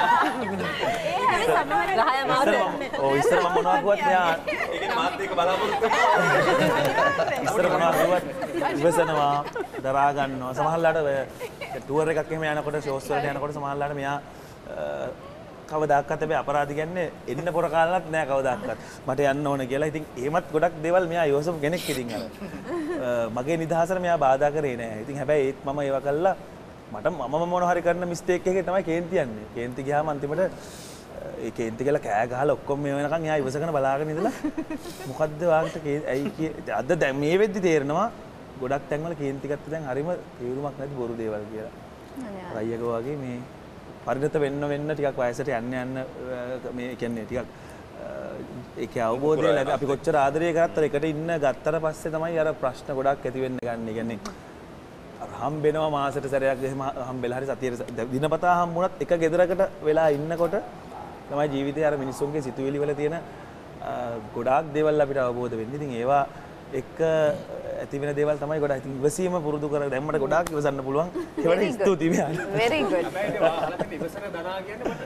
ඔව් ඉස්සර මම මොනවා කිව්වත් මෙයා ඒකේ මාත් එක බලාපොරොත්තු ඉස්සර මොනවා කිව්වත් ඉවසනවා දරා ගන්නවා. සමහරවිට ටුවර් එකක් එහෙම යනකොට ෂෝස් වලට යනකොට සමහරවිට මෙයා කවදාකවත් හැබැයි අපරාධ කියන්නේ එන්න පොර කාලයක් නෑ කවදාකවත්. මට යන්න ඕන කියලා. ඉතින් එහෙමත් ගොඩක් දේවල් මෙයා යෝසප් කෙනෙක් ඉතින් අර මගේ නිදහසට මෙයා බාධා කරේ නෑ. ඉතින් හැබැයි ඒත් මම ඒව කළා මට මම මොන හරි කරන මිස්ටේක් එකේ තමයි කේන්ති යන්නේ. කේන්ති ගියාම අන්තිමට ඒ කේන්ති කියලා කෑ ගහලා ඔක්කොම මේ වෙනකන් එයා ඉවසගෙන බලාගෙන ඉඳලා මොකද්ද වාගට ඇයි අද දැන් මේ වෙද්දි තේරෙනවා ගොඩක් තැන්වල කේන්ති ගත්ත දැන් හරිම තේරුමක් නැති බොරු දේවල් කියලා. රයියක වගේ මේ පරිණත වෙන්න වෙන්න ටිකක් වයසට යන්න යන්න මේ කියන්නේ ටිකක් ඒකේ අවබෝධය ලැබ අපි කොච්චර ආදරය කරත් එකට ඉන්න ගත්තට පස්සේ තමයි අර ප්‍රශ්න ගොඩක් ඇති වෙන්න ගන්න. ඒ කියන්නේ හම්බෙනවා මාසෙට සැරයක් එහෙම හම්බෙලා හරි සතියේ දිනපතා හම්බුණත් එක ගෙදරකට වෙලා ඉන්නකොට තමයි ජීවිතේ අර මිනිස්සුන්ගේ සිතුවිලි වල තියෙන ගොඩාක් දේවල් අපිට අවබෝධ වෙන්නේ. ඉතින් ඒවා එක්ක ඇති වෙන දේවල් තමයි ගොඩක්. ඉතින් ඉවසීම පුරුදු කර දැන් මට ගොඩාක් ඉවසන්න පුළුවන්. ඒවට ස්තුතියි මෙයාට. very good. ඉවසන දනා කියන්නේ මට.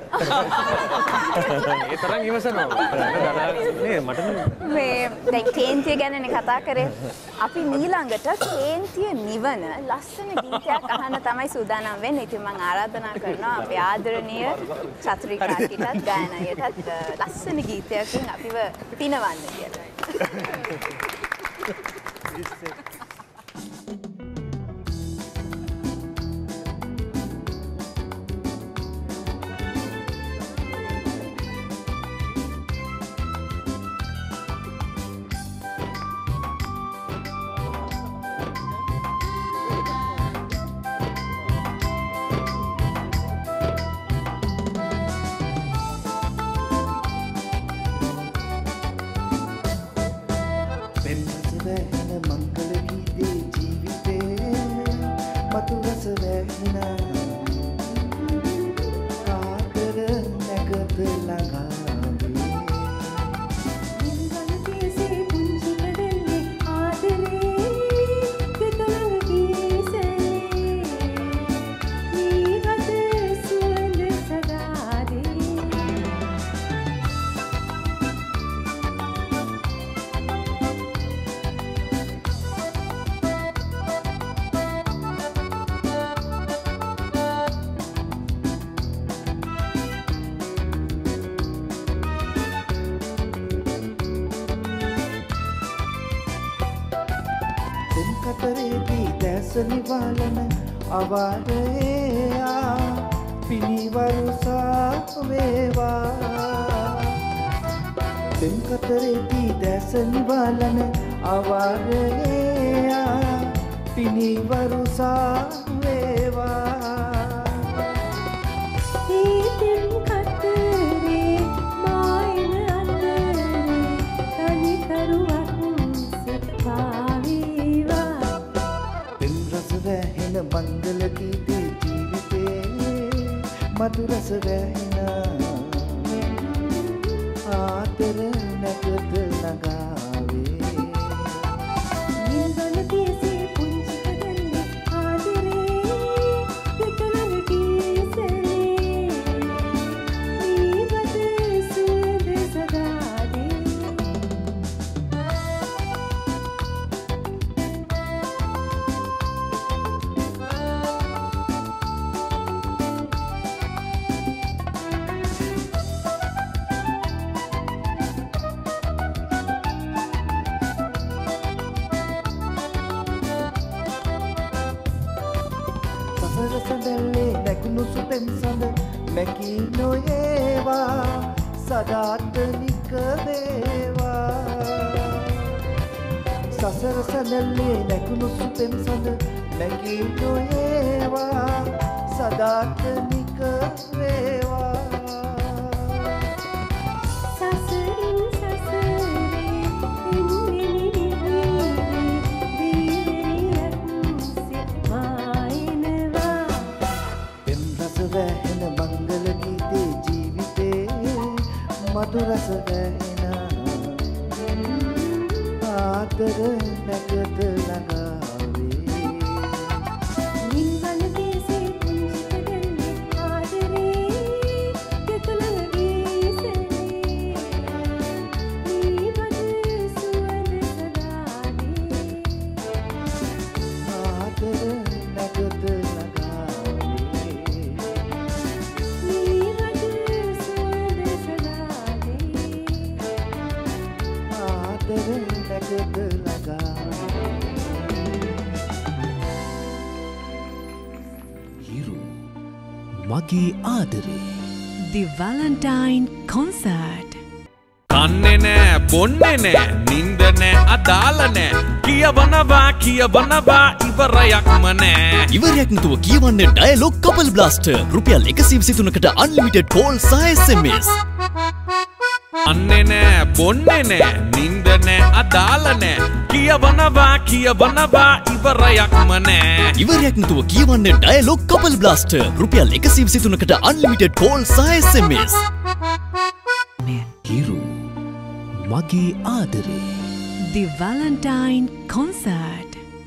ඒ තරම් ඉවසනවා. නේ මට මේ දැන් කේන්තිය ගැනනේ කතා කරේ. අපි ඊළඟට කේන්තිය නිවන ලස්සන ගීතයක් අහන්න තමයි සූදානම් වෙන්නේ. ඉතින් මම ආරාධනා කරනවා අපේ ආදරණීය චතුරිකාටත් ගායනයටත් ලස්සන ගීතයකින් අපිව පිනවන්න කියලා. නිවාලන අවාරයා පිනිවරුසා වේවා දෙම් කතරේදී දැස නිවාලන අවාරයා පිනිවරුසා වේවා ඊතෙම් කතරේ මායන අතරේ තනි කරුවක් සිතාවීවා වැහෙන මංගල ගීතේ ජීවිතේ මధు රස වැහෙන ආදර නැකත නගාවේ නිල්වන තියසේ පුංචි කදන්නේ ආදරේ දෙකලන කීසලේ නීවද සුවඳ සදාදේ සඳල්ලේ නැකුණු සුපෙම් සඳ මැකී නොඒවා සදාටනික වේවා සසර සඳල්ලේ නැකුණු සුපෙම් සඳ මැකී නොඒවා සදාටනික වේවා සසරින් සසරේ රස වැහෙනා ආදර නැකත ළඟාවේ නිවන දේසේ පුංචි කඩන්නේ ආදරේ දෙතුලන ගීසනේ නිවන සුවඳ සදානේ ආදර නැකත ළඟාවේ නිවන සුවඳ සදානේ ආදර නැකත Hiru මගේ ආදරේ The Valentine Concert. කන්නේ නෑ බොන්නේ නෑ නින්ද නෑ අදාළ නෑ කියවනවා කියවනවා ඉවරයක්ම නෑ ඉවරයක් නැතුව කියවන්න ඩයලොග් කපල් බ්ලාස්ටර් රුපියල් එකසිය විසි තුනකට අන්ලිමිටඩ් කෝල් සහ එස් එම් එස්. කන්නේ නෑ බොන්නේ නෑ නින්ද නෑ අදාළ නෑ කියවනවා කියවනවා ඉවරයක්ම නෑ ඉවරයක් නැතුව කියවන්න ඩයලොග් කපල් බ්ලාස්ටර් රුපියල් එකසිය විසි තුනකට අන්ලිමිටඩ් කෝල් සහ එස් එම් එස්. Hiru මගේ ආදරේ The Valentine Concert.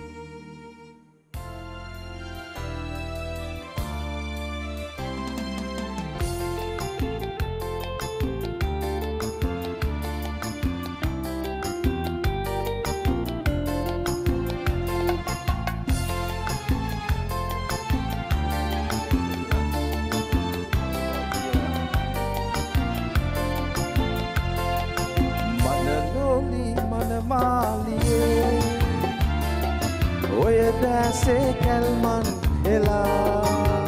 මනලෝලි මනමාලියේ ඔය දැසේ කැල්මන් එලා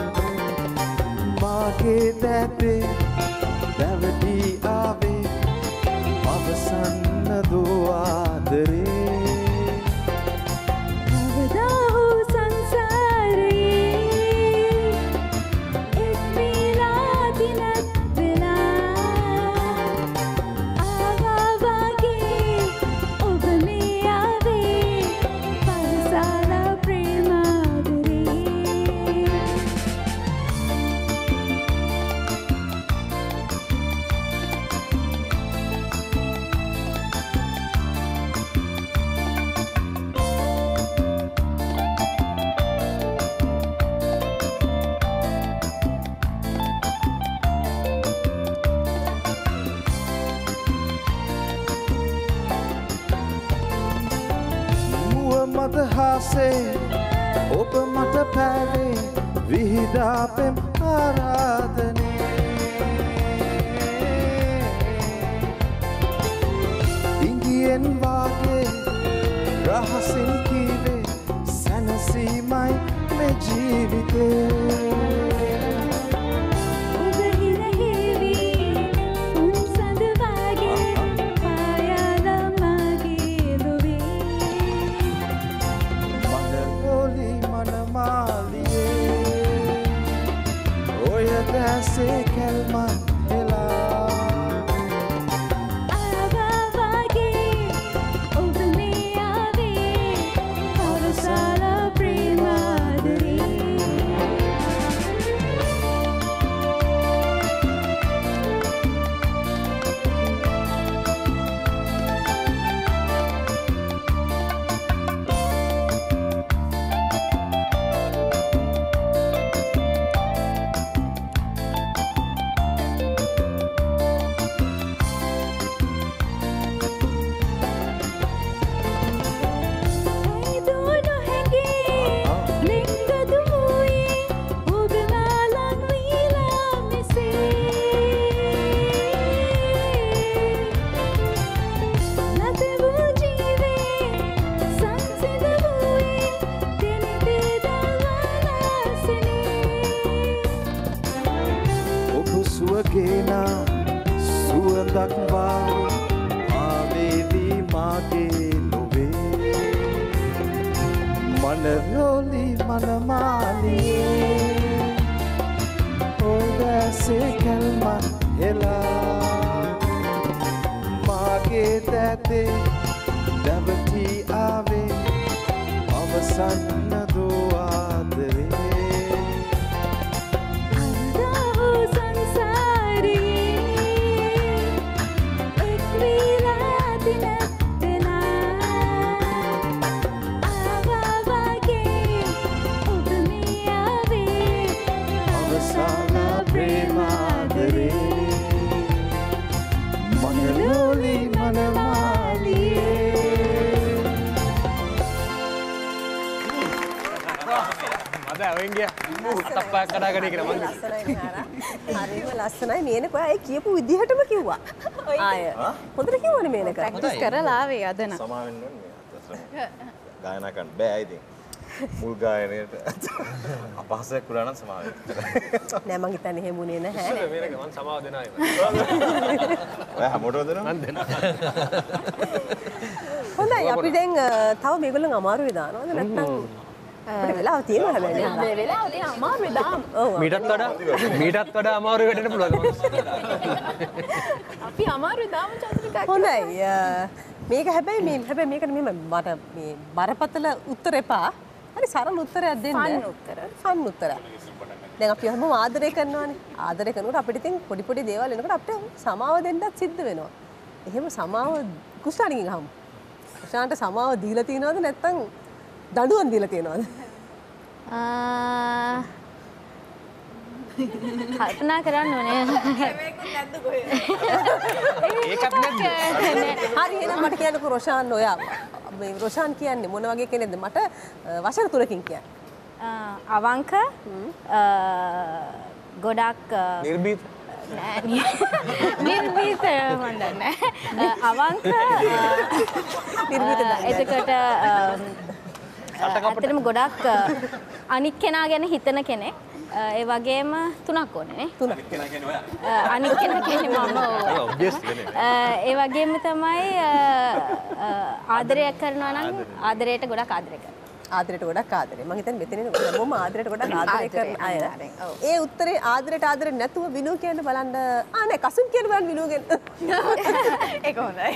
මාගේ දැතේ දැවටි ආවේ අවසන්න දෝ ආදරේ කවදා හෝ සංසාරේ එක් වේලා දිනක් වෙලා ආවා වගේ ඔබ මේ ආවේ පරසාලා ප්‍රේමාදරේ මුව මත හාසේ ඔබ මට පැවේ විහිදා පෙම් ආරාධනේ ඉංගියෙන් වාගේ රහසින් කීවේ සැනසීමයි මේ ජීවිතේ ඔබ හිරහෙවි උන් සඳ වගේ පායාලා මගේ ලොවේ මනලෝලි මනමාලියේ ඔය දැසේ කැල්මන් එලා ආවා වගේ ඔබ මේ ආවේ පරසාලා ප්‍රේමාදරේ සුවගේනා සුවඳක් වාගේ ආවේවි මාගේ ලොවේ මනරෝලි මනමාලියේ ඔය දැසේ කැල්මන් එලා මාගේ දැතේ දැවටි ආවේ අවසන්න දෝ ආදරේ කොහෙන් ගියා? අතප්පා කඩාගෙන කියලා මං. ලස්සනයි නාරා. හරිම ලස්සනයි මේනක ඔයා ඒ කියපු විදිහටම කිව්වා. ආය. හොඳට කිව්වනේ මේනක. ප්‍රැක්ටිස් කරලා ආවේ අද නම්. සමා වෙන්න ඕනේ මේ අතට. ගායනා කරන්න බෑ ඉතින්. මුල් ගායනයට අපහසයක් වුණා නම් සමා වෙන්න. නෑ මං හිතන්නේ එහෙම උනේ නැහැ. ඉස්සර මේනක මං සමාව දෙනවා. ඔයා හැමෝටම දෙනවා? මං දෙනවා. හොඳයි අපි දැන් තව මේගොල්ලන් අමාරුවේ දානවද නැත්නම් අපිට වෙලාව තියෙනවා හැබැයි නේද? මේ වෙලාව තියෙන අමාරුයි දාම්. ඔව්. මීටත් වඩා මීටත් වඩා අමාරු වෙන්න පුළුවන්. අපි අමාරුයි දාම් චතුරිකා. හොඳයි. මේක හැබැයි මේ හැබැයි මේකට මෙහෙම මට මේ බරපතල උත්තර එපා. හරි සරල උත්තරයක් දෙන්න. ෆන් උත්තර. ෆන් උත්තරයක්. දැන් අපි හැමෝම ආදරය කරනවානේ. ආදරය කරනකොට අපිට ඉතින් පොඩි පොඩි දේවල් එනකොට අපිට සමාව දෙන්නත් සිද්ධ වෙනවා. එහෙම සමාව කුෂාණකින් අහමු. කුෂාන්ට සමාව දීලා තියෙනවද නැත්නම් දඬුවම් දීලා තියෙනවද? ආ කල්පනා කරන්න ඕනේ. ඒකත් නැද්ද? හරි එහෙනම් මට කියන්නකෝ රොෂාන් ඔයා මේ රොෂාන් කියන්නේ මොන වගේ කෙනෙක්ද? මට වචන තුනකින් කියන්න. අවංක ගොඩක් නිර්භීත නෑ නිර්භීත මම දන්නේ අවංක එතකොට ඇත්තටම ගොඩක් අනිත් කෙනා ගැන හිතන කෙනෙක් ඒ වගේම තුනක් ඕනේ නේ තුනක් කෙනා කියන්නේ ඔයා අනිත් කෙනා කියන්නේ මම ඒ වගේම තමයි ආදරය කරනවා නම් ආදරයට ගොඩක් ආදරය කරනවා ආදරයට ගොඩක් ආදරේ. මම හිතන්නේ මෙතන හැමෝම ආදරයට ගොඩක් ආදරය කරන අය. ඒ උත්තරේ ආදරයට ආදරේ නැතුව විනු කියන්න බලන්න. ආ නෑ කසුන් කියන්න බලන්න විනු ගැන. ඒක හොඳයි.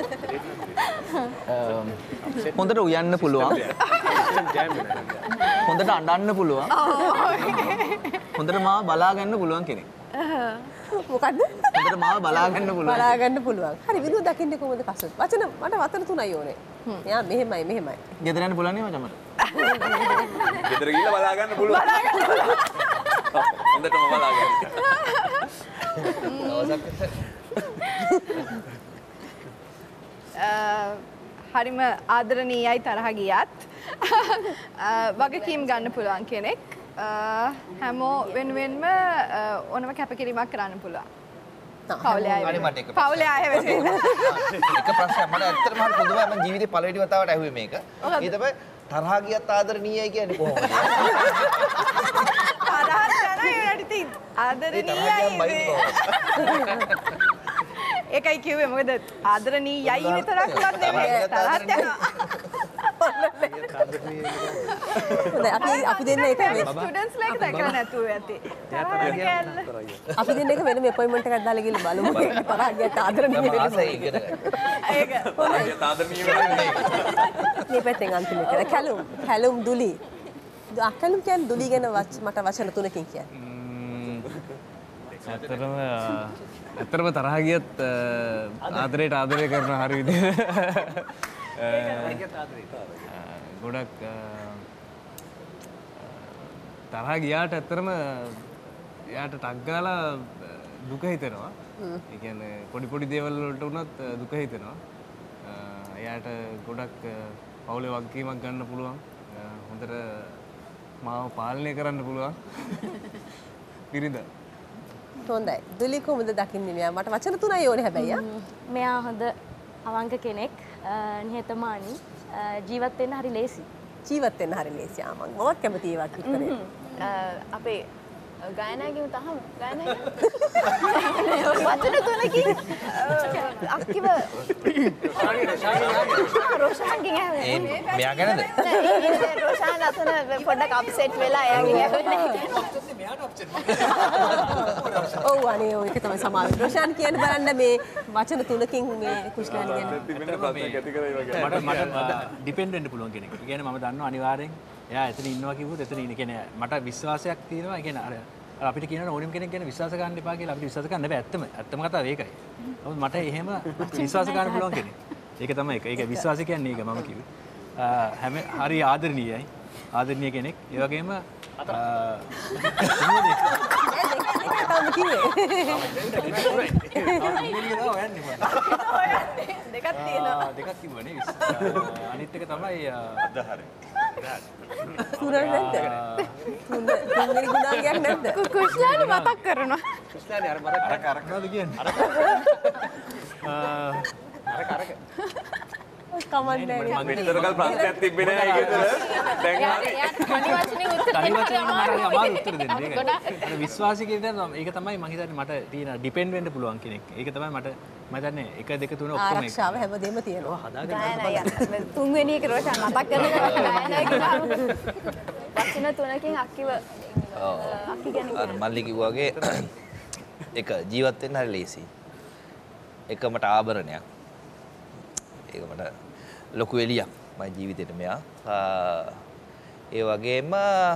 හොඳට උයන්න පුළුවන්. හොඳට අඬන්න පුළුවන්. හොඳට මාව බලා ගන්න පුළුවන් කෙනෙක්. මොකද්ද? හොඳට මාව බලා ගන්න පුළුවන්. බලා ගන්න පුළුවන්. හරි විනු දකින්නේ කොහොමද කසුන්? වචන මට වචන තුනයි ඕනේ. එයා මෙහෙමයි මෙහෙමයි. ගෙදර යන්න පුළුවන් නේ මචං මට. ගෙදර ගිහලා බලා ගන්න පුළුවන්. බලා ගන්න පුළුවන්. හොඳටම බලා ගන්න. හරිම ආදරණීයයි තරහ ගියත් වගකීම් ගන්න පුළුවන් කෙනෙක්. හැමෝ වෙනුවෙන්ම ඕනම කැපකිරීමක් කරන්න පුළුවන්. පවුලේ අය වෙනුවෙන්. පවුලේ අය වෙනුවෙන්. එක ප්‍රශ්නයක් මට ඇත්තටම හරි පොදුමයි මම ජීවිතේ පළවෙනි වතාවට ඇහුවේ මේක. ඒ තමයි තරහා ගියත් ආදරණීයයි කියන්නේ කොහොමද? තරහා යන ඒකට ඉතින් ආදරණීයයි. ඒකයි කිව්වේ මොකද ආදරණීයයි විතරක් වත් නෙමෙයි තරහත් යනවා. හොඳයි අපි අපි දෙන්න එක මේ ස්ටුඩන්ට්ස් ලයික් දැකලා නැතුව ඇති. අපි දෙන්න එක වෙනම අපොයින්ට්මන්ට් එකක් දාලා ගිහලා බලමු. තරහ ගියට ආදරණීය වෙන්න. ඒක. හොඳයි. ආදරණීය වෙන්නේ. මේ පැත්තෙන් අන්තිම එක. කැලුම් කැලුම් දුලි. ආ කැලුම් කියන්නේ දුලි ගැන මට වචන තුනකින් කියන්න. ඇත්තටම ඇත්තටම තරහ ගියත් ආදරයට ආදරය කරන හරි විදිහට ගොඩක් තරහ ගියාට ඇත්තරම එයාට ටක් ගාලා දුක හිතෙනවා. ඒ කියන්නේ පොඩි පොඩි දේවල් වලට උනත් දුක හිතෙනවා. එයාට ගොඩක් පවුලේ වගකීමක් ගන්න පුළුවන්. හොඳට මාව පාලනය කරන්න පුළුවන්. පිරිඳ. හොඳයි. දුලි කොහොමද දකින්නේ මෙයා? මට වචන තුනයි ඕනේ හැබැයි ආ. මෙයා හොඳ අවංක කෙනෙක්. නිහතමානී ජීවත් වෙන්න හරි ලේසි. ජීවත් වෙන්න හරි ලේසි. ආ මම මොකක් කැමති ඒවත් උත්තරේ. අපේ ගායනා ගිමු තහම ගායනා වචන තුනකින් අක්කිව රොෂාන්ගෙන් ඇහුවේ. මෙයා ගැනද? නෑ රොෂාන් අතන පොඩ්ඩක් අප්සෙට් වෙලා එයාගෙන් ඇහුවේ. ඔව් අනේ ඔය එක තමයි සමාවෙ. රොෂාන් කියන්නේ බලන්න මේ වචන තුනකින් මේ කුෂ්ණානි ගැන. මට මට ඩිපෙන්ඩ් වෙන්න පුළුවන් කෙනෙක්. ඒ කියන්නේ මම දන්නවා අනිවාර්යෙන් එයා එතන ඉන්නවා කිව්වොත් එතන ඉන්නේ. කියන්නේ මට විශ්වාසයක් තියෙනවා. ඒ කියන්නේ අර අපිට කියනවා ඕනෙම කෙනෙක් ගැන විශ්වාස ගන්න එපා කියලා. අපිට විශ්වාස ගන්න බෑ. ඇත්තම ඇත්තම කතාව ඒකයි. නමුත් මට එහෙම විශ්වාස ගන්න පුළුවන් කෙනෙක්. ඒක තමයි ඒක. ඒක විශ්වාසය කියන්නේ ඒක මම කිව්වේ. හැම හරි ආදරණීයයි. ආදරණීය කෙනෙක්. ඒ වගේම තම කිව්වේ. තියෙනවා. දෙකක් කිව්වනේ. අනිත් එක තමයි අද හරි. තුන නැද්ද? තුන තුන්වෙනි ගුණාංගයක් නැද්ද? කුෂ්ලානි මතක් කරනවා. කුෂ්ලානි අර මතක් අර කරකනවාද කියන්නේ? අර කරක. කමන්නේ මම මෙච්චරකල් ප්‍රශ්නයක් තිබ්බේ නෑ ඒක විතර. දැන් තනි වචනේ උත්තර දෙන්න හරි අමාරු උත්තර දෙන්න. ඒක විශ්වාසී කියන ඒක තමයි මම හිතන්නේ මට තියෙන ඩිපෙන්ඩ් වෙන්න පුළුවන් කෙනෙක්. ඒක තමයි මට මම හිතන්නේ එක දෙක තුන ඔක්කොම එක. ආරක්ෂාව හැමදේම තියෙනවා. ගායනා තුන්වෙනි එක රෝෂන් මතක් කරලා ගායනා කිව්වම වචන තුනකින් අක්කිව අක්කි ගැන අර මල්ලි කිව්වා වගේ එක ජීවත් වෙන්න හරි ලේසි. එක මට ආභරණයක්. ඒක මට ලොකු එළියක් මගේ ජීවිතේට මෙයා. ඒ වගේම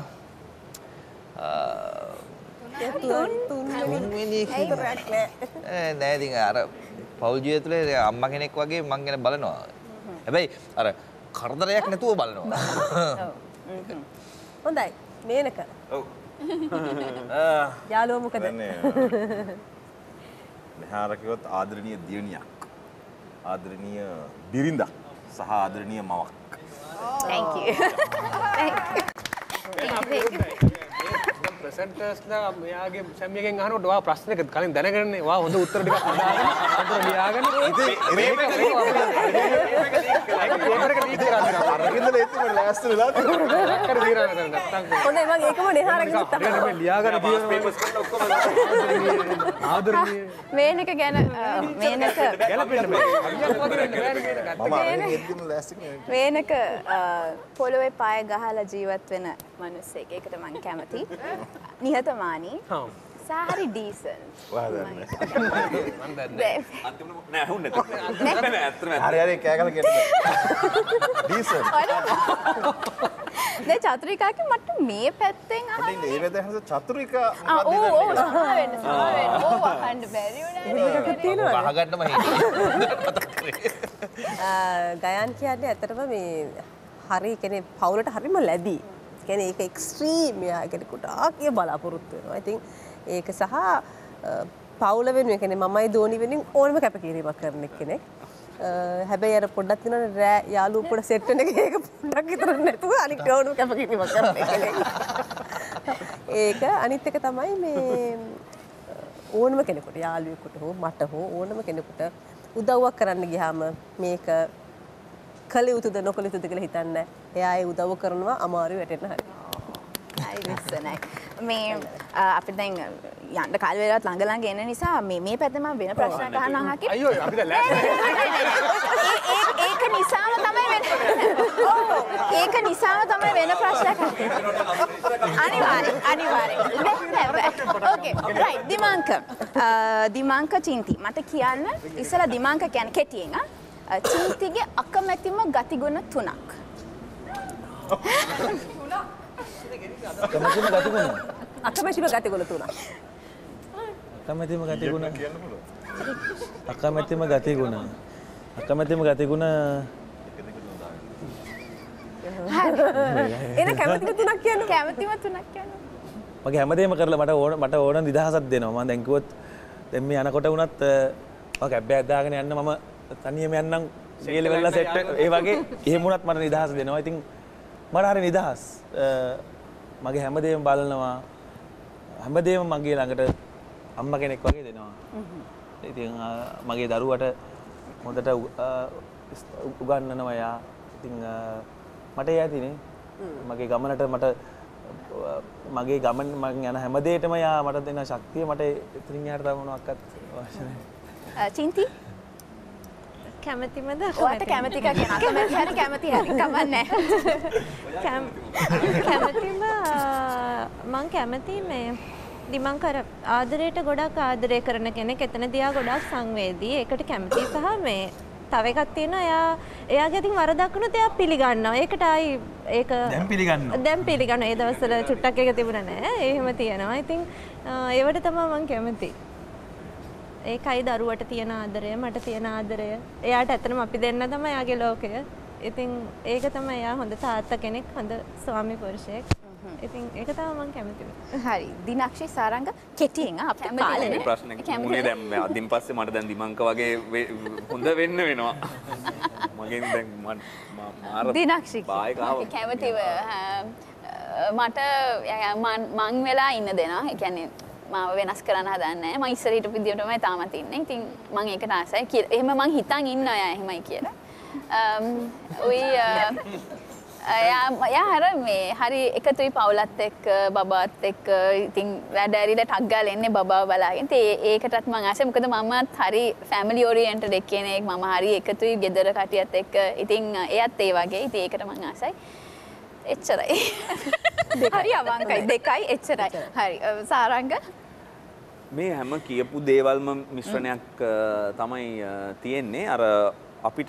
තුන්වෙනි හිතරක් නෑ. නෑ ඉතින් අර පෞල් ජීවිතේ තුළ අම්මා කෙනෙක් වගේ මං ගැන බලනවා. හැබැයි අර කරදරයක් නැතුව බලනවා. හොඳයි. මේනක. ඔව්. යාළුවා මොකද? මෙහාර කිව්වොත් ආදරණීය දියණියක්. ආදරණීය බිරිඳක් සහ ආදරණීය මවක්. Thank you. ප්‍රසන්ටර්ස්ලා මෙයාගේ සැමියගෙන් අහනකොට වා ප්‍රශ්නයක කලින් දැනගන්නේ වා හොඳ උත්තර ටිකක් හදාගෙන අතර ලියාගෙන ඉතින් මේක මේක ලීක් කරලා අරගෙන දෙන්න ලෑස්ති වෙලා කර දීලා නැත්නම් හොඳයි මම ඒකම නෙහාරගෙන උත්තර මේ ලියාගෙන දින පේපර්ස් කරලා ඔක්කොම ආදරණීය මේනක ගැන මේනක ගැලපෙන්න බෑ අයියා වගේ මේනක පොළොවේ පාය ගහලා ජීවත් වෙන මිනිස්සෙක්. ඒකට මම කැමතියි. නිහතමානී. හා. සාහරි ඩීසන්ට්. වා දන්නේ. මම දන්නේ. අන්තිමට නෑ හුන්නේ නැත්නම්. නෑ ඇත්තටම. හරි හරි කෑගල කියන්න. ඩීසන්ට්. දැන් චතුරිකාගේ මට මේ පැත්තෙන් අහන්න. මේ වෙදහස චතුරිකා ආ ඕ ඕ සමා වෙන්න සමා වෙන්න. ඕ අහන්න බැරි වුණානේ. අහගන්නම හිටියේ. ගයන් කියන්නේ ඇත්තටම මේ හරි කියන්නේ පවුලට හරිම ලැබි. කියන්නේ ඒක එක්ස්ට්‍රීම් යා කියන්නේ කොටාක් කිය බලාපොරොත්තු වෙනවා. ඉතින් ඒක සහ පවුල වෙනුවෙන් කියන්නේ මමයි දෝනි වෙනුවෙන් ඕනම කැපකිරීමක් කරන කෙනෙක්. හැබැයි අර පොඩ්ඩක් තියෙනවා රෑ යාළුවෝ පොඩ සෙට් වෙන එක ඒක පොඩ්ඩක් විතර නැතුව අනිත් ඕනම කැපකිරීමක් කරන කෙනෙක්. ඒක අනිත් එක තමයි මේ ඕනම කෙනෙකුට යාළුවෙකුට හෝ මට හෝ ඕනම කෙනෙකුට උදව්වක් කරන්න ගියාම මේක කළ යුතුද නොකළ යුතුද කියලා හිතන්නේ. එයා ඒ උදව් කරනවා අමාරු වැටෙන්න හරි. අයි විශ්සනයි. මේ අපි දැන් යන්න කාල වේලාවත් ළඟ ළඟ එන නිසා මේ මේ පැත්තේ මම වෙන ප්‍රශ්නයක් අහන්න අහකි. අයියෝ අපි දැන් ඒක නිසාම තමයි වෙන. ඔව් ඒක නිසාම තමයි වෙන ප්‍රශ්නයක්. අනිවාර්යෙන් අනිවාර්යෙන්. ඕකේ රයිට් දිමාංක. දිමාංක චින්ති මට කියන්න ඉස්සලා දිමාංක කියන්නේ කෙටියෙන් ආ චින්තිගේ අකමැතිම ගතිගුණ තුනක්. අකමැතිම ගතිගුණ. අකමැතිම ගතිගුණ තුනක්. අකමැතිම ගතිගුණ. අකමැතිම ගතිගුණ. අකමැතිම ගතිගුණ. එන කැමැතිම තුනක් කියන්න. කැමැතිම තුනක් කියන්න. මගේ හැමදේම කරලා මට ඕන මට ඕන නිදහසක් දෙනවා. මම දැන් කිව්වොත් දැන් මේ යනකොට වුණත් මම කැබ්බයක් දාගෙන යන්න මම තනියම යන්නම් සීල වෙලා සෙට් ඒ වගේ එහෙම වුණත් මට නිදහස දෙනවා. ඉතින් මට හරි නිදහස්. මගේ හැමදේම බලනවා. හැමදේම මගේ ළඟට අම්මා කෙනෙක් වගේ දෙනවා. ඉතින් මගේ දරුවට හොඳට උගන්වනවා යා. ඉතින් මට ඒ ඇතිනේ. මගේ ගමනට මට මගේ ගමන් මම යන හැමදේටම යා මට දෙන ශක්තිය මට ඉතින් යාට තව මොනවත් අවශ්‍ය නැහැ. චින්ති කැමතිමද? ඔයාට කැමති එකක් කියන අකමැති හරි කැමති හරි කමන්නේ. කැමතිම මං කැමති මේ දිමංකර ආදරයට ගොඩක් ආදරය කරන කෙනෙක්. එතනදී ආ ගොඩක් සංවේදී. ඒකට කැමති සහ මේ තව එකක් තියෙනවා එයා එයාගේ අතින් වරදක් වුණොත් එයා පිළිගන්නවා. ඒකට ආයි ඒක දැන් පිළිගන්නවා. දැන් පිළිගන්නවා. ඒ දවස්වල චුට්ටක් එක තිබුණා නෑ. එහෙම තියෙනවා. ඉතින් ඒවට තමයි මං කැමති. ඒකයි දරුවට තියෙන ආදරය මට තියෙන ආදරය. එයාට ඇත්තටම අපි දෙන්න තමයි යාගේ ලෝකය. ඉතින් ඒක තමයි එයා හොඳ තාත්තා කෙනෙක්, හොඳ ස්වාමි පුරුෂයෙක්. ඉතින් ඒක තමයි මම කැමති වෙන්නේ. හරි. දිනක්ෂි සාරංග කෙටියෙන් අපේ කාලේ ප්‍රශ්නයක් මුනේ දැන් මේ අදින් පස්සේ මට දැන් දිමංක වගේ හොඳ වෙන්න වෙනවා. මගෙන් දැන් මාර දිනක්ෂි බායකාව කැමතිව මට මං වෙලා ඉන්න දෙනවා. ඒ කියන්නේ මාව වෙනස් කරන්න හදන්නේ නැහැ. මම ඉස්සර හිටපු විදියටමයි තාමත් ඉන්නේ. ඉතින් මම ඒකට ආසයි කියලා. එහෙම මං හිතන් ඉන්න අය එහෙමයි කියලා. අම් ඔය යා හර මේ හරි එකතුයි පවුලත් එක්ක බබාත් එක්ක ඉතින් වැඩ ඇරිලා ටක් ගාලා එන්නේ බබාව බලාගෙන. ඉතින් ඒකටත් මම ආසයි. මොකද මමත් හරි ෆැමිලි ඔරියන්ටඩ් එක්කෙනෙක්. මම හරි එකතුයි ගෙදර කටියත් එක්ක. ඉතින් එයත් ඒ වගේ. ඉතින් ඒකට මම ආසයි. එච්චරයි. හරි අවංකයි. දෙකයි එච්චරයි. හරි. සාරංග මේ හැම කියපු දේවල්ම මිශ්‍රණයක් තමයි තියෙන්නේ. අර අපිට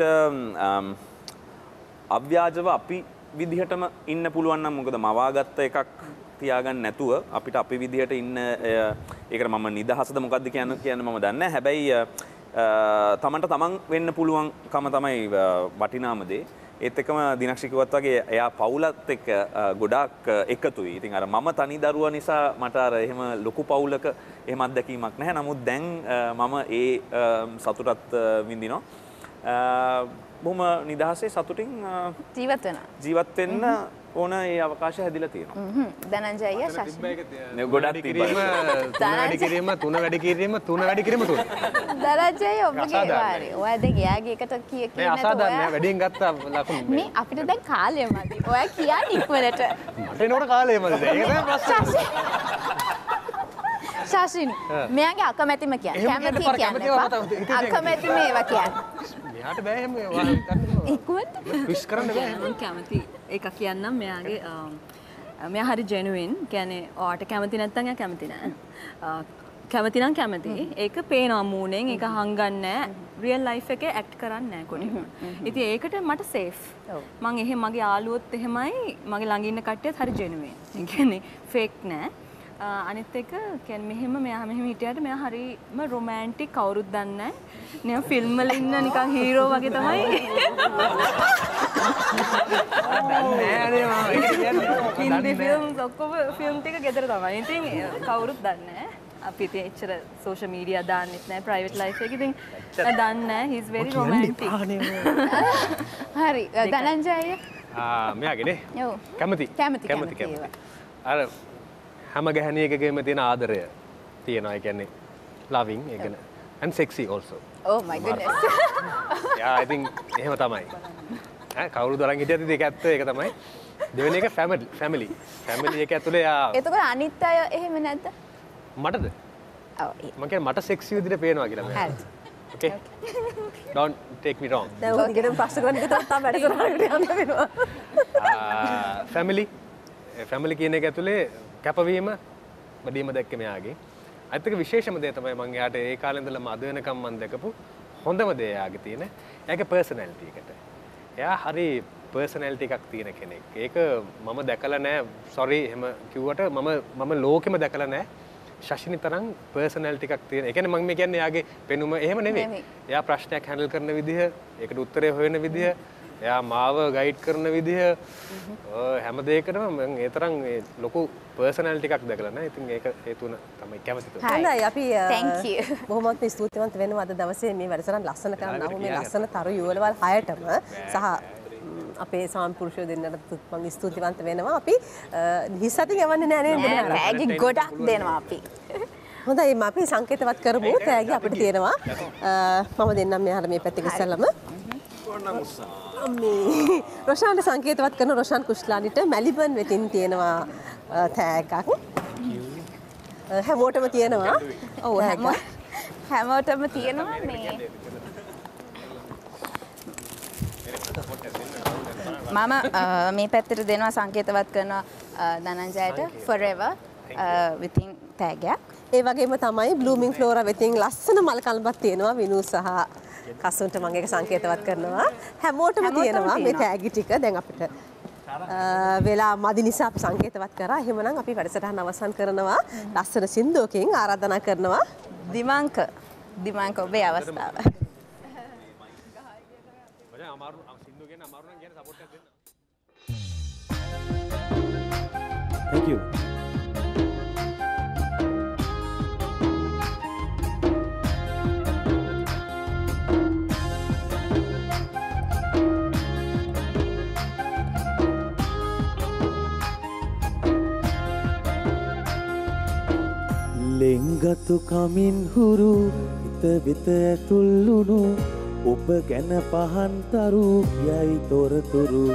අව්‍යාජව අපි විදිහටම ඉන්න පුළුවන් නම් මොකද මවාගත්ත එකක් තියාගන්න නැතුව අපිට අපි විදිහට ඉන්න ඒකට මම නිදහසද මොකද්ද කියන්න කියන්න මම දන්නේ නැහැ. හැබැයි තමන්ට තමන් වෙන්න පුළුවන්කම තමයි වටිනාම දේ. ඒත් එක්කම දිනක්ෂි කිව්වත් වගේ එයා පවුලත් එක්ක ගොඩාක් එකතුයි. ඉතින් අර මම තනි දරුවා නිසා මට අර එහෙම ලොකු පවුලක එහෙම අත්දැකීමක් නැහැ. නමුත් දැන් මම ඒ සතුටත් විඳිනවා. බොහොම නිදහසේ සතුටින් ජීවත් වෙනවා. ජීවත් වෙන්න ඕන ඒ අවකාශය හැදිලා තියෙනවා. හ්ම්. ධනංජය ශාසි. නේ ගොඩක් කිරීම තුන වැඩි කිරීම තුන වැඩි කිරීම තුන වැඩි කිරීම තුන. ධනංජය ඔබගේ වාරේ. ඔයා දෙක යාගේ එකට කිය කිය නැතුව. මේ අසාධාරණ වැඩියෙන් ගත්ත ලකුණු. මේ අපිට දැන් කාලය මදි. ඔයා කියන්නේ ඉක්මනට. මට එනකොට කාලය මදි. ඒක තමයි ප්‍රශ්නේ. ශාසින් මෙයාගේ අකමැතිම කියන්නේ. කැමැති කියන්නේ. අකමැති මේවා කියන්නේ. මෙයාට බෑ එහෙම ඉක්මනට විශ් කරන්න බෑ. මම කැමති එකක් කියන්නම් මෙයාගේ මෙයා හරි ජෙනුයින්. කියන්නේ ඔයාට කැමති නැත්නම් එයා කැමති නෑ. කැමති නම් කැමති. ඒක පේනවා මූණෙන්. ඒක හංගන්නේ නෑ. රියල් ලයිෆ් එකේ ඇක්ට් කරන්නේ නෑ කොටිම. ඉතින් ඒකට මට සේෆ්. මම එහෙම මගේ යාළුවොත් එහෙමයි මගේ ළඟ ඉන්න කට්ටියත් හරි ජෙනුයින්. ඒ කියන්නේ ෆේක් නෑ. අනිත් එක කියන්නේ මෙහෙම මෙයා මෙහෙම හිටියට මෙයා හරිම රොමැන්ටික් කවුරුත් දන්නේ නැහැ. නේ ෆිල්ම් වල ඉන්න නිකන් හීරෝ වගේ තමයි. දන්නේ නැහැ මම ඒක කියන්නේ. හින්දි ෆිල්ම් ඔක්කොම ෆිල්ම් ටික ගෙදර තමයි. ඉතින් කවුරුත් දන්නේ නැහැ. අපි ඉතින් එච්චර සෝෂල් මීඩියා දාන්නෙත් නැහැ ප්‍රයිවට් ලයිෆ් එක. ඉතින් දන්නේ නැහැ. he is very romantic. හරි. ධනංජය ආ මෙයාගේ නේ. ඔව්. කැමති. කැමති කැමති කැමති. අර හැම ගැහණියකගේම තියෙන ආදරය තියෙනවා. ඒ කියන්නේ loving ඒ කියන්නේ and sexy also. Oh my goodness. yeah I think එහෙම තමයි. ඈ කවුරුද අරන් හිටියද ඒක ඇත්ත ඒක තමයි. දෙවෙනි එක family family family එක ඇතුලේ යා එතකොට අනිත් අය එහෙම නැද්ද? මටද? ඔව්. මම කියන්නේ මට sexy විදිහට පේනවා කියලා මම. හරි. Okay. Don't take me wrong. දැන් ඔය දිගටම ප්‍රශ්න කරන එක තමයි වැඩ කරන්නේ යන්න වෙනවා. family family කියන එක ඇතුලේ කැපවීම වැඩිම දැක්කේ මෙයාගේ. අනිත් එක විශේෂම දේ තමයි මම එයාට ඒ කාලේ ඉඳලම අද වෙනකම් මම දැකපු හොඳම දේ එයාගේ තියෙන. එයාගේ පර්සනැලිටි එකට. එයා හරි පර්සනැලිටි එකක් තියෙන කෙනෙක්. ඒක මම දැකලා නෑ. සෝරි එහෙම කිව්වට මම මම ලෝකෙම දැකලා නෑ. ශෂිනි තරම් පර්සනැලිටි එකක් තියෙන. ඒ කියන්නේ මම මේ කියන්නේ එයාගේ පෙනුම එහෙම නෙවෙයි. එයා ප්‍රශ්නයක් හැන්ඩල් කරන විදිහ, ඒකට උත්තරේ හොයන විදිහ, එයා මාව ගයිඩ් කරන විදිහ හැම දෙයකටම මම ඒ තරම් ලොකු පර්සනැලිටි එකක් දැකලා නැහැ. ඉතින් ඒක ඒ තුන තමයි කැමති තුන. හොඳයි අපි thank you. බොහොමත් ස්තුතිවන්ත වෙනවා අද දවසේ මේ වැඩසටහන ලස්සන කරන්න ආව මේ ලස්සන තරු යුවලවල් හයටම සහ අපේ සාම්පුරුෂයෝ දෙන්නට මම ස්තුතිවන්ත වෙනවා. අපි හිස් අතින් යවන්නේ නැහැ නේද? තෑගි ගොඩක් දෙනවා අපි. හොඳයි මම අපි සංකේතවත් කරමු. තෑගි අපිට තියෙනවා. මම දෙන්නම් මෙහාට මේ පැත්තේ ඉස්සෙල්ලම. මේ රොෂාන්ට සංකේතවත් කරන රොෂාන් කුෂ්ලානිට මැලිබන් වෙතින් තියෙනවා තෑග්ගක්. හැමෝටම තියෙනවා. ඔව් හැමෝටම තියෙනවා මේ මම මේ පැත්තට දෙනවා සංකේතවත් කරනවා ධනංජයට forever within තෑගයක්. ඒ වගේම තමයි blooming flora වෙතින් ලස්සන මල් කලබක් තියෙනවා විනු සහ කසුන්ට මම ඒක සංකේතවත් කරනවා. හැමෝටම තියෙනවා මේ තෑගි ටික. දැන් අපිට වෙලා මදි නිසා අපි සංකේතවත් කරා. එහෙමනම් අපි වැඩසටහන අවසන් කරනවා. ලස්සන සින්දුවකින් ආරාධනා කරනවා දිමංක දිමංක ඔබේ අවස්ථාව. Thank you. ලෙංගතු කමින් හුරු හිත වෙත ඇතුල්ලුණු ඔබ ගැන පහන් තරු යයි තොරතුරු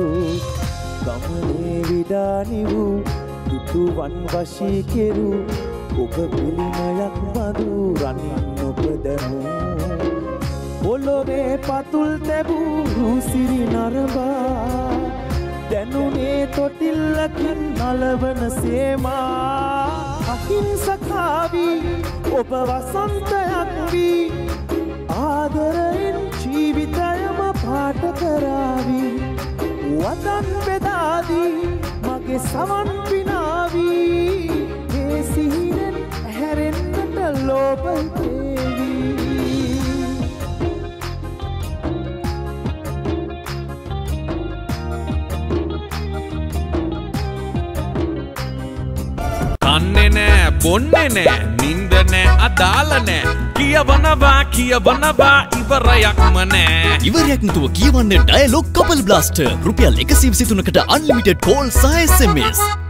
ගමනේ විඩානි වූ දුටුවන් වශී කෙරු ඔබ පිළිමයක් බඳු රනින් ඔබ දැමූ පොළොවේ පතුල් තැබූ රූසිරි නරඹා දැනුනේ තොටිල්ලකින් නලවන සේමා අහිංසකාවි ඔබ වසන්තයක් වී ආදරයෙන් ජීවිතයම පාට කරාවි වදන් බෙදාදී මගේ සවන් පිනාවී මේ සිහිනෙන් හැරෙන්නට ලෝභ හිතේවි කන්නේ නෑ බොන්නේ නෑ නින්ද නෑ අදාළ නෑ කියවනවා කියවනවා ඉවරයක්ම නෑ ඉවරයක් නැතුව කියවන්න ඩයලොග් කපල් බ්ලාස්ටර් රුපියල් එකසිය විසි තුනකට අන්ලිමිටඩ් කෝල් සහ එස් එම් එස්